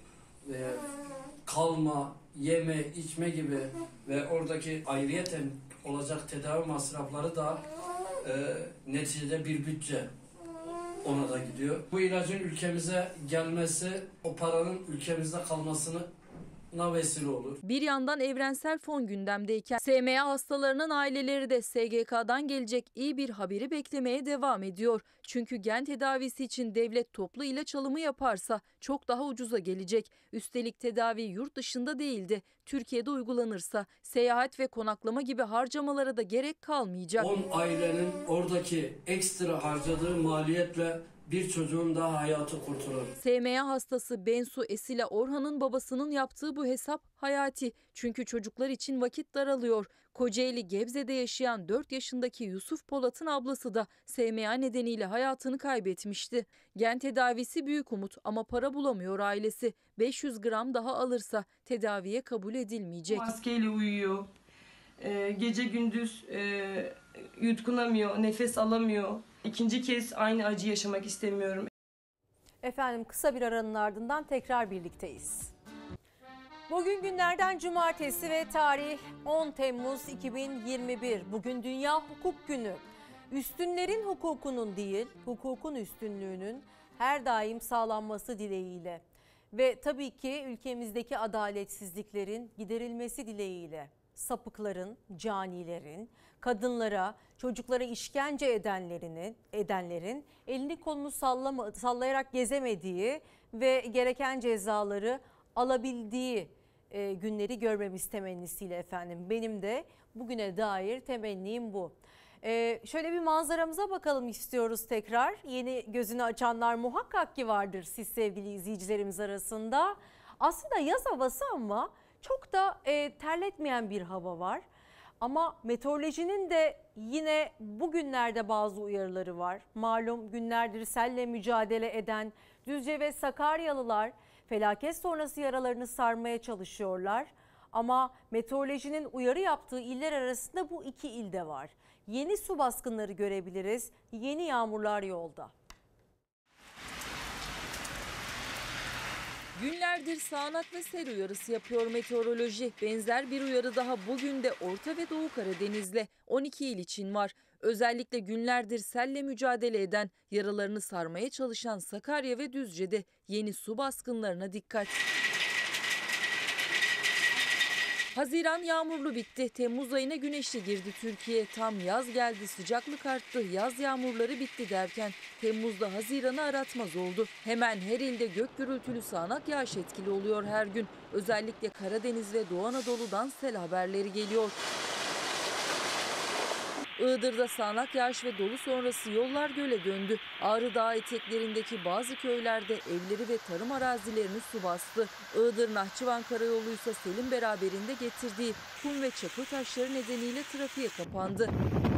kalma, yeme, içme gibi ve oradaki ayrıyeten olacak tedavi masrafları da e, neticede bir bütçe ona da gidiyor. Bu ilacın ülkemize gelmesi o paranın ülkemizde kalmasına vesile olur.
Bir yandan evrensel fon gündemdeyken S M A hastalarının aileleri de S G K'dan gelecek iyi bir haberi beklemeye devam ediyor. Çünkü gen tedavisi için devlet toplu ilaç alımı yaparsa çok daha ucuza gelecek. Üstelik tedavi yurt dışında değil de Türkiye'de uygulanırsa seyahat ve konaklama gibi harcamalara da gerek kalmayacak.
on ailenin oradaki ekstra harcadığı maliyetle bir çocuğun daha hayatı kurtulur.
S M A hastası Bensu Esila Orhan'ın babasının yaptığı bu hesap hayati. Çünkü çocuklar için vakit daralıyor. Kocaeli Gebze'de yaşayan dört yaşındaki Yusuf Polat'ın ablası da S M A nedeniyle hayatını kaybetmişti. Gen tedavisi büyük umut ama para bulamıyor ailesi. beş yüz gram daha alırsa tedaviye kabul edilmeyecek.
Maskeyle uyuyor. Ee, gece gündüz e, yutkunamıyor, nefes alamıyor. İkinci kez aynı acı yaşamak istemiyorum.
Efendim kısa bir aranın ardından tekrar birlikteyiz. Bugün günlerden cumartesi ve tarih on Temmuz iki bin yirmi bir. Bugün Dünya Hukuk Günü. Üstünlerin hukukunun değil, hukukun üstünlüğünün her daim sağlanması dileğiyle. Ve tabii ki ülkemizdeki adaletsizliklerin giderilmesi dileğiyle. Sapıkların, canilerin, kadınlara, çocuklara işkence edenlerin, edenlerin elini kolunu sallama, sallayarak gezemediği ve gereken cezaları alabildiği e, günleri görmemiz temennisiyle efendim. Benim de bugüne dair temennim bu. E, şöyle bir manzaramıza bakalım istiyoruz tekrar. Yeni gözünü açanlar muhakkak ki vardır siz sevgili izleyicilerimiz arasında. Aslında yaz havası ama çok da e, terletmeyen bir hava var. Ama meteorolojinin de yine bugünlerde bazı uyarıları var. Malum günlerdir selle mücadele eden Düzce ve Sakaryalılar felaket sonrası yaralarını sarmaya çalışıyorlar. Ama meteorolojinin uyarı yaptığı iller arasında bu iki ilde var. Yeni su baskınları görebiliriz, yeni yağmurlar yolda.
Günlerdir sağanak ve sel uyarısı yapıyor meteoroloji. Benzer bir uyarı daha bugün de Orta ve Doğu Karadeniz'le on iki il için var. Özellikle günlerdir selle mücadele eden, yaralarını sarmaya çalışan Sakarya ve Düzce'de yeni su baskınlarına dikkat. Haziran yağmurlu bitti. Temmuz ayına güneşli girdi Türkiye. Tam yaz geldi, sıcaklık arttı, yaz yağmurları bitti derken Temmuz'da Haziran'ı aratmaz oldu. Hemen her ilde gök gürültülü sağanak yağış etkili oluyor her gün. Özellikle Karadeniz ve Doğu Anadolu'dan sel haberleri geliyor. Iğdır'da sağanak yağış ve dolu sonrası yollar göle döndü. Ağrı Dağı eteklerindeki bazı köylerde evleri ve tarım arazilerini su bastı. Iğdır-Nahçıvan Karayolu ise selin beraberinde getirdiği kum ve çakıl taşları nedeniyle trafiğe kapandı.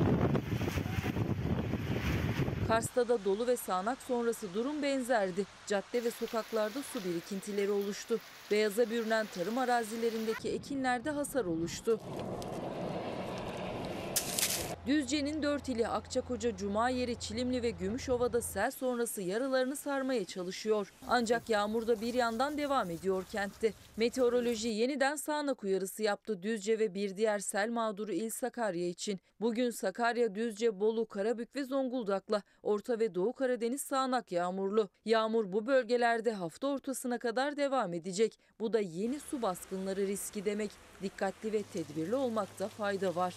Kars'ta da dolu ve sağanak sonrası durum benzerdi. Cadde ve sokaklarda su birikintileri oluştu. Beyaza bürünen tarım arazilerindeki ekinlerde hasar oluştu. Düzce'nin dört ili Akçakoca, Cumayeri, Çilimli ve Gümüşova'da sel sonrası yaralarını sarmaya çalışıyor. Ancak yağmur da bir yandan devam ediyor kentte. Meteoroloji yeniden sağanak uyarısı yaptı Düzce ve bir diğer sel mağduru il Sakarya için. Bugün Sakarya, Düzce, Bolu, Karabük ve Zonguldak'la Orta ve Doğu Karadeniz sağanak yağmurlu. Yağmur bu bölgelerde hafta ortasına kadar devam edecek. Bu da yeni su baskınları riski demek. Dikkatli ve tedbirli olmakta fayda var.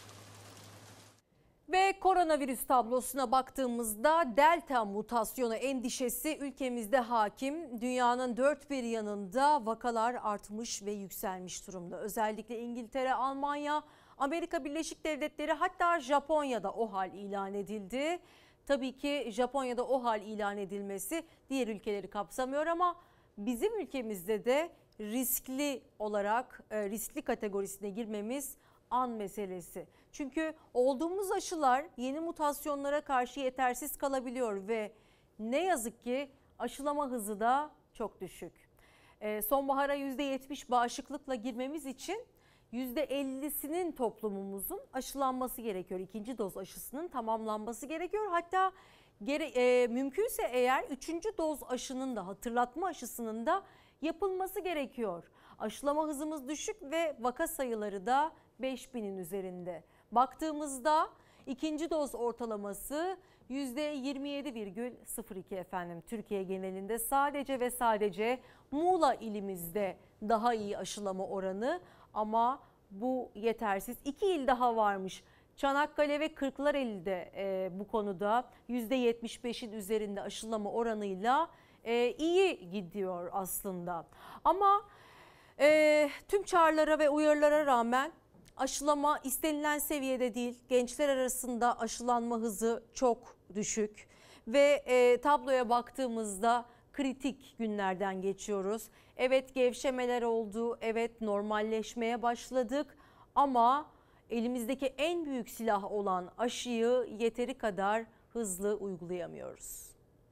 Ve koronavirüs tablosuna baktığımızda delta mutasyonu endişesi ülkemizde hakim. Dünyanın dört bir yanında vakalar artmış ve yükselmiş durumda. Özellikle İngiltere, Almanya, Amerika Birleşik Devletleri, hatta Japonya'da o hal ilan edildi. Tabii ki Japonya'da o hal ilan edilmesi diğer ülkeleri kapsamıyor ama bizim ülkemizde de riskli olarak riskli kategorisine girmemiz an meselesi. Çünkü olduğumuz aşılar yeni mutasyonlara karşı yetersiz kalabiliyor ve ne yazık ki aşılama hızı da çok düşük. Ee, sonbahara yüzde yetmiş bağışıklıkla girmemiz için yüzde ellisinin toplumumuzun aşılanması gerekiyor. İkinci doz aşısının tamamlanması gerekiyor. Hatta gere, e, mümkünse eğer üçüncü doz aşının da, hatırlatma aşısının da yapılması gerekiyor. Aşılama hızımız düşük ve vaka sayıları da beş binin üzerinde. Baktığımızda ikinci doz ortalaması yüzde yirmi yedi virgül sıfır iki efendim. Türkiye genelinde sadece ve sadece Muğla ilimizde daha iyi aşılama oranı ama bu yetersiz. İki il daha varmış. Çanakkale ve Kırklareli'de e, bu konuda yüzde yetmiş beşin üzerinde aşılama oranıyla e, iyi gidiyor aslında. Ama e, tüm çağrılara ve uyarılara rağmen aşılama istenilen seviyede değil. Gençler arasında aşılanma hızı çok düşük ve e, tabloya baktığımızda kritik günlerden geçiyoruz. Evet, gevşemeler oldu, evet normalleşmeye başladık ama elimizdeki en büyük silah olan aşıyı yeteri kadar hızlı uygulayamıyoruz.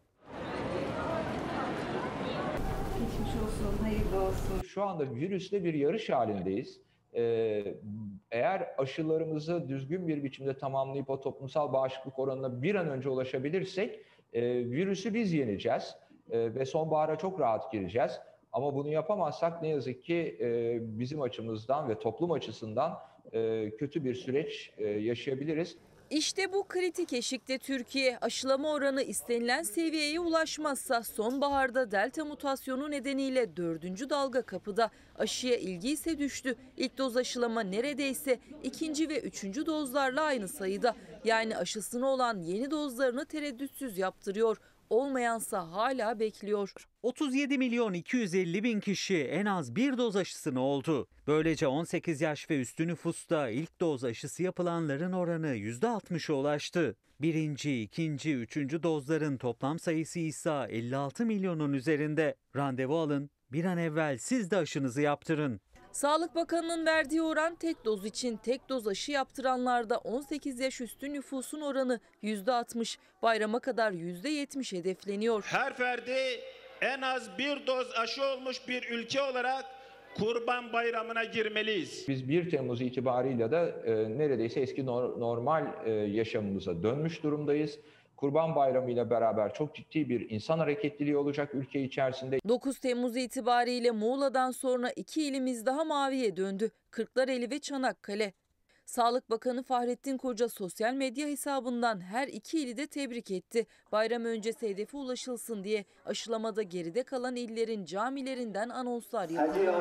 Geçmiş olsun, hayırlı olsun.
Şu anda virüsle bir yarış halindeyiz. Ee, eğer aşılarımızı düzgün bir biçimde tamamlayıp o toplumsal bağışıklık oranına bir an önce ulaşabilirsek e, virüsü biz yeneceğiz e, ve sonbahara çok rahat gireceğiz. Ama bunu yapamazsak ne yazık ki e, bizim açımızdan ve toplum açısından e, kötü bir süreç e, yaşayabiliriz.
İşte bu kritik eşikte Türkiye. Aşılama oranı istenilen seviyeye ulaşmazsa sonbaharda delta mutasyonu nedeniyle dördüncü dalga kapıda. Aşıya ilgi ise düştü. İlk doz aşılama neredeyse ikinci ve üçüncü dozlarla aynı sayıda. Yani aşısını olan yeni dozlarını tereddütsüz yaptırıyor. Olmayansa hala bekliyor.
otuz yedi milyon iki yüz elli bin kişi en az bir doz aşısını oldu. Böylece on sekiz yaş ve üstü nüfusta ilk doz aşısı yapılanların oranı yüzde altmışa ulaştı. Birinci, ikinci, üçüncü dozların toplam sayısı ise elli altı milyonun üzerinde. Randevu alın, bir an evvel siz de aşınızı yaptırın.
Sağlık Bakanı'nın verdiği oran tek doz için. Tek doz aşı yaptıranlarda on sekiz yaş üstü nüfusun oranı yüzde altmış. Bayrama kadar yüzde yetmiş hedefleniyor.
Her ferdi en az bir doz aşı olmuş bir ülke olarak Kurban Bayramı'na girmeliyiz.
Biz bir Temmuz itibarıyla da e, neredeyse eski no- normal e, yaşamımıza dönmüş durumdayız. Kurban Bayramı ile beraber çok ciddi bir insan hareketliliği olacak ülke içerisinde.
dokuz Temmuz itibariyle Muğla'dan sonra iki ilimiz daha maviye döndü. Kırklareli ve Çanakkale. Sağlık Bakanı Fahrettin Koca sosyal medya hesabından her iki ili de tebrik etti. Bayram öncesi hedefe ulaşılsın diye aşılamada geride kalan illerin camilerinden anonslar yapıldı.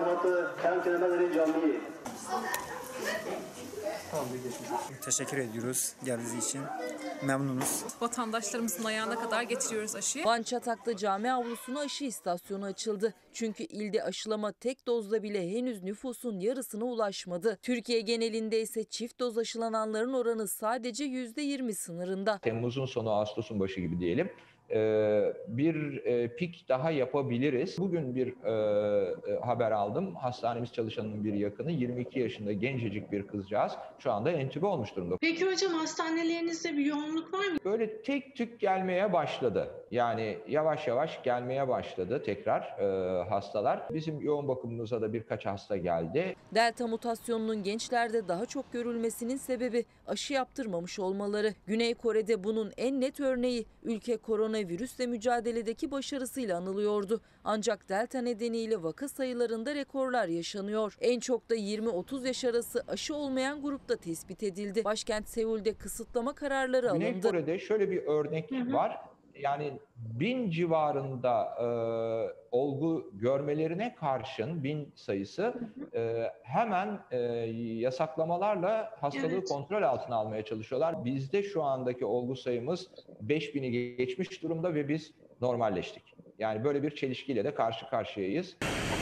Teşekkür ediyoruz geldiğiniz için. Memnunuz.
Vatandaşlarımızın ayağına kadar getiriyoruz aşıyı.
Van Çatak'ta cami avlusuna aşı istasyonu açıldı. Çünkü ilde aşılama tek dozla bile henüz nüfusun yarısına ulaşmadı. Türkiye genelinde ise çift doz aşılananların oranı sadece yüzde yirmi sınırında.
Temmuz'un sonu Ağustos'un başı gibi diyelim. bir pik daha yapabiliriz. Bugün bir haber aldım. Hastanemiz çalışanının bir yakını, yirmi iki yaşında gencecik bir kızcağız şu anda entübe olmuş durumda.
Peki hocam, hastanelerinizde bir yoğunluk var mı?
Böyle tek tük gelmeye başladı. Yani yavaş yavaş gelmeye başladı tekrar hastalar. Bizim yoğun bakımımıza da birkaç hasta geldi.
Delta mutasyonunun gençlerde daha çok görülmesinin sebebi aşı yaptırmamış olmaları. Güney Kore'de bunun en net örneği ülke koronavirüsle mücadeledeki başarısıyla anılıyordu. Ancak Delta nedeniyle vaka sayılarında rekorlar yaşanıyor. En çok da yirmi otuz yaş arası aşı olmayan grupta tespit edildi. Başkent Seul'de kısıtlama kararları alındı.
Güney Kore'de şöyle bir örnek hı hı. var. Yani bin civarında e, olgu görmelerine karşın bin sayısı e, hemen e, yasaklamalarla hastalığı evet. kontrol altına almaya çalışıyorlar. Bizde şu andaki olgu sayımız beş bini geçmiş durumda ve biz normalleştik. Yani böyle bir çelişkiyle de karşı karşıyayız.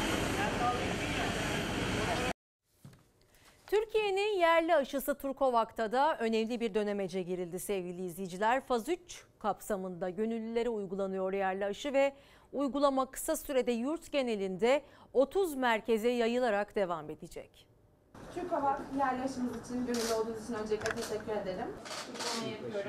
Türkiye'nin yerli aşısı Turkovak'ta da önemli bir dönemece girildi sevgili izleyiciler. Faz üç kapsamında gönüllülere uygulanıyor yerli aşı ve uygulama kısa sürede yurt genelinde otuz merkeze yayılarak devam edecek.
Turkovak yerli aşımız için gönüllü olduğunuz için öncelikle teşekkür ederim. Bunu yapıyorum.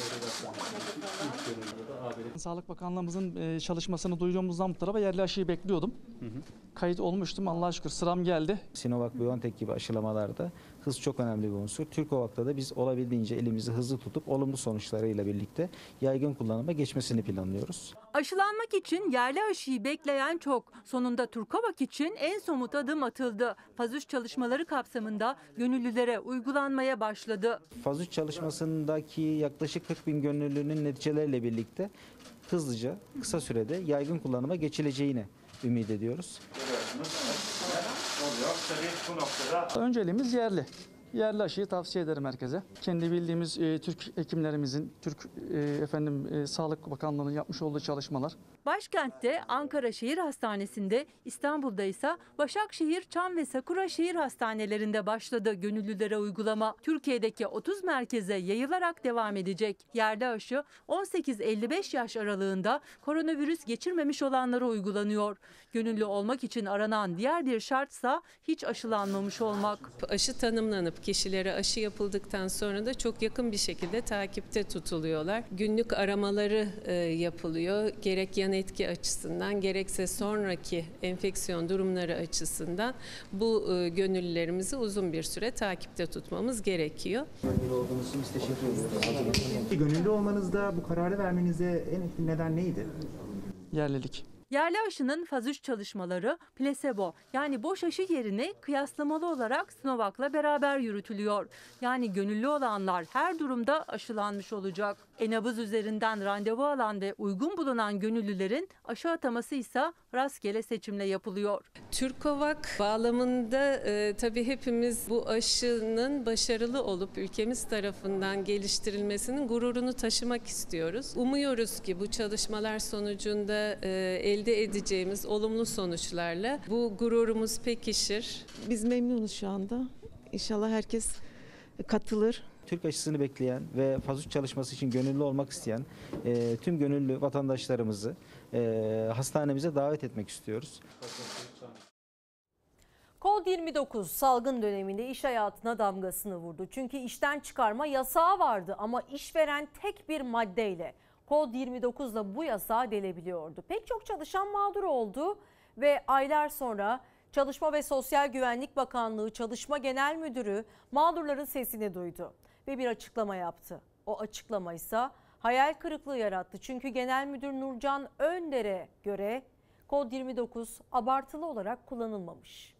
Sağlık Bakanlığımızın çalışmasını duyduğumuzdan bu tarafa yerli aşıyı bekliyordum. Hı hı. Kayıt olmuştum. Allah'a şükür sıram geldi.
Sinovac-BioNTech gibi aşılamalarda hız çok önemli bir unsur. Turkovak'ta da biz olabildiğince elimizi hızlı tutup olumlu sonuçlarıyla birlikte yaygın kullanıma geçmesini planlıyoruz.
Aşılanmak için yerli aşıyı bekleyen çok. Sonunda Turkovak için en somut adım atıldı. Faz üç çalışmaları kapsamında gönüllülere uygulanmaya başladı.
Faz üç çalışmasındaki yaklaşık kırk bin gönüllünün neticeleriyle birlikte hızlıca, kısa sürede yaygın kullanıma geçileceğini ümit ediyoruz.
Önceliğimiz yerli. Yerli aşıyı tavsiye ederim herkese. Kendi bildiğimiz e, Türk hekimlerimizin, Türk e, efendim e, Sağlık Bakanlığı'nın yapmış olduğu çalışmalar.
Başkentte Ankara Şehir Hastanesi'nde, İstanbul'da ise Başakşehir, Çam ve Sakura Şehir Hastanelerinde başladı gönüllülere uygulama. Türkiye'deki otuz merkeze yayılarak devam edecek. Yerli aşı on sekiz elli beş yaş aralığında koronavirüs geçirmemiş olanlara uygulanıyor. Gönüllü olmak için aranan diğer bir şartsa hiç aşılanmamış olmak.
Aşı tanımlanıp kişilere aşı yapıldıktan sonra da çok yakın bir şekilde takipte tutuluyorlar. Günlük aramaları e, yapılıyor. Gerek yan etki açısından gerekse sonraki enfeksiyon durumları açısından bu e, gönüllülerimizi uzun bir süre takipte tutmamız gerekiyor.
Gönüllü olduğunuz için biz teşekkür ediyoruz.
Gönüllü olmanızda bu kararı vermenize en etkili neden neydi?
Yerlilik.
Yerli aşının faz üç çalışmaları plasebo yani boş aşı yerine kıyaslamalı olarak Sinovac'la beraber yürütülüyor. Yani gönüllü olanlar her durumda aşılanmış olacak. E-nabız üzerinden randevu alan ve uygun bulunan gönüllülerin aşı ataması ise rastgele seçimle yapılıyor.
Turkovak bağlamında e, tabii hepimiz bu aşının başarılı olup ülkemiz tarafından geliştirilmesinin gururunu taşımak istiyoruz. Umuyoruz ki bu çalışmalar sonucunda e, elde edeceğimiz olumlu sonuçlarla bu gururumuz pekişir.
Biz memnunuz şu anda. İnşallah herkes katılır.
Türk aşısını bekleyen ve faz üç çalışması için gönüllü olmak isteyen e, tüm gönüllü vatandaşlarımızı e, hastanemize davet etmek istiyoruz.
Kod yirmi dokuz salgın döneminde iş hayatına damgasını vurdu. Çünkü işten çıkarma yasağı vardı ama işveren tek bir maddeyle Kod yirmi dokuzla bu yasağı delebiliyordu. Pek çok çalışan mağdur oldu ve aylar sonra Çalışma ve Sosyal Güvenlik Bakanlığı Çalışma Genel Müdürü mağdurların sesini duydu ve bir açıklama yaptı. O açıklama ise hayal kırıklığı yarattı. Çünkü Genel Müdür Nurcan Önder'e göre Kod yirmi dokuz abartılı olarak kullanılmamış.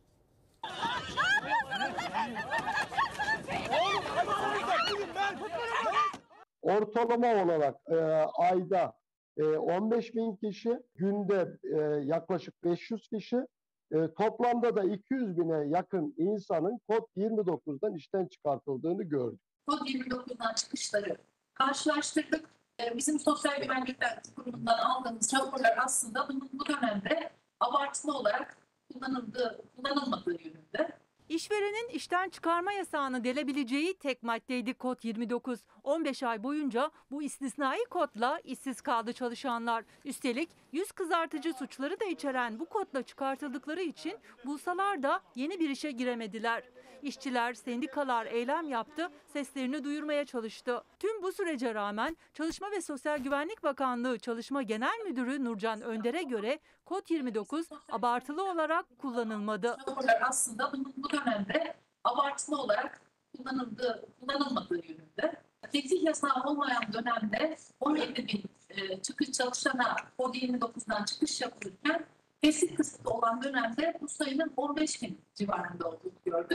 Ortalama olarak e, ayda e, on beş bin kişi, günde e, yaklaşık beş yüz kişi, e, toplamda da iki yüz bine yakın insanın Kod yirmi dokuzdan işten çıkartıldığını gördük.
Kod yirmi dokuzdan çıkışları karşılaştırdık. E, bizim Sosyal Güvenlik Kurumu'ndan aldığımız raporlar aslında bunun bu dönemde abartılı olarak kullanıldığı, kullanılmadığı yönünde.
İşverenin işten çıkarma yasağını delebileceği tek maddeydi kod yirmi dokuz. on beş ay boyunca bu istisnai kodla işsiz kaldı çalışanlar. Üstelik yüz kızartıcı suçları da içeren bu kodla çıkartıldıkları için bulsalar da yeni bir işe giremediler. İşçiler, sendikalar eylem yaptı, seslerini duyurmaya çalıştı. Tüm bu sürece rağmen Çalışma ve Sosyal Güvenlik Bakanlığı Çalışma Genel Müdürü Nurcan Önder'e göre kod yirmi dokuz abartılı olarak kullanılmadı.
Aslında bu dönemde abartılı olarak kullanıldığı, kullanılmadığı yönünde. Teklif yasağı olmayan dönemde on yedi bin e, çıkış çalışana kod yirmi dokuzdan çıkış yapılırken teklif kısıtlı olan dönemde bu sayının on beş bin civarında olduğunu gördük.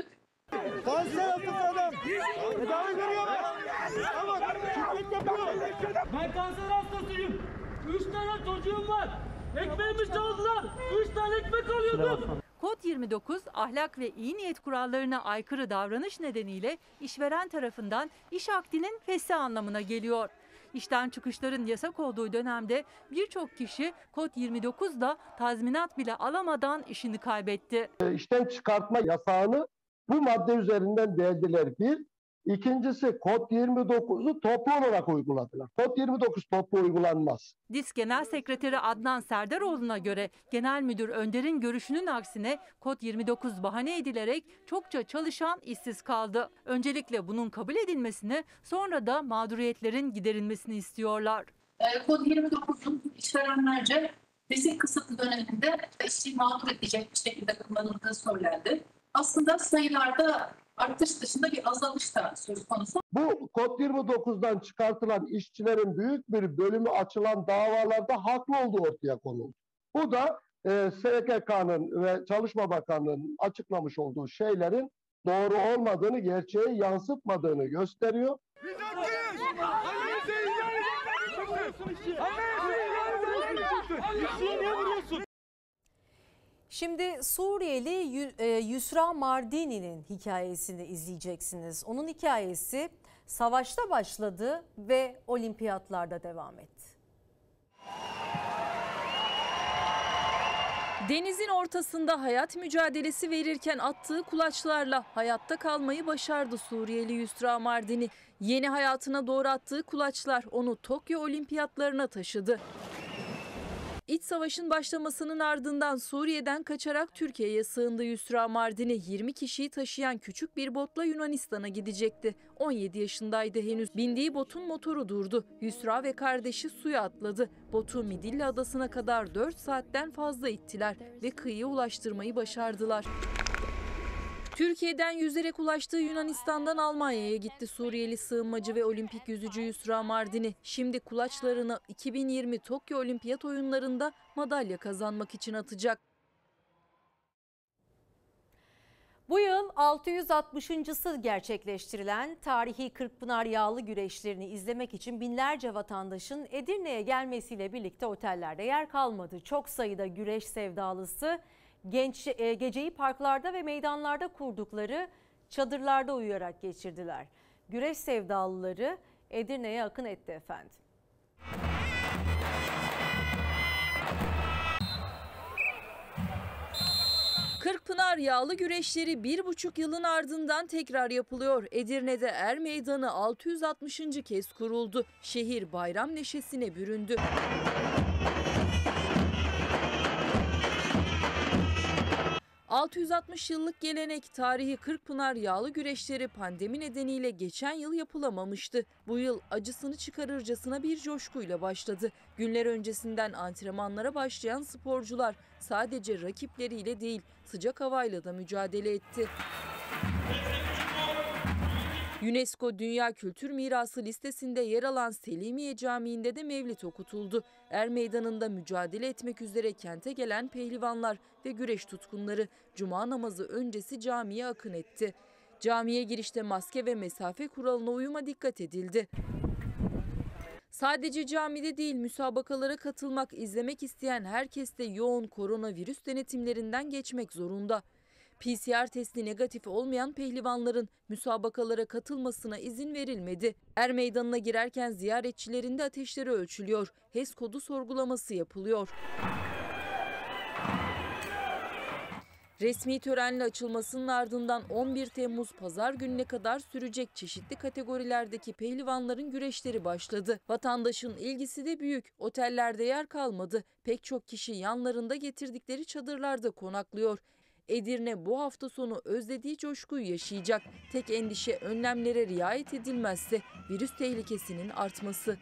Kanser hastası adam. Tedavi görüyor. Ama şirket yapıyor.
Ben kanser hastasıyım. Üç tane çocuğum var. Ekmeğimi çaldılar. Üç tane ekmek alıyordum.
Kod yirmi dokuz ahlak ve iyi niyet kurallarına aykırı davranış nedeniyle işveren tarafından iş akdinin feshi anlamına geliyor. İşten çıkışların yasak olduğu dönemde birçok kişi kod yirmi dokuzda tazminat bile alamadan işini kaybetti.
İşten çıkartma yasağını bu madde üzerinden deldiler bir. İkincisi kod yirmi dokuzu toplu olarak uyguladılar. Kod yirmi dokuz toplu uygulanmaz.
DİSK Genel Sekreteri Adnan Serdaroğlu'na göre Genel Müdür Önder'in görüşünün aksine kod yirmi dokuz bahane edilerek çokça çalışan işsiz kaldı. Öncelikle bunun kabul edilmesini, sonra da mağduriyetlerin giderilmesini istiyorlar.
E, kod yirmi dokuzun işverenlerce risk kısıtlı döneminde işçiyi mağdur edecek bir şekilde kullanıldığı söylendi. Aslında sayılarda artış dışında bir azalış da söz konusu.
Bu kod yirmi dokuzdan çıkartılan işçilerin büyük bir bölümü açılan davalarda haklı olduğu ortaya konuldu. Bu da e, S G K'nın ve Çalışma Bakanlığı'nın açıklamış olduğu şeylerin doğru olmadığını, gerçeği yansıtmadığını gösteriyor.
Şimdi Suriyeli Yusra Mardini'nin hikayesini izleyeceksiniz. Onun hikayesi savaşta başladı ve olimpiyatlarda devam etti.
Denizin ortasında hayat mücadelesi verirken attığı kulaçlarla hayatta kalmayı başardı Suriyeli Yusra Mardini. Yeni hayatına doğru attığı kulaçlar onu Tokyo Olimpiyatlarına taşıdı. İç savaşın başlamasının ardından Suriye'den kaçarak Türkiye'ye sığındı Yusra Mardini. yirmi kişiyi taşıyan küçük bir botla Yunanistan'a gidecekti. on yedi yaşındaydı henüz. Bindiği botun motoru durdu. Yusra ve kardeşi suya atladı. Botu Midilli Adası'na kadar dört saatten fazla ittiler ve kıyıya ulaştırmayı başardılar. Türkiye'den yüzerek ulaştığı Yunanistan'dan Almanya'ya gitti Suriyeli sığınmacı ve olimpik yüzücü Yusra Mardini. Şimdi kulaçlarını iki bin yirmi Tokyo Olimpiyat Oyunları'nda madalya kazanmak için atacak.
Bu yıl altı yüz altmışıncısı gerçekleştirilen tarihi Kırkpınar Yağlı güreşlerini izlemek için binlerce vatandaşın Edirne'ye gelmesiyle birlikte otellerde yer kalmadı. Çok sayıda güreş sevdalısı genç e, geceyi parklarda ve meydanlarda kurdukları çadırlarda uyuyarak geçirdiler. Güreş sevdalıları Edirne'ye akın etti efendim.
Kırkpınar Yağlı güreşleri bir buçuk yılın ardından tekrar yapılıyor. Edirne'de Er Meydanı altı yüz altmışıncı kez kuruldu. Şehir bayram neşesine büründü. altı yüz altmış yıllık gelenek tarihi Kırkpınar Yağlı güreşleri pandemi nedeniyle geçen yıl yapılamamıştı. Bu yıl acısını çıkarırcasına bir coşkuyla başladı. Günler öncesinden antrenmanlara başlayan sporcular sadece rakipleriyle değil sıcak havayla da mücadele etti. UNESCO Dünya Kültür Mirası listesinde yer alan Selimiye Camii'nde de mevlid okutuldu. Er Meydanı'nda mücadele etmek üzere kente gelen pehlivanlar ve güreş tutkunları cuma namazı öncesi camiye akın etti. Camiye girişte maske ve mesafe kuralına uyuma dikkat edildi. Sadece camide değil müsabakalara katılmak, izlemek isteyen herkes de yoğun koronavirüs denetimlerinden geçmek zorunda. P C R testi negatif olmayan pehlivanların müsabakalara katılmasına izin verilmedi. Er Meydanı'na girerken ziyaretçilerin de ateşleri ölçülüyor. H E S kodu sorgulaması yapılıyor. Resmi törenle açılmasının ardından on bir Temmuz Pazar gününe kadar sürecek çeşitli kategorilerdeki pehlivanların güreşleri başladı. Vatandaşın ilgisi de büyük. Otellerde yer kalmadı. Pek çok kişi yanlarında getirdikleri çadırlarda konaklıyor. Edirne bu hafta sonu özlediği coşkuyu yaşayacak. Tek endişe önlemlere riayet edilmezse virüs tehlikesinin artması.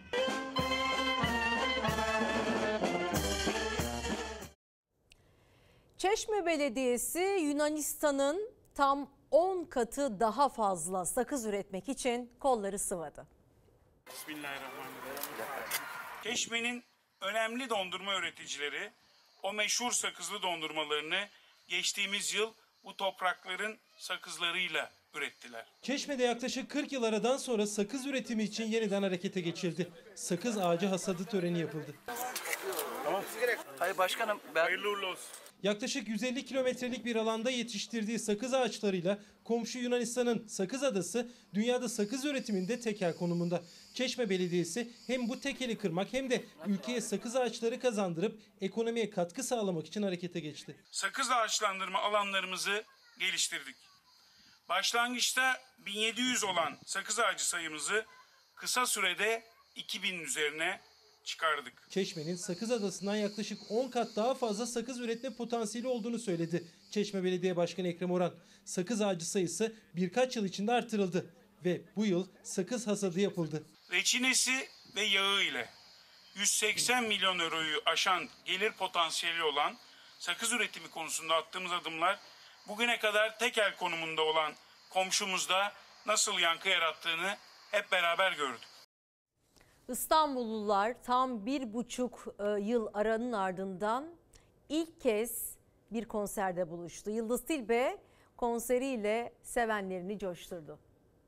Çeşme Belediyesi Yunanistan'ın tam on katı daha fazla sakız üretmek için kolları sıvadı.
Bismillahirrahmanirrahim. Çeşme'nin önemli dondurma üreticileri o meşhur sakızlı dondurmalarını geçtiğimiz yıl bu toprakların sakızlarıyla ürettiler.
Çeşme'de yaklaşık kırk yıl aradan sonra sakız üretimi için yeniden harekete geçildi. Sakız ağacı hasadı töreni yapıldı.
Tamam.
Hayır başkanım. Ben... Hayırlı uğurlu olsun. Yaklaşık yüz elli kilometrelik bir alanda yetiştirdiği sakız ağaçlarıyla komşu Yunanistan'ın Sakız Adası dünyada sakız üretiminde tekel konumunda. Çeşme Belediyesi hem bu tekeli kırmak hem de ülkeye sakız ağaçları kazandırıp ekonomiye katkı sağlamak için harekete geçti.
Sakız ağaçlandırma alanlarımızı geliştirdik. Başlangıçta bin yedi yüz olan sakız ağacı sayımızı kısa sürede iki binin üzerine çıkardık.
Çeşme'nin Sakız Adası'ndan yaklaşık on kat daha fazla sakız üretme potansiyeli olduğunu söyledi Çeşme Belediye Başkanı Ekrem Oran. Sakız ağacı sayısı birkaç yıl içinde artırıldı ve bu yıl sakız hasadı yapıldı.
Reçinesi ve yağı ile yüz seksen milyon euroyu aşan gelir potansiyeli olan sakız üretimi konusunda attığımız adımlar bugüne kadar tekel konumunda olan komşumuzda nasıl yankı yarattığını hep beraber gördük.
İstanbullular tam bir buçuk yıl aranın ardından ilk kez bir konserde buluştu. Yıldız Tilbe konseriyle sevenlerini coşturdu.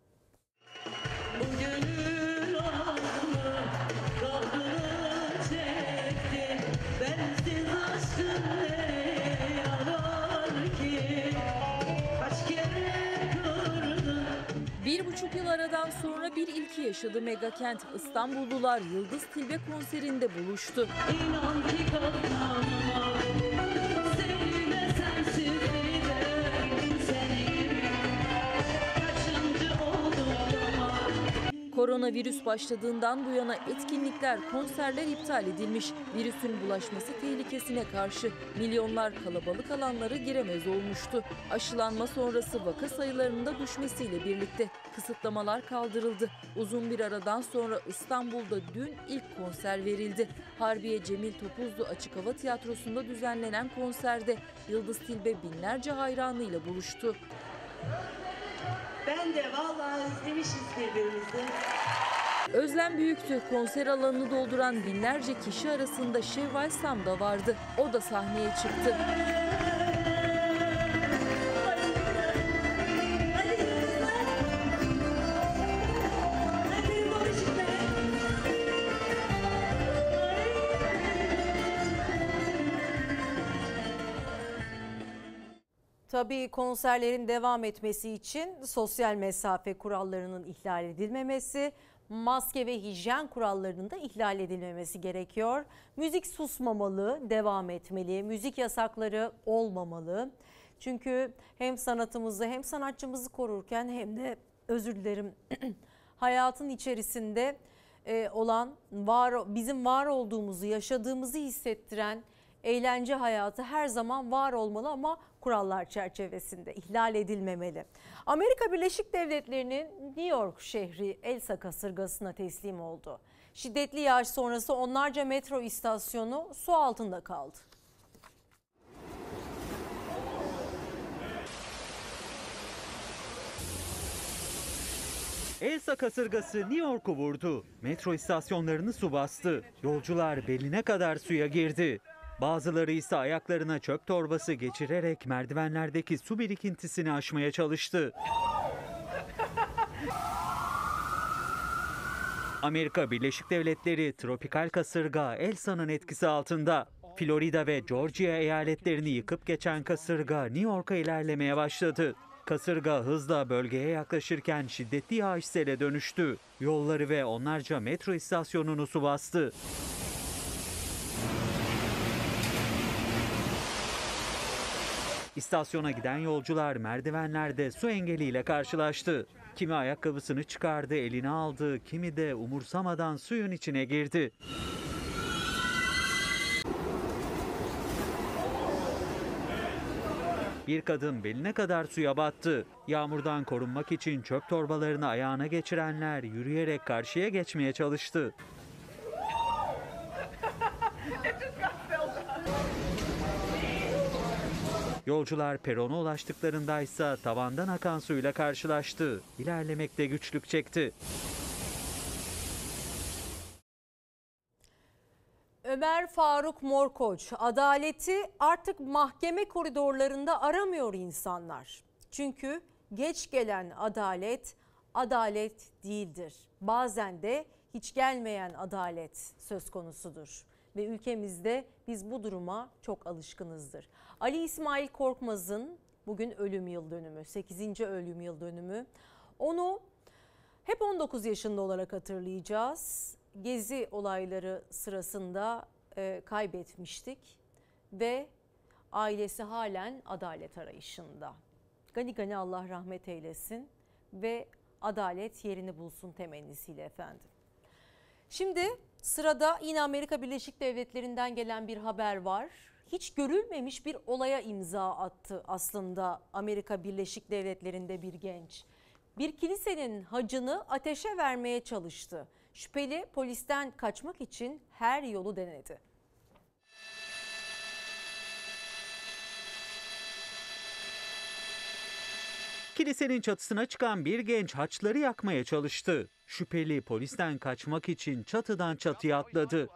Bir buçuk yıl aradan sonra bir ilki yaşadı Megakent. İstanbullular Yıldız Tilbe konserinde buluştu. İnan ki Koronavirüs başladığından bu yana etkinlikler, konserler iptal edilmiş. Virüsün bulaşması tehlikesine karşı milyonlar kalabalık alanlara giremez olmuştu. Aşılanma sonrası vaka sayılarında düşmesiyle birlikte kısıtlamalar kaldırıldı. Uzun bir aradan sonra İstanbul'da dün ilk konser verildi. Harbiye Cemil Topuzlu Açık Hava Tiyatrosu'nda düzenlenen konserde Yıldız Tilbe binlerce hayranıyla buluştu.
Ben de vallahi özlemişiz birbirimizi.
Özlem büyüktü. Konser alanını dolduran binlerce kişi arasında Şevval Sam da vardı. O da sahneye çıktı.
Tabii konserlerin devam etmesi için sosyal mesafe kurallarının ihlal edilmemesi, maske ve hijyen kurallarının da ihlal edilmemesi gerekiyor. Müzik susmamalı, devam etmeli, müzik yasakları olmamalı. Çünkü hem sanatımızı hem sanatçımızı korurken hem de özür dilerim hayatın içerisinde olan var bizim var olduğumuzu, yaşadığımızı hissettiren eğlence hayatı her zaman var olmalı ama kurallar çerçevesinde ihlal edilmemeli. Amerika Birleşik Devletleri'nin New York şehri Elsa kasırgasına teslim oldu. Şiddetli yağış sonrası onlarca metro istasyonu su altında kaldı.
Elsa kasırgası New York'u vurdu. Metro istasyonlarını su bastı. Yolcular beline kadar suya girdi. Bazıları ise ayaklarına çöp torbası geçirerek merdivenlerdeki su birikintisini aşmaya çalıştı. Amerika Birleşik Devletleri tropikal kasırga Elsa'nın etkisi altında. Florida ve Georgia eyaletlerini yıkıp geçen kasırga New York'a ilerlemeye başladı. Kasırga hızla bölgeye yaklaşırken şiddetli yağış sele dönüştü. Yolları ve onlarca metro istasyonunu su bastı. İstasyona giden yolcular merdivenlerde su engeliyle karşılaştı. Kimi ayakkabısını çıkardı, eline aldı, kimi de umursamadan suyun içine girdi. Bir kadın beline kadar suya battı. Yağmurdan korunmak için çöp torbalarını ayağına geçirenler yürüyerek karşıya geçmeye çalıştı. Yolcular perona ulaştıklarında ise tavandan akan suyla karşılaştı. İlerlemekte güçlük çekti.
Ömer Faruk Morkoç, adaleti artık mahkeme koridorlarında aramıyor insanlar. Çünkü geç gelen adalet, adalet değildir. Bazen de hiç gelmeyen adalet söz konusudur. Ve ülkemizde biz bu duruma çok alışkınızdır. Ali İsmail Korkmaz'ın bugün ölüm yıl dönümü, sekizinci ölüm yıl dönümü. Onu hep on dokuz yaşında olarak hatırlayacağız. Gezi olayları sırasında e, kaybetmiştik ve ailesi halen adalet arayışında. Gani gani Allah rahmet eylesin ve adalet yerini bulsun temennisiyle efendim. Şimdi sırada yine Amerika Birleşik Devletleri'nden gelen bir haber var. Hiç görülmemiş bir olaya imza attı aslında Amerika Birleşik Devletleri'nde bir genç. Bir kilisenin hacını ateşe vermeye çalıştı. Şüpheli polisten kaçmak için her yolu denedi.
Kilisenin çatısına çıkan bir genç haçları yakmaya çalıştı. Şüpheli polisten kaçmak için çatıdan çatıya atladı.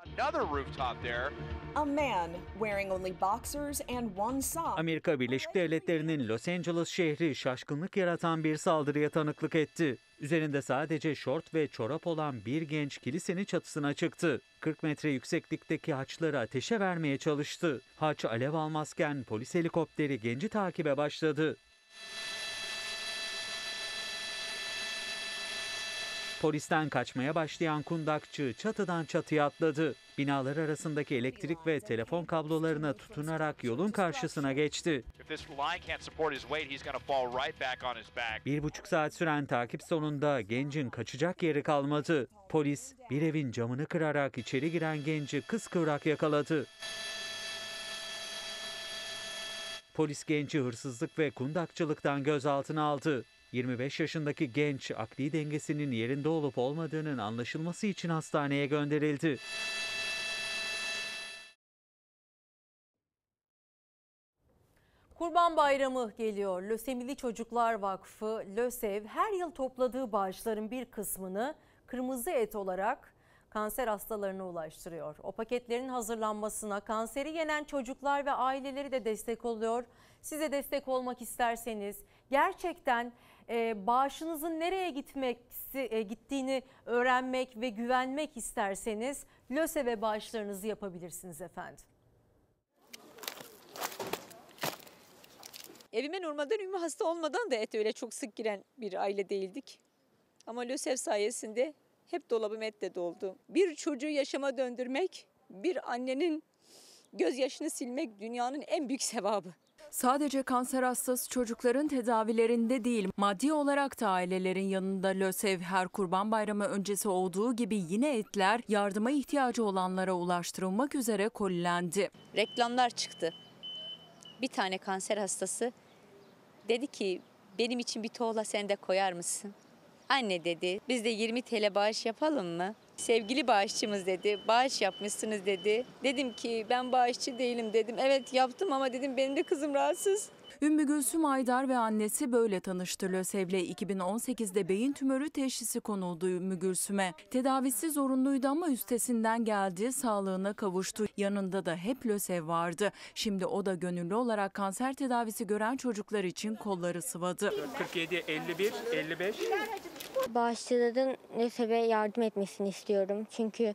Amerika Birleşik Devletleri'nin Los Angeles şehri şaşkınlık yaratan bir saldırıya tanıklık etti. Üzerinde sadece şort ve çorap olan bir genç kilisenin çatısına çıktı. kırk metre yükseklikteki haçları ateşe vermeye çalıştı. Haç alev almazken polis helikopteri genci takibe başladı. Polisten kaçmaya başlayan kundakçı çatıdan çatıya atladı. Binalar arasındaki elektrik ve telefon kablolarına tutunarak yolun karşısına geçti. Bir buçuk saat süren takip sonunda gencin kaçacak yeri kalmadı. Polis bir evin camını kırarak içeri giren genci kıskıvrak yakaladı. Polis genci hırsızlık ve kundakçılıktan gözaltına aldı. yirmi beş yaşındaki genç akli dengesinin yerinde olup olmadığının anlaşılması için hastaneye gönderildi.
Kurban Bayramı geliyor. Lösemili Çocuklar Vakfı LÖSEV her yıl topladığı bağışların bir kısmını kırmızı et olarak kanser hastalarına ulaştırıyor. O paketlerin hazırlanmasına kanseri yenen çocuklar ve aileleri de destek oluyor. Size destek olmak isterseniz gerçekten e, bağışınızın nereye gitmek, e, gittiğini öğrenmek ve güvenmek isterseniz LÖSEV'e bağışlarınızı yapabilirsiniz efendim.
Evime normalden Ümmü hasta olmadan da et öyle çok sık giren bir aile değildik. Ama LÖSEV sayesinde hep dolabım etle doldu. Bir çocuğu yaşama döndürmek, bir annenin gözyaşını silmek dünyanın en büyük sevabı.
Sadece kanser hastası çocukların tedavilerinde değil, maddi olarak da ailelerin yanında LÖSEV her Kurban Bayramı öncesi olduğu gibi yine etler yardıma ihtiyacı olanlara ulaştırılmak üzere kolilendi.
Reklamlar çıktı. Bir tane kanser hastası dedi ki benim için bir toğla sen de koyar mısın? Anne dedi biz de yirmi TL bağış yapalım mı? Sevgili bağışçımız dedi bağış yapmışsınız dedi. Dedim ki ben bağışçı değilim dedim. Evet yaptım ama dedim benim de kızım rahatsız.
Ümmü Gülsüm Aydar ve annesi böyle tanıştı LÖSEV'le. iki bin on sekizde beyin tümörü teşhisi konuldu Ümmü Gülsüm'e. Tedavisi zorunluydu ama üstesinden geldi, sağlığına kavuştu. Yanında da hep LÖSEV vardı. Şimdi o da gönüllü olarak kanser tedavisi gören çocuklar için kolları sıvadı.
kırk yedi elli bir elli beş
Bağışçıların LÖSEV'e yardım etmesini istiyorum. Çünkü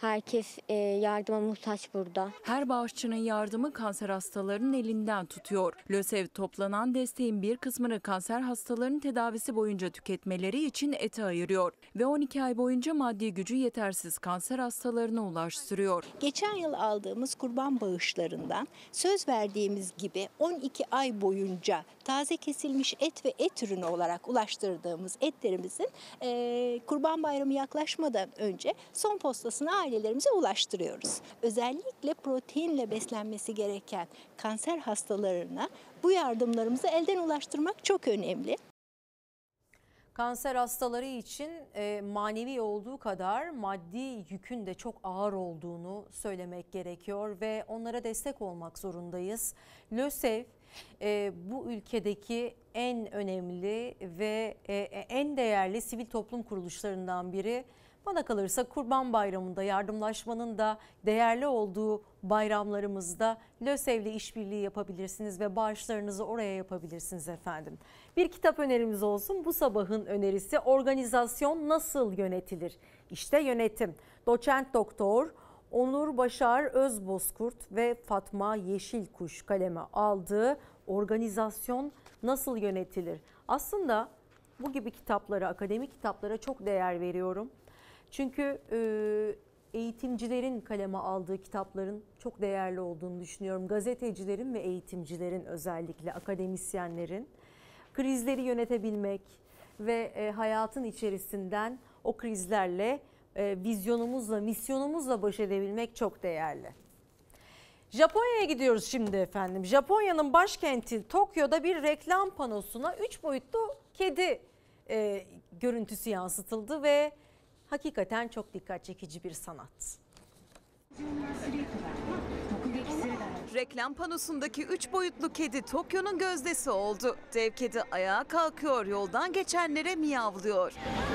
Herkes e, yardıma muhtaç burada.
Her bağışçının yardımı kanser hastalarının elinden tutuyor. LÖSEV toplanan desteğin bir kısmını kanser hastalarının tedavisi boyunca tüketmeleri için ete ayırıyor ve on iki ay boyunca maddi gücü yetersiz kanser hastalarına ulaştırıyor.
Geçen yıl aldığımız kurban bağışlarından söz verdiğimiz gibi on iki ay boyunca taze kesilmiş et ve et ürünü olarak ulaştırdığımız etlerimizin e, Kurban Bayramı yaklaşmadan önce son postasını ailelerimize ulaştırıyoruz. Özellikle proteinle beslenmesi gereken kanser hastalarına bu yardımlarımızı elden ulaştırmak çok önemli.
Kanser hastaları için e, manevi olduğu kadar maddi yükün de çok ağır olduğunu söylemek gerekiyor ve onlara destek olmak zorundayız. LÖSEV e, bu ülkedeki en önemli ve e, en değerli sivil toplum kuruluşlarından biri. Bana kalırsa Kurban Bayramı'nda yardımlaşmanın da değerli olduğu bayramlarımızda LÖSEV'le işbirliği yapabilirsiniz ve bağışlarınızı oraya yapabilirsiniz efendim. Bir kitap önerimiz olsun. Bu sabahın önerisi organizasyon nasıl yönetilir? İşte yönetim. Doçent Doktor Onur Başar Özbozkurt ve Fatma Yeşilkuş kaleme aldığı organizasyon nasıl yönetilir? Aslında bu gibi kitaplara, akademik kitaplara çok değer veriyorum. Çünkü eğitimcilerin kaleme aldığı kitapların çok değerli olduğunu düşünüyorum. Gazetecilerin ve eğitimcilerin, özellikle akademisyenlerin krizleri yönetebilmek ve hayatın içerisinden o krizlerle vizyonumuzla, misyonumuzla baş edebilmek çok değerli. Japonya'ya gidiyoruz şimdi efendim. Japonya'nın başkenti Tokyo'da bir reklam panosuna üç boyutlu kedi e, görüntüsü yansıtıldı ve hakikaten çok dikkat çekici bir sanat.
Reklam panosundaki üç boyutlu kedi Tokyo'nun gözdesi oldu. Dev kedi ayağa kalkıyor, yoldan geçenlere miyavlıyor.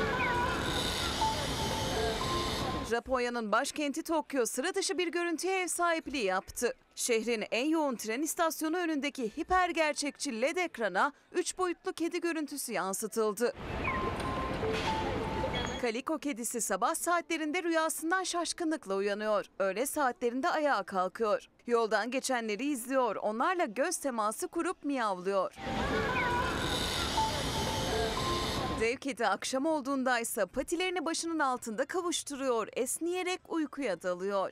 Japonya'nın başkenti Tokyo sıra dışı bir görüntüye ev sahipliği yaptı. Şehrin en yoğun tren istasyonu önündeki hiper gerçekçi L E D ekrana üç boyutlu kedi görüntüsü yansıtıldı. Kaliko kedisi sabah saatlerinde rüyasından şaşkınlıkla uyanıyor. Öğle saatlerinde ayağa kalkıyor. Yoldan geçenleri izliyor. Onlarla göz teması kurup miyavlıyor. Dev kedi akşam olduğunda ise patilerini başının altında kavuşturuyor. Esniyerek uykuya dalıyor.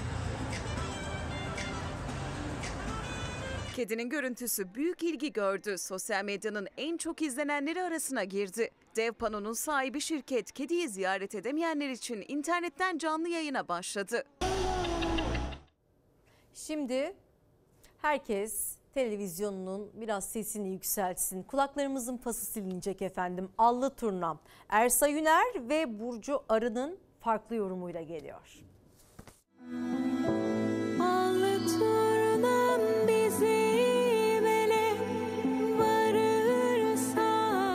Kedinin görüntüsü büyük ilgi gördü. Sosyal medyanın en çok izlenenleri arasına girdi. Dev panonun sahibi şirket kediyi ziyaret edemeyenler için internetten canlı yayına başladı.
Şimdi herkes televizyonunun biraz sesini yükseltsin. Kulaklarımızın pası silinecek efendim. Allı Turnam, Ersa Yüner ve Burcu Arı'nın farklı yorumuyla geliyor.
Allı Turnam bizim ele varırsa,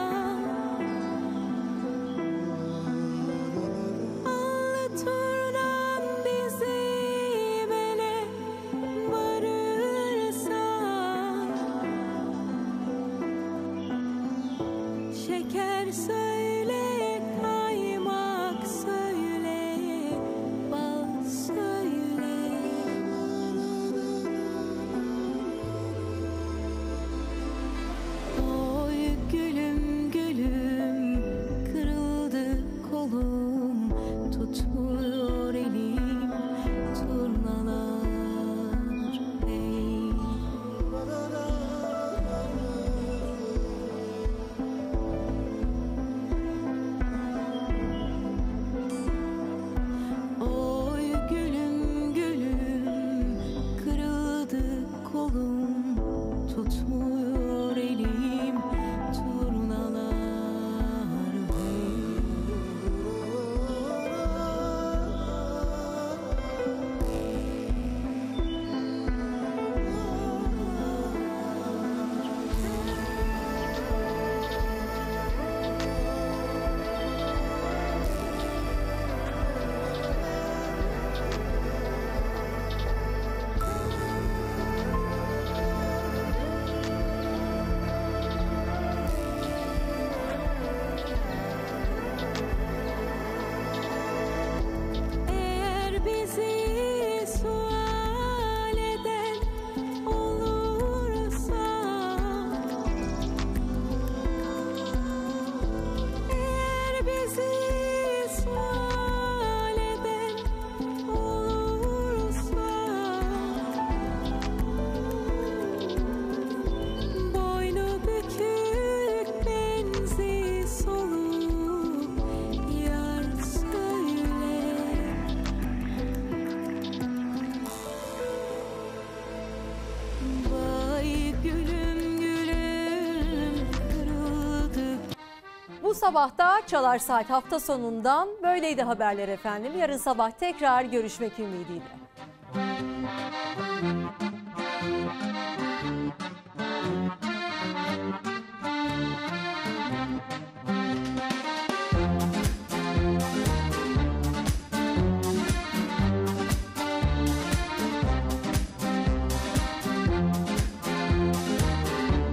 Allı Turnam bizim ele varırsa, şeker söyle, kaymak söyle, bal söyle. Oy gülüm gülüm, kırıldı kolum, tutmuyor elim turnalar hey.
Bu sabah da Çalar Saat hafta sonundan böyleydi haberler efendim. Yarın sabah tekrar görüşmek ümidiyle.